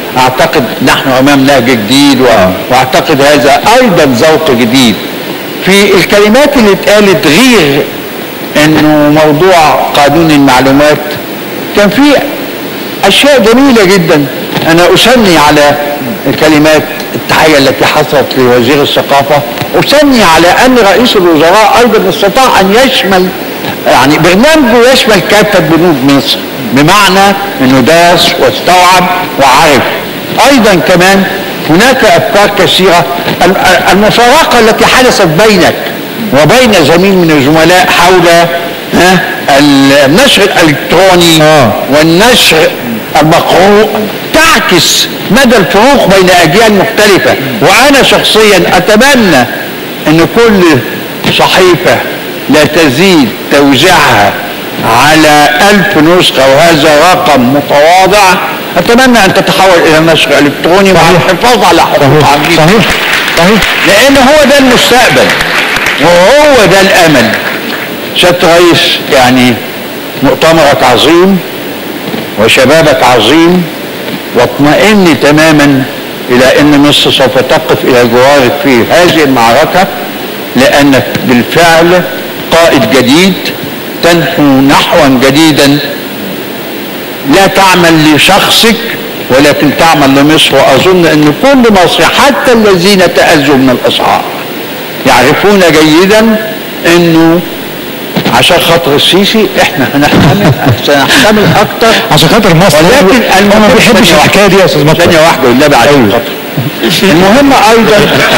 اعتقد نحن امام نهج جديد واعتقد هذا ايضا ذوق جديد في الكلمات اللي اتقالت، غير انه موضوع قانون المعلومات كان في اشياء جميلة جدا. انا اثني على كلمات التحية التي حصلت لوزير الثقافة، اثني على ان رئيس الوزراء ايضا استطاع ان يشمل يعني برنامجه يشمل كافة بنود مصر، بمعنى انه داس واستوعب وعرف. ايضا كمان هناك افكار كثيرة. المفارقة التي حدثت بينك وبين زميل من الزملاء حول النشر الالكتروني والنشر المقروء تعكس مدى الفروق بين اجيال مختلفة. وانا شخصيا اتمنى ان كل صحيفة لا تزيد توزيعها على 1000 نسخة، وهذا رقم متواضع، اتمنى ان تتحول الى نشر الكتروني مع الحفاظ على حقوق عبيد.
صحيح
لان هو ده المستقبل وهو ده الامل. سيادة رئيس، يعني مؤتمرك عظيم وشبابك عظيم، واطمئني تماما الى ان مصر سوف تقف الى جوارك في هذه المعركة، لانك بالفعل قائد جديد تنحو نحوا جديدا، لا تعمل لشخصك ولكن تعمل لمصر. واظن ان كل مصري حتى الذين تأذوا من الاسعار يعرفون جيدا انه عشان خاطر السيسي احنا سنحتمل اكتر
عشان خاطر مصر،
ولكن
انا ما بيحبش الحكايه دي يا استاذ مطلع.
ثانيه واحده والنبي عشان خاطر المهم ايضا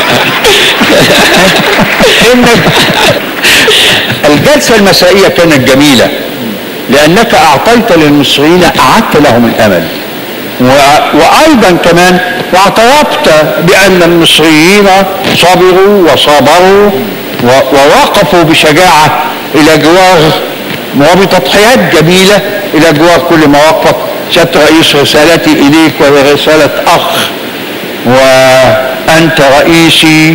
انك الجلسه المسائيه كانت جميله لانك اعطيت للمصريين، اعدت لهم الامل، وايضا كمان واعترفت بان المصريين صبروا وصابروا ووقفوا بشجاعه الى جوار وبتضحيات جميله الى جوار كل مواقفك. سيادة رئيس، رسالتي اليك وهي رساله اخ، وانت رئيسي،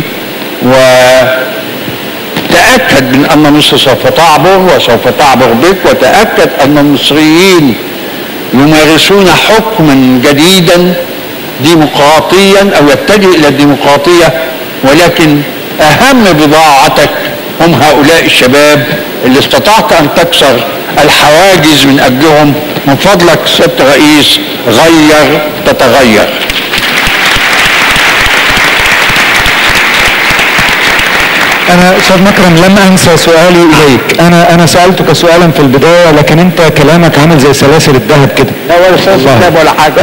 وتأكد من ان مصر سوف تعبر وسوف تعبر بك، وتأكد ان المصريين يمارسون حكما جديدا ديمقراطيا او يتجه الى الديمقراطية، ولكن اهم بضاعتك هم هؤلاء الشباب اللي استطعت ان تكسر الحواجز من اجلهم. من فضلك سيادة الرئيس غير تتغير.
انا استاذ مكرم لم انسى سؤالي اليك. انا سالتك سؤالا في البدايه، لكن انت كلامك عامل زي سلاسل الذهب كده.
لا ولا سلاسل الذهب ولا حاجه.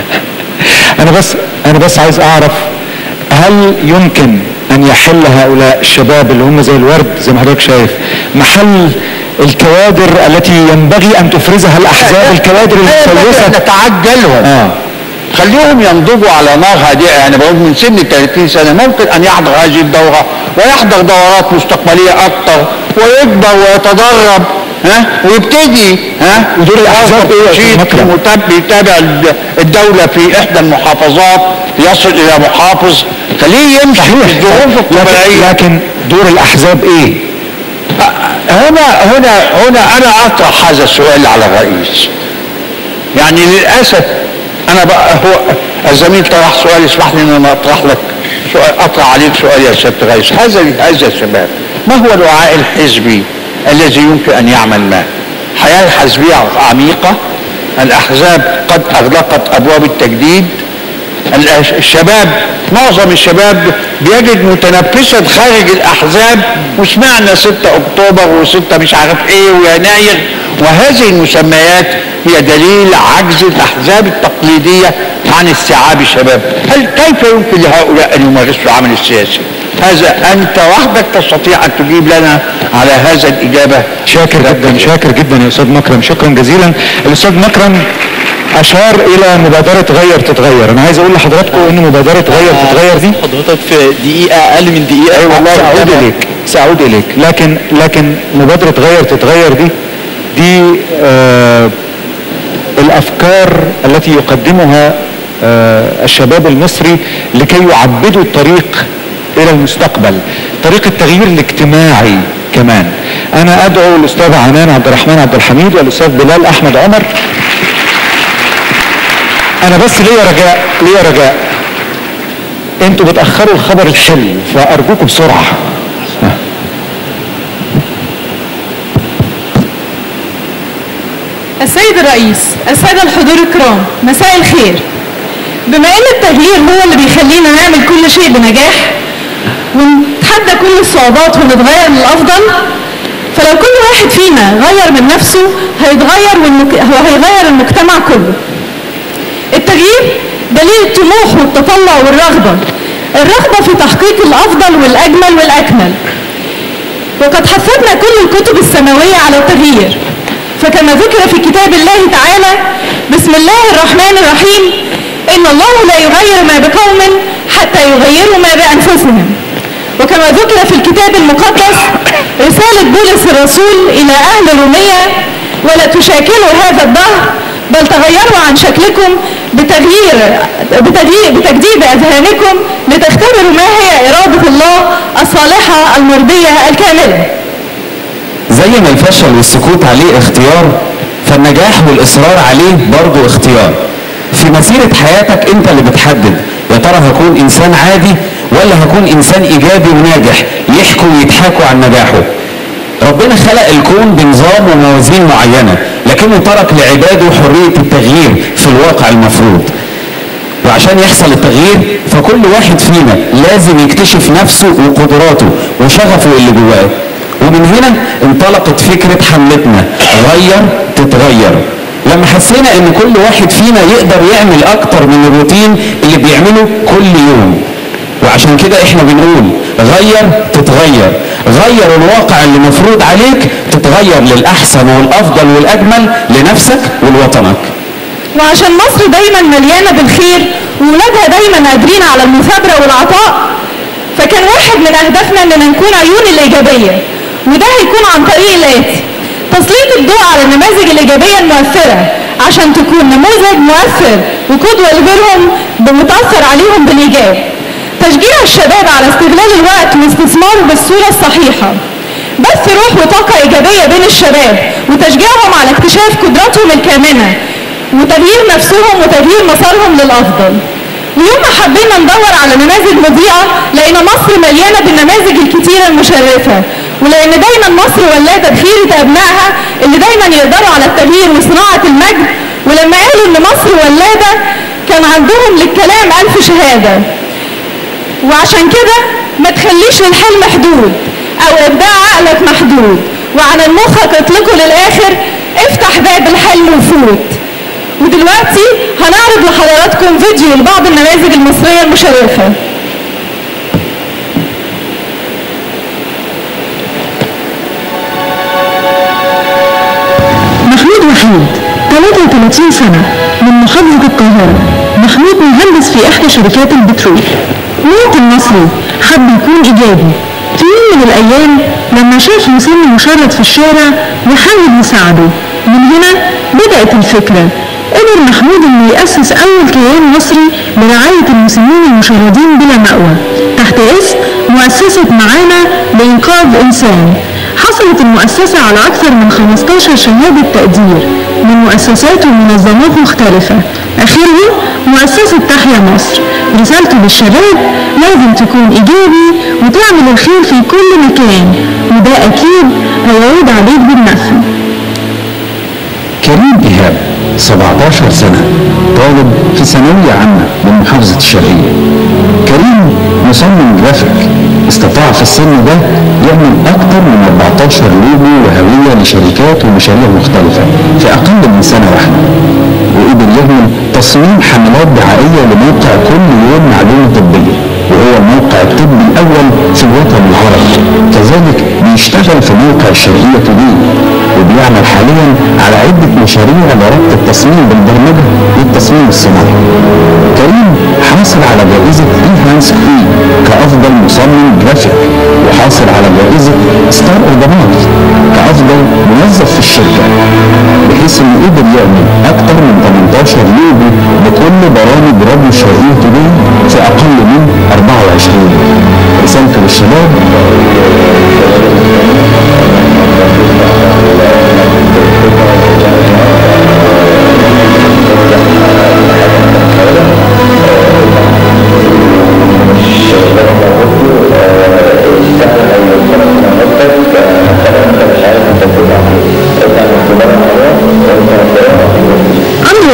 انا بس عايز اعرف، هل يمكن ان يحل هؤلاء الشباب اللي هم زي الورد زي ما حضرتك شايف محل الكوادر التي ينبغي ان تفرزها الاحزاب، الكوادر المسلسه؟
نتعجلهم، خليهم ينضجوا على نار هادئه. يعني بقول من سن 30 سنه ممكن ان يحضر هذه الدوره ويحضر دورات مستقبليه اكثر ويكبر ويتدرب ويبتدي
ودور الاحزاب
يتابع الدوله في احدى المحافظات، يصل الى محافظ، خليه يمشي في الظروف الطبيعيه.
لكن دور الاحزاب ايه؟
هنا انا اطرح هذا السؤال على الرئيس. يعني للاسف انا بقى هو الزميل طرح سؤال، اسمح لي ان انا اطرح لك سؤال، اطرح عليك سؤال يا سياده الرئيس. هذا الشباب ما هو الوعاء الحزبي الذي يمكن ان يعمل ما؟ حياه حزبيه عميقه، الاحزاب قد اغلقت ابواب التجديد، الشباب معظم الشباب بيجد متنفسا خارج الاحزاب، وسمعنا 6 اكتوبر و6 مش عارف ايه ويناير، وهذه المسميات هي دليل عجز الاحزاب التقليديه عن استيعاب الشباب. كيف يمكن لهؤلاء ان يمارسوا العمل السياسي؟ هذا انت وحدك تستطيع ان تجيب لنا على هذا الاجابه.
شاكر جدا يا استاذ مكرم، شكرا جزيلا. الاستاذ مكرم اشار الى مبادره غير تتغير. انا عايز اقول لحضراتكم ان مبادره غير تتغير دي
حضرتك في دقيقه، اقل من دقيقه.
اي والله ساعود اليك. لكن مبادره غير تتغير دي الافكار التي يقدمها الشباب المصري لكي يعبدوا الطريق الى المستقبل، طريق التغيير الاجتماعي كمان. انا ادعو الاستاذ عنان عبد الرحمن عبد الحميد والاستاذ بلال احمد عمر انا بس ليا رجاء انتوا بتأخروا الخبر الحلو فارجوكم بسرعة.
السيد الرئيس، السادة الحضور الكرام، مساء الخير. بما ان التغيير هو اللي بيخلينا نعمل كل شيء بنجاح ونتحدى كل الصعوبات ونتغير للأفضل، فلو كل واحد فينا غير من نفسه هيغير المجتمع كله. التغيير دليل الطموح والتطلع والرغبة، الرغبة في تحقيق الأفضل والأجمل والأكمل. وقد حثتنا كل الكتب السماوية على التغيير، فكما ذكر في كتاب الله تعالى: بسم الله الرحمن الرحيم، إن الله لا يغير ما بقوم حتى يغيروا ما بأنفسهم. وكما ذكر في الكتاب المقدس رسالة بولس الرسول إلى أهل رومية: ولا تشاكلوا هذا الدهر بل تغيروا عن شكلكم بتجديد أذهانكم لتختبروا ما هي إرادة الله الصالحة المرضية الكاملة.
زي ما الفشل والسكوت عليه اختيار، فالنجاح والإصرار عليه برضه اختيار. في مسيرة حياتك انت اللي بتحدد يا ترى هكون انسان عادي ولا هكون انسان ايجابي وناجح يحكوا ويضحكوا عن نجاحه. ربنا خلق الكون بنظام وموازين معينة، لكنه ترك لعباده حرية التغيير في الواقع المفروض. وعشان يحصل التغيير فكل واحد فينا لازم يكتشف نفسه وقدراته وشغفه اللي جواه. ومن هنا انطلقت فكرة حملتنا غير تتغير، لما حسينا ان كل واحد فينا يقدر يعمل اكتر من الروتين اللي بيعمله كل يوم. وعشان كده احنا بنقول غير تتغير، غير الواقع اللي مفروض عليك تتغير للأحسن والأفضل والأجمل لنفسك ولوطنك.
وعشان مصر دايما مليانة بالخير وولادها دايما قادرين على المثابرة والعطاء، فكان واحد من أهدافنا إننا نكون عيون الإيجابية، وده هيكون عن طريق الآتي: تسليط الضوء على النماذج الإيجابية المؤثرة عشان تكون نموذج مؤثر وقدوة لغيرهم بمتأثر عليهم بالإيجاب. تشجيع الشباب على استغلال الوقت واستثماره بالصورة الصحيحة. بث روح وطاقة إيجابية بين الشباب وتشجيعهم على اكتشاف قدراتهم الكامنة وتغيير نفسهم وتغيير مسارهم للأفضل. ويوم ما حبينا ندور على نماذج مضيئة لقينا مصر مليانة بالنماذج الكتيرة المشرفة، ولأن دايما مصر ولادة بخيرة أبنائها اللي دايما يقدروا على التغيير وصناعة المجد. ولما قالوا إن مصر ولادة كان عندهم للكلام 1000 شهادة. وعشان كده ما تخليش للحلم حدود او ابداع عقلك محدود، وعن مخك اطلقه للاخر، افتح باب الحلم وفوت. ودلوقتي هنعرض لحضراتكم فيديو لبعض النماذج المصرية المشرفة.
محمود وحيد 33 سنة من محافظة القاهرة. محمود مهندس في احدى شركات البترول، مواطن مصري حب يكون ايجابي. في يوم من الايام لما شاف مسن مشرد في الشارع وحاول يساعده، من هنا بدأت الفكرة. قدر محمود انه يأسس اول كيان مصري لرعاية المسنين المشردين بلا مأوى تحت اسم مؤسسة معانا لإنقاذ إنسان. حصلت المؤسسة على أكثر من 15 شهادة تقدير من مؤسسات ومنظمات مختلفة، آخرهم مؤسسة تحيا مصر. رسالته للشباب: لازم تكون إيجابي وتعمل الخير في كل مكان، وده أكيد هيعود عليك بالنفع.
كريم إيهاب 17 سنة، طالب في ثانوية عامة من محافظة الشرقية. كريم مصمم جرافيك، استطاع في السن ده يعمل أكثر من 14 لوجو وهوية لشركات ومشاريع مختلفة في أقل من سنة واحدة. وقدر يعمل تصميم حملات دعائية لموقع كل يوم معلومة طبية، وهو الموقع الطبي الأول في الوطن العربي. كذلك بيشتغل في موقع الشرقية تودي، وبيعمل حاليا على عدة مشاريع لربط التصميم بالبرمجة والتصميم الصناعي. كريم حاصل على جائزة إيهانس كوي كأفضل مصمم جرافيك، وحاصل على جائزة ستار أوردمات كأفضل موظف في الشركة، بحيث إنه قدر يعمل أكثر من 18 لوجو لكل برامج راديو الشرقية تودي في أقل من 24. رسالته للشباب: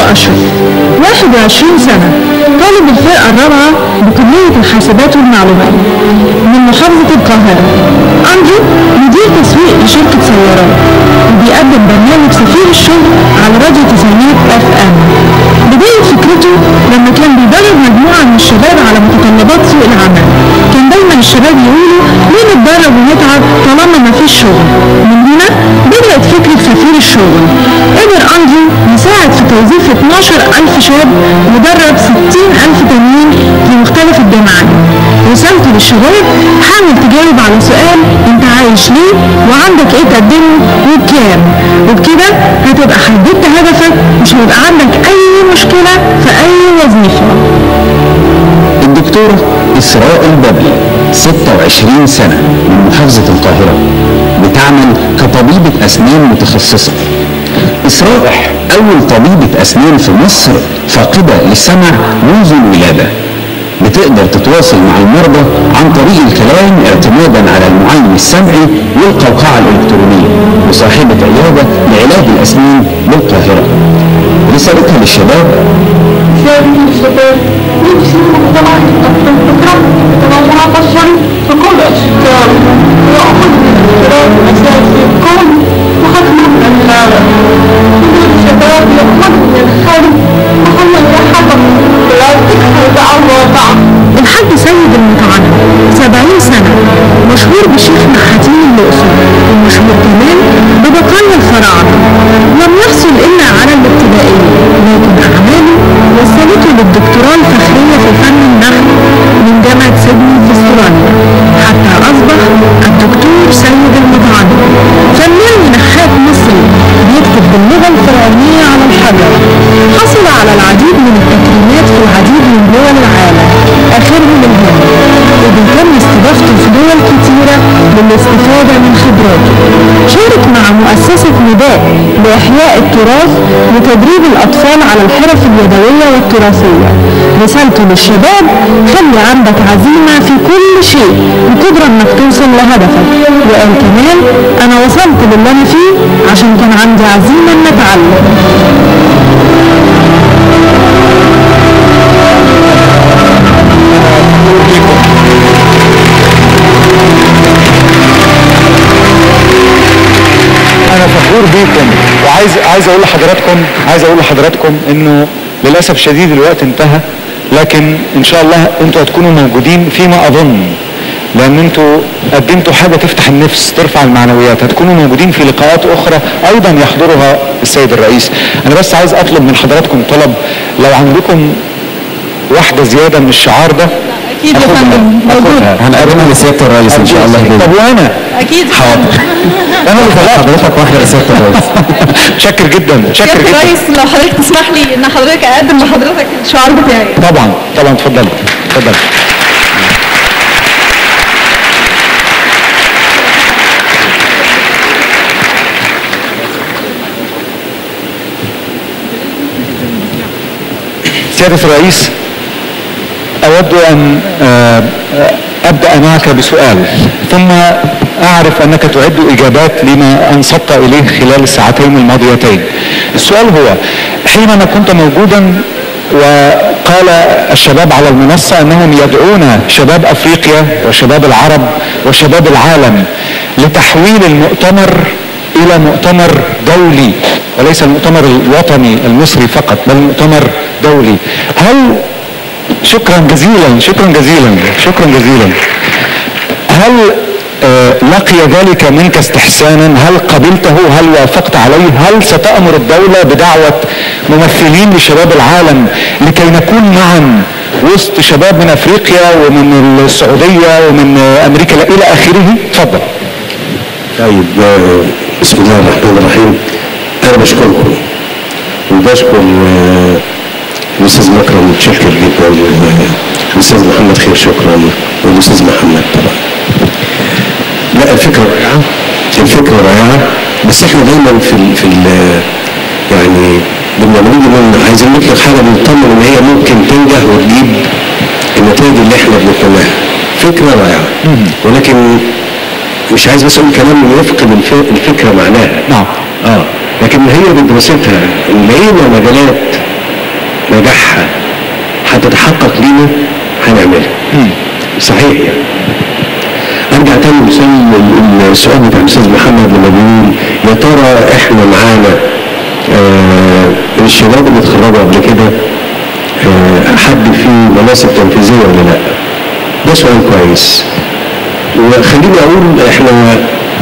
أشرف 21 سنة، طالب الفرقة الرابعة بكلية الحاسبات والمعلومات من محافظة القاهرة. أندرو مدير تسويق لشركة سيارات وبيقدم برنامج سفير الشغل على راديو تسعينات FM. بداية فكرته لما كان بيدرب مجموعة من الشباب على متطلبات سوق العمل. كان دايما الشباب يقولوا ليه نتدرب ونتعب طالما ما فيش شغل. من هنا بدأت فكرة سفير الشغل. قدر أندرو يساعد في توظيف 12,000 شاب ودرب 60,000 تانيين في مختلف الجامعات. رسالته للشباب: حاول تجاوب على سؤال انت عايش ليه وعندك ايه تقدمه وبكام، وبكده هتبقى حددت هدفك، مش هيبقى عندك اي مشكلة في اي وظيفة.
الدكتورة إسراء البابلي 26 سنة من محافظة القاهرة، بتعمل كطبيبة أسنان متخصصة. إسراء أول طبيبة أسنان في مصر فاقدة للسمع منذ الولادة. بتقدر تتواصل مع المرضى عن طريق الكلام اعتمادا على المعلم السمعي والقوقعة الإلكترونية، وصاحبة عيادة لعلاج الأسنان بالقاهرة. رسالتها للشباب:
في كل أشكال وأخذ الاحترام الأساسي كل وخدمة الناس. كل الشباب يأخذ من الخير وهم يحبهم لا تكفر بعوضة.
الحاج سيد المتعنى 70 سنة، مشهور بشيخ نحاتين الأقصر، ومشهور كمان ببقايا الفراعنة. لم يحصل إلا على الابتدائية، لكن أعماله وصلته للدكتوراه الفخرية في فن النحت من جامعة سيدني في استراليا، حتى أصبح الدكتور سيد المتعنى فنان نحات مصري بيكتب باللغة الفرعونية على الحجر. حصل على العديد من التكريمات في العديد من دول العالم، آخرهم الهند، وبيتم استضافته في دول كتيرة للاستفادة من خبراته. شارك مع مؤسسة نداء لإحياء التراث وتدريب الأطفال على الحرف اليدوية والتراثية. رسالته للشباب: خلي عندك عزيمة في كل شيء وقدرة انك توصل لهدفك. وقال كمان: انا وصلت للي انا فيه عشان كان عندي عزيمة ان اتعلم.
انا فخور بيكم، وعايز اقول لحضراتكم انه للاسف شديد الوقت انتهى، لكن ان شاء الله انتوا هتكونوا موجودين فيما اظن، لان انتوا قدمتوا حاجه تفتح النفس ترفع المعنويات. هتكونوا موجودين في لقاءات اخرى ايضا يحضرها السيد الرئيس. انا بس عايز اطلب من حضراتكم طلب، لو عندكم واحده زياده من الشعار ده.
اكيد يا فندم موجود،
هنقدمها لسيادة الرئيس ان شاء الله.
طب وانا
اكيد
حاضر،
انا اللي طلعت
حضرتك واحده لسيادة الرئيس.
شكر جدا شكر جدا.
رئيس لو حضرتك تسمح لي ان حضرتك اقدم لحضرتك الشعار بتاعي.
طبعا اتفضل. سيادة الرئيس، أود أن أبدأ معك بسؤال، ثم أعرف أنك تعد إجابات لما أنصت إليه خلال الساعتين الماضيتين. السؤال هو: حينما كنت موجودا وقال الشباب على المنصة أنهم يدعون شباب أفريقيا وشباب العرب وشباب العالم لتحويل المؤتمر إلى مؤتمر دولي، وليس المؤتمر الوطني المصري فقط بل مؤتمر دولي، هل شكرا جزيلا هل لقي ذلك منك استحسانا؟ هل قبلته؟ هل وافقت عليه؟ هل ستأمر الدولة بدعوة ممثلين لشباب العالم لكي نكون معا وسط شباب من افريقيا ومن السعودية ومن امريكا الى اخره؟ تفضل.
طيب، بسم الله الرحمن الرحيم. انا بشكركم وبشكر الاستاذ مكرم، متشكر جدا، والاستاذ محمد خير شكرا، والاستاذ محمد طبعا. لا، الفكره رائعه، بس احنا دايما في يعني لما بنيجي عايزين نطلق حاجه بنطمن ان هي ممكن تنجح وتجيب النتائج اللي احنا بنتمناها. فكره رائعه، ولكن مش عايز بس اقول كلام يفقد الفكره معناها.
نعم.
لكن هي بدراستها لقينا مجالات نجاحها هتتحقق لينا هنعملها. صحيح يعني. ارجع تاني السؤال بتاع الاستاذ محمد لما بيقول يا ترى احنا معانا الشباب اللي اتخرجوا قبل كده حد في مناصب تنفيذيه ولا لا؟ ده سؤال كويس. وخليني اقول احنا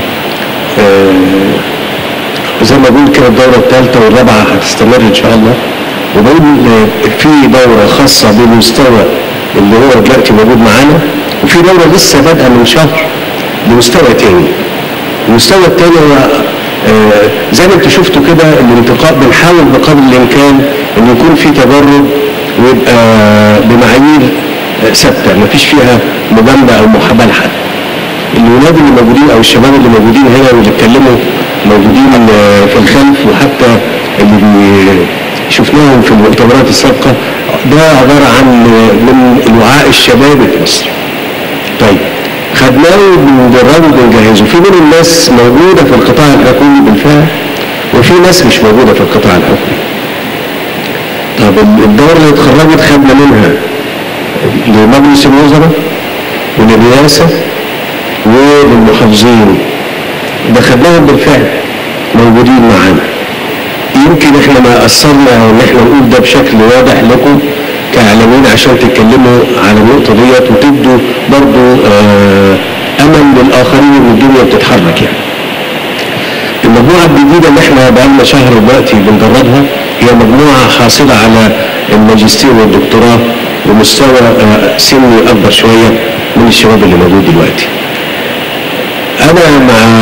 زي ما بقول كده الدوره الثالثه والرابعه هتستمر ان شاء الله، وبقول في دوره خاصه بالمستوى اللي هو دلوقتي موجود معانا، وفي دوره لسه بادئه من شهر لمستوى تاني. المستوى التاني هو زي ما انتوا شفتوا كده الانتقاء، بنحاول بقدر الامكان ان يكون في تدرج ويبقى بمعايير ثابته مفيش فيها مجامله او محاباه لحد. الولاد اللي موجودين او الشباب اللي موجودين هنا واللي اتكلموا موجودين في الخلف، وحتى اللي شفناهم في المؤتمرات السابقه، ده عباره عن من الوعاء الشبابي في مصر. طيب خدناه وبندربه وبنجهزه. في منهم ناس موجوده في القطاع الحكومي بالفعل، وفي ناس مش موجوده في القطاع الحكومي. طب الدوره اللي اتخرجت خدنا منها لمجلس الوزراء وللرئاسه وللمحافظين، ده خدناهم بالفعل موجودين معانا. يمكن احنا ما اثرنا ان احنا نقول ده بشكل واضح لكم كاعلاميين عشان تتكلموا على النقطه ديت وتدوا برضو امل للاخرين ان الدنيا بتتحرك يعني. المجموعه الجديده اللي احنا بقالنا شهر دلوقتي بندربها هي مجموعه حاصله على الماجستير والدكتوراه بمستوى سني اكبر شويه من الشباب اللي موجود دلوقتي. انا مع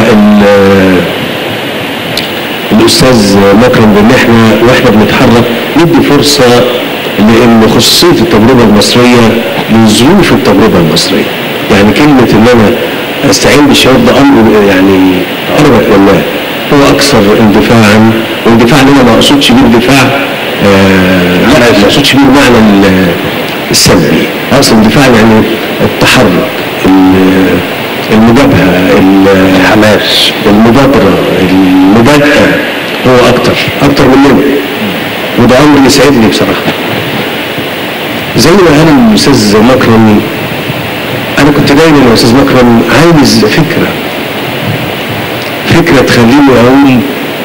الاستاذ مكرم بان احنا واحنا بنتحرك ندي فرصه لان خصوصيه التجربه المصريه لظروف التجربه المصريه. يعني كلمه ان انا استعين بالشباب ده امر يعني انا بتمناه، هو اكثر اندفاعا، واندفاع اللي انا ما اقصدش بيه اندفاع ما اقصدش بيه المعنى السلبي، اقصد اندفاع يعني التحرك، المجابهه، الحماس، المبادره، المبادئه، هو اكتر مننا، وده امر يسعدني بصراحه. زي ما قال الاستاذ مكرم، انا كنت دايما يا استاذ مكرم عايز فكره تخليني اقول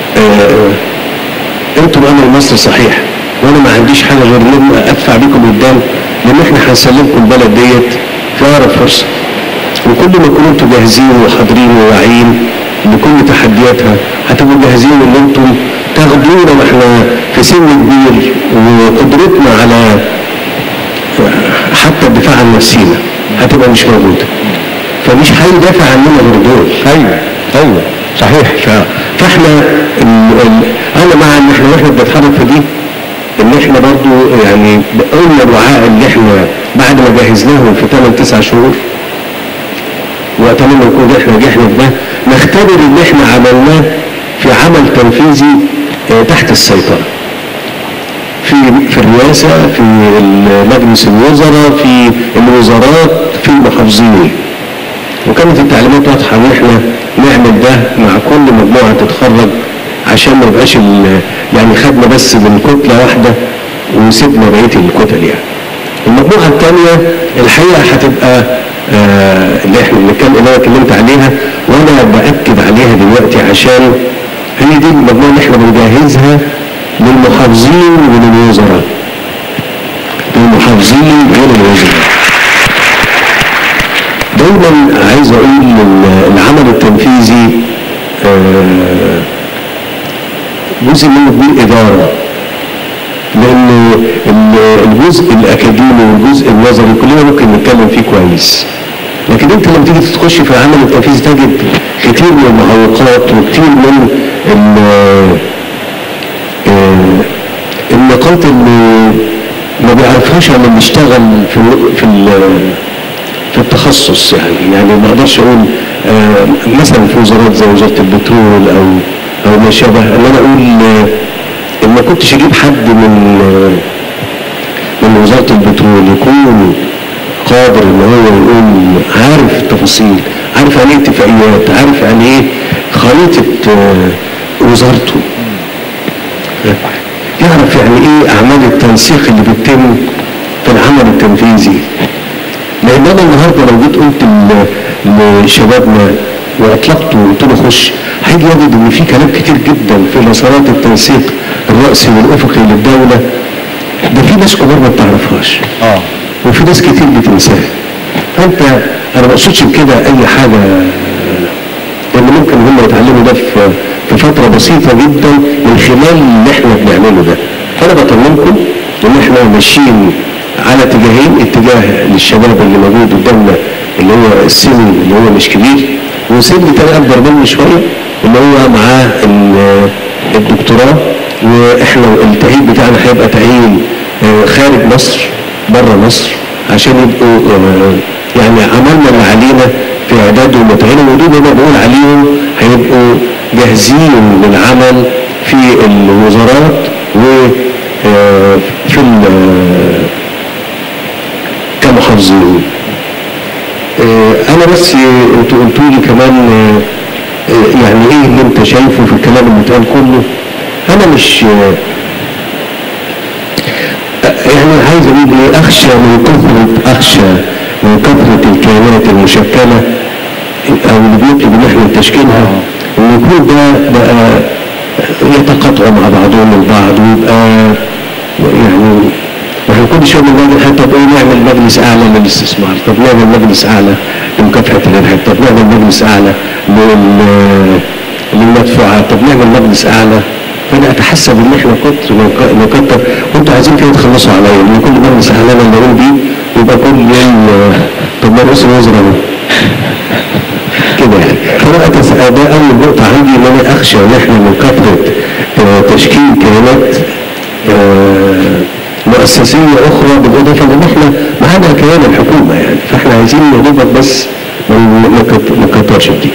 انتم امل مصر صحيح، وانا ما عنديش حاجه غير لما ادفع بيكم قدام، لان احنا هنسلمكم البلد ديت في اقرب فرصه. وكل ما كنتوا انتم جاهزين وحاضرين وواعيين لكل تحدياتها، هتبقوا جاهزين ان انتم تاخدونا واحنا في سن كبير، وقدرتنا على حتى الدفاع عن نفسينا هتبقى مش موجوده. فمش هيدافع عننا غير دول. ايوه صحيح. فاحنا انا مع ان احنا واحنا بنتحرك في دي، ان احنا برضو يعني قلنا الوعاء اللي احنا بعد ما جهزناهم في 8-9 شهور، واتمنى نكون احنا نجحنا في ده، نختبر اللي احنا عملناه في عمل تنفيذي تحت السيطره. في الرئاسه، في مجلس الوزراء، في الوزارات، في المحافظين. وكانت التعليمات واضحه ان احنا نعمل ده مع كل مجموعه تتخرج، عشان ما يبقاش يعني خدنا بس من كتله واحده وسيبنا بقيه الكتل يعني. المجموعه الثانيه الحقيقه هتبقى اللي احنا بنتكلم، اللي انا اتكلمت عليها وانا باكد عليها دلوقتي، عشان هي دي المجموعه اللي احنا بنجهزها للمحافظين وللوزراء. للمحافظين وللوزراء. دايما عايز اقول العمل التنفيذي جزء منه بالاداره، لان الجزء الاكاديمي والجزء النظري كلنا ممكن نتكلم فيه كويس، لكن انت لما تيجي تخش في العمل التنفيذي تجد كتير من المعوقات وكتير من النقاط اللي ما بيعرفهاش لما بيشتغل في التخصص. يعني ما اقدرش اقول مثلا في وزارات زي وزاره البترول او ما شابه، ان انا اقول ان ما كنتش اجيب حد من وزاره البترول يكون قادر ان هو يقول عارف التفاصيل، عارف يعني ايه اتفاقيات، عارف يعني ايه خريطه وزارته. يعرف يعني ايه اعمال التنسيق اللي بتتم في العمل التنفيذي. لان انا النهارده لو جيت قلت لشبابنا واطلقته وقلت له خش، هيجي يجد ان في كلام كتير جدا في مسارات التنسيق الرأسي والافقي للدوله، ده في ناس كبار ما بتعرفهاش. وفي ناس كتير بتنساها. فانت انا ما اقصدش بكده اي حاجه، لان ممكن هم يتعلموا ده في فتره بسيطه جدا من خلال اللي احنا بنعمله ده. فانا بطمنكم ان احنا ماشيين على اتجاهين، اتجاه للشباب اللي موجود قدامنا اللي هو السن اللي هو مش كبير، وسن تاني اكبر منه شويه اللي هو معاه الدكتوراه، واحنا التأهيل بتاعنا هيبقى تأهيل خارج مصر بره مصر عشان يبقوا يعني عملنا اللي علينا في اعدادهم وتأهيلهم، ودول انا بقول عليهم هيبقوا جاهزين للعمل في الوزارات وفي كمحافظين. انا بس انتوا قلتوا لي كمان يعني ايه اللي انت شايفه في الكلام اللي اتقال كله. انا مش يعني عايز اقول ايه، اخشى من كثرة الكيانات المشكلة او اللي بيطلب ان احنا تشكيلها، ان يكون ده بقى يتقاطعوا مع بعضهم البعض، ويبقى يعني احنا كل شويه بنقول حتى طب ايه نعمل مجلس اعلى للاستثمار، طب نعمل مجلس اعلى لمكافحه الارهاب، طب نعمل مجلس اعلى للمدفوعات، طب نعمل مجلس اعلى. فانا اتحسب ان احنا نكتر وانتوا عايزين كده تخلصوا عليا، ان كل مجلس اعلى انا اللي اقول بيه يبقى كل يوم طب ما رئيس الوزراء كده يعني. فانا ده اول نقطه عندي، ان انا اخشى ان احنا من كثره تشكيل كيانات مؤسسيه اخرى، بالاضافه لان احنا معانا كيان الحكومه يعني، فاحنا عايزين نضبط بس ما نكترش دي.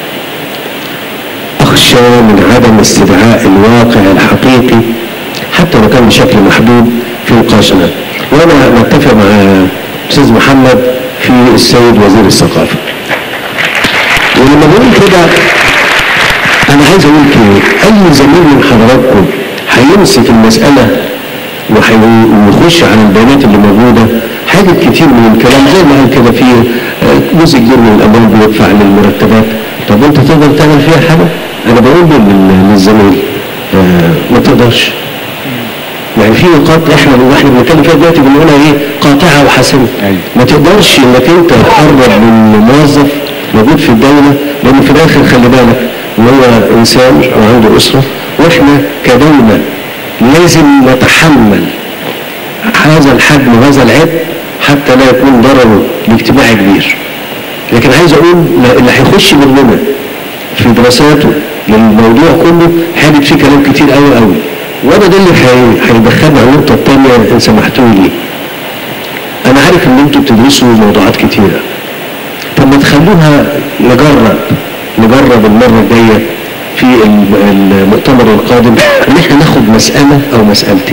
اخشى من عدم استدعاء الواقع الحقيقي حتى لو كان بشكل محدود في نقاشنا، وانا متفق مع استاذ محمد في السيد وزير الثقافه. ولما بقول كده انا عايز اقول كده، اي زميل من حضراتكم هيمسك المساله ويخش على البيانات اللي موجوده هيجد كتير من الكلام زي ما قال كده، فيه جزء كبير من الاموال بيدفع للمرتبات. طب انت تقدر تعمل فيها حاجه؟ انا بقول للزميل ما تقدرش. يعني في نقاط احنا بنتكلم فيها دلوقتي بنقولها ايه، قاطعه وحاسمه. ما تقدرش انك انت تقرب من موظف موجود في الدوله، لان في الاخر خلي بالك ان هو انسان وعنده اسره، واحنا كدوله لازم نتحمل هذا الحجم وهذا العبء حتى لا يكون ضرره الاجتماعي كبير. لكن عايز اقول اللي هيخش مننا في دراساته للموضوع كله هيجد فيه كلام كتير قوي قوي، وانا ده اللي هيدخلنا على النقطه الثانيه ان سمحتوا لي. انا عارف ان انتوا بتدرسوا موضوعات كتيره، طب ما تخلوها نجرب المره الجايه في المؤتمر القادم ان احنا ناخد مساله او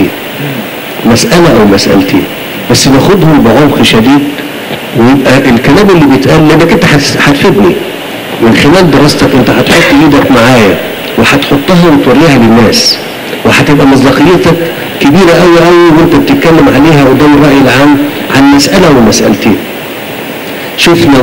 مسالتين بس ناخدهم بعمق شديد، ويبقى الكلام اللي بيتقال لانك انت هتفيدني من خلال دراستك، انت هتحط ايدك معايا وهتحطها وتوريها للناس، وهتبقى مصداقيتك كبيره قوي قوي وانت بتتكلم عليها قدام الراي العام عن مساله ومسالتين. شفنا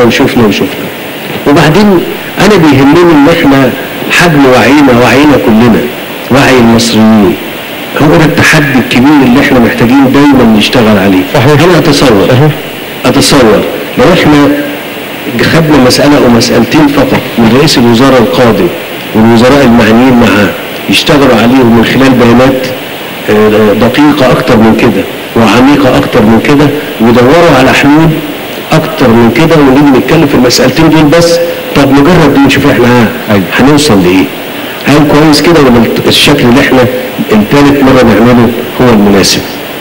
وبعدين انا بيهمني ان احنا حجم وعينا كلنا، وعي المصريين هو ده التحدي الكبير اللي احنا محتاجين دايما نشتغل عليه. انا اتصور لو احنا خدنا مسألة او مسألتين فقط من رئيس الوزراء القادم والوزراء المعنيين معاه يشتغلوا عليهم من خلال بيانات دقيقة اكتر من كده وعميقة اكتر من كده، ويدوروا على حلول اكتر من كده، ونيجي نتكلم في المسألتين دول بس. طب نجرب دي ونشوف احنا هنوصل لايه. هل كويس كده ولا الشكل اللي احنا الثالث مرة نعمله هو المناسب؟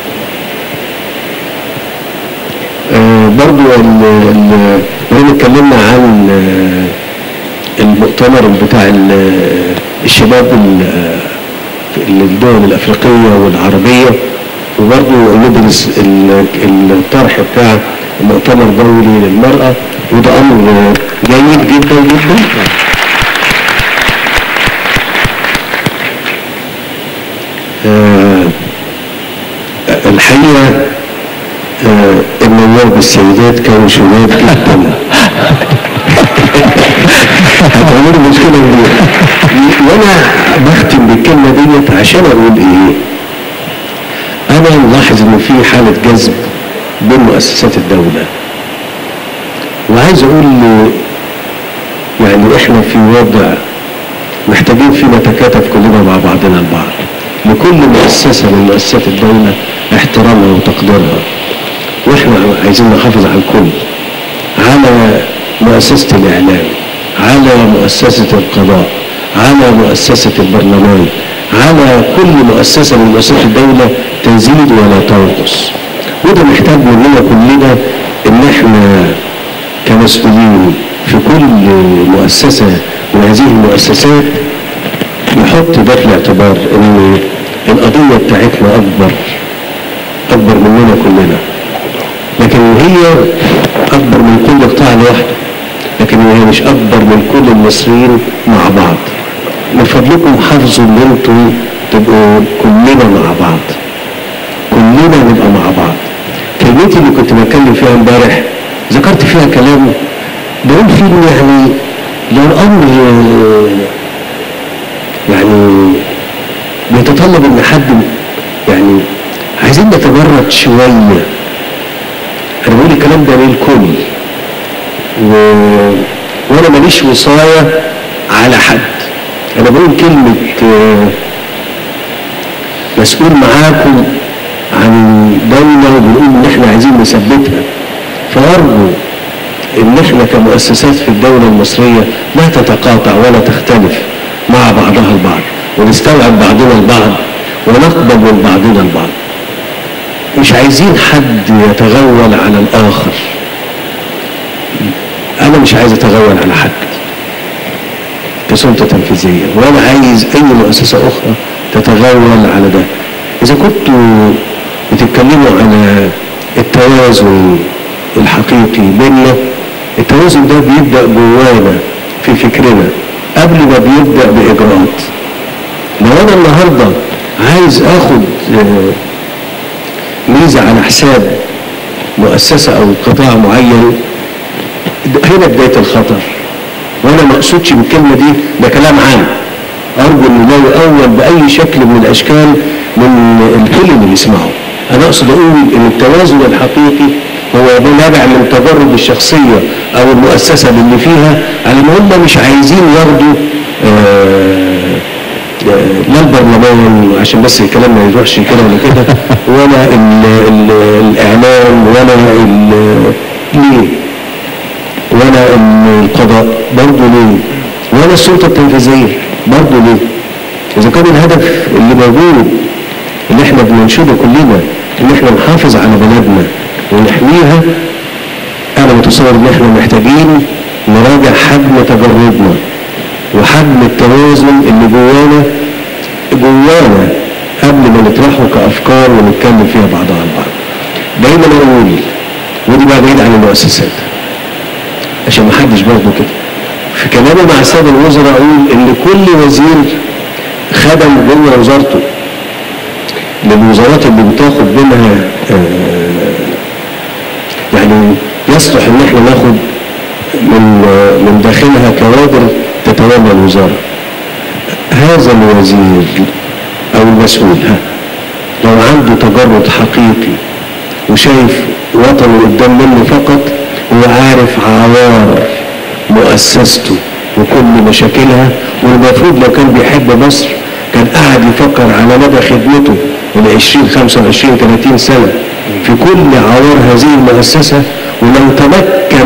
برضو لما اتكلمنا عن المؤتمر بتاع الشباب الدول الافريقيه والعربيه، وبرضو ندرس الطرح بتاع مؤتمر دولي للمراه، وده امر جيد جدا جدا. الحقيقة النواب السيدات كانوا شباب جدا هتعملوا مشكلة كبيرة. وانا بختم بالكلمة ديت عشان اقول ايه؟ انا ملاحظ ان في حالة جذب بين مؤسسات الدولة، وعايز اقول يعني احنا في وضع محتاجين فيه نتكاتف كلنا مع بعضنا البعض، لكل مؤسسة من مؤسسات الدولة احترامها وتقديرها، واحنا عايزين نحافظ على الكل، على مؤسسة الإعلام، على مؤسسة القضاء، على مؤسسة البرلمان، على كل مؤسسة من مؤسسات الدولة تزيد ولا تنقص. وده محتاج مننا كلنا ان احنا كمسؤولين في كل مؤسسة من هذه المؤسسات نحط ده في الاعتبار ان القضية بتاعتنا اكبر مننا كلنا، لكن هي اكبر من كل قطاع لوحده، لكن هي مش اكبر من كل المصريين مع بعض. من فضلكم حافظوا ان انتم تبقوا كلنا مع بعض، كلنا نبقى مع بعض. كلمتي اللي كنت بتكلم فيها امبارح ذكرت فيها كلام بقول فيه يعني لو الامر يعني بيتطلب ان حد يعني عايزين نتبرد شويه. انا بقول الكلام ده للكل وانا ماليش وصايه على حد. انا بقول كلمه مسؤول معاكم عن دولة وبنقول ان احنا عايزين نثبتها، فارجو ان احنا كمؤسسات في الدولة المصرية لا تتقاطع ولا تختلف مع بعضها البعض، ونستوعب بعضنا البعض ونقبل من بعضنا البعض. مش عايزين حد يتغول على الاخر. انا مش عايز اتغول على حد كسلطة تنفيذية، ولا عايز اي مؤسسة اخرى تتغول على ده. اذا كنتوا بتتكلموا على التوازن الحقيقي بيننا، التوازن ده بيبدأ جوانا في فكرنا قبل ما بيبدأ بإجراءات. لو أنا النهاردة عايز آخد ميزة على حساب مؤسسة أو قطاع معين، هنا بداية الخطر. وأنا ما أقصدش بالكلمة دي، ده كلام عام أرجو إنه لا يؤول بأي شكل من الأشكال من الكل اللي بيسمعه. أنا أقصد أقول إن التوازن الحقيقي هو نابع من تجرد الشخصية أو المؤسسة اللي فيها على إن هم مش عايزين ياخدوا لا البرلمان عشان بس الكلام ما يروحش كده ولا كده، ولا الإعلام، ولا ليه، ولا القضاء برضه ليه، ولا السلطة التنفيذية برضه ليه. إذا كان الهدف اللي موجود اللي احنا بننشده كلنا ان احنا نحافظ على بلدنا ونحميها، انا متصور ان احنا محتاجين نراجع حجم تجردنا وحجم التوازن اللي جوانا قبل ما نطرحه كافكار ونتكلم فيها بعضها البعض. دايما اقول، ودي بقى بعيد عن المؤسسات عشان ما حدش برضه كده في كلامي مع الساده الوزراء، اقول ان كل وزير خدم جوه وزارته للوزارات اللي بتاخد منها يعني يصلح ان احنا ناخد من داخلها كوادر تتولى الوزاره. هذا الوزير او المسؤول لو عنده تجرد حقيقي وشايف وطنه قدام منه فقط، وعارف عوار مؤسسته وكل مشاكلها، والمفروض لو كان بيحب مصر كان قاعد يفكر على مدى خدمته من 20 25 30 سنة في كل عوار هذه المؤسسة، ولو تمكن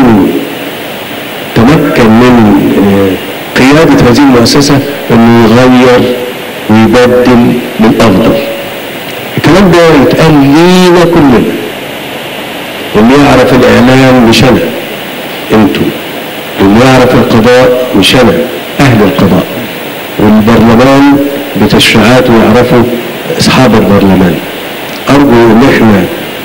من قيادة هذه المؤسسة انه يغير ويبدل للأفضل. الكلام ده يتقال لينا كلنا. اللي يعرف الإعلام مش أنا، انتوا. واللي يعرف القضاء مش أنا، أهل القضاء. والبرلمان بتشريعاته يعرفوا أصحاب البرلمان. أرجو إن إحنا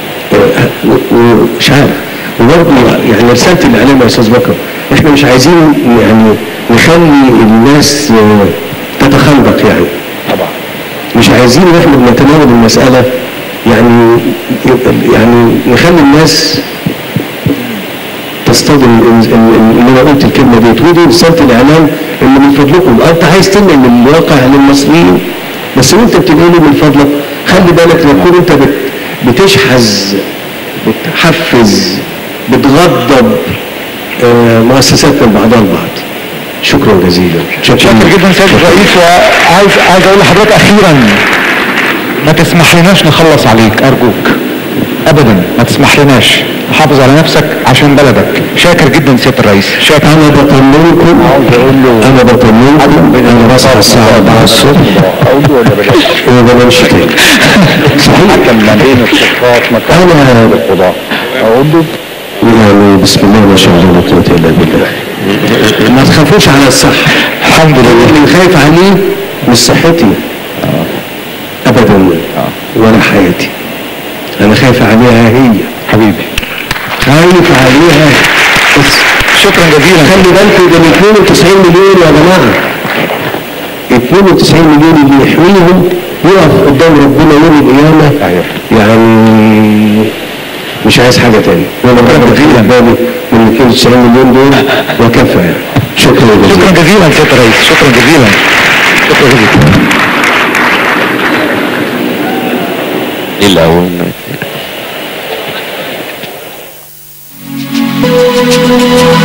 مش عارف، وبرضه يعني رسالة الإعلام يا أستاذ بكر، إحنا مش عايزين يعني نخلي الناس تتخلق يعني. طبعا. مش عايزين إن إحنا بنتناول المسألة يعني نخلي الناس تصطدم ان انا قلت الكلمه ديت، ودي رساله الاعلام اللي من فضلكم انت عايز تنقل من الواقع للمصريين، بس وانت بتنقله من فضلك خلي بالك تكون انت بتشحذ، بتحفز، بتغضب مؤسسات من بعضها البعض. شكرا جزيلا.
شكرا جدا سيد الرئيس. وعايز اقول لحضرتك اخيرا ما تسمح لناش نخلص عليك ارجوك ابدا، ما تسمح لناش. حافظ على نفسك عشان بلدك. شاكر جدا سيادة الرئيس. شاكر.
انا بطمنكم، انا بصحى الساعه 4 الصبح وما بنامش تاني. صحيح.
ما بين الصفات
انا
القضاء
يعني بسم الله ما شاء الله لا قوه الا بالله. ما تخافوش على الصحه. الحمد لله. اللي خايف عليه مش صحتي ابدا ولا حياتي، انا خايف عليها هي حبيبي، خايف عليها بس.
شكرا جزيلا.
خلي بالكم ده 92 مليون يا جماعه، 92 مليون اللي يحميهم يقف قدام ربنا يوم القيامه. يعني مش عايز حاجه تاني، وانا بخلي بالي من 92 مليون دول وكفى يعني. شكرا جزيلا.
شكرا جزيلا سيادة الرئيس. شكرا جزيلا. شكرا جزيلا.
إلا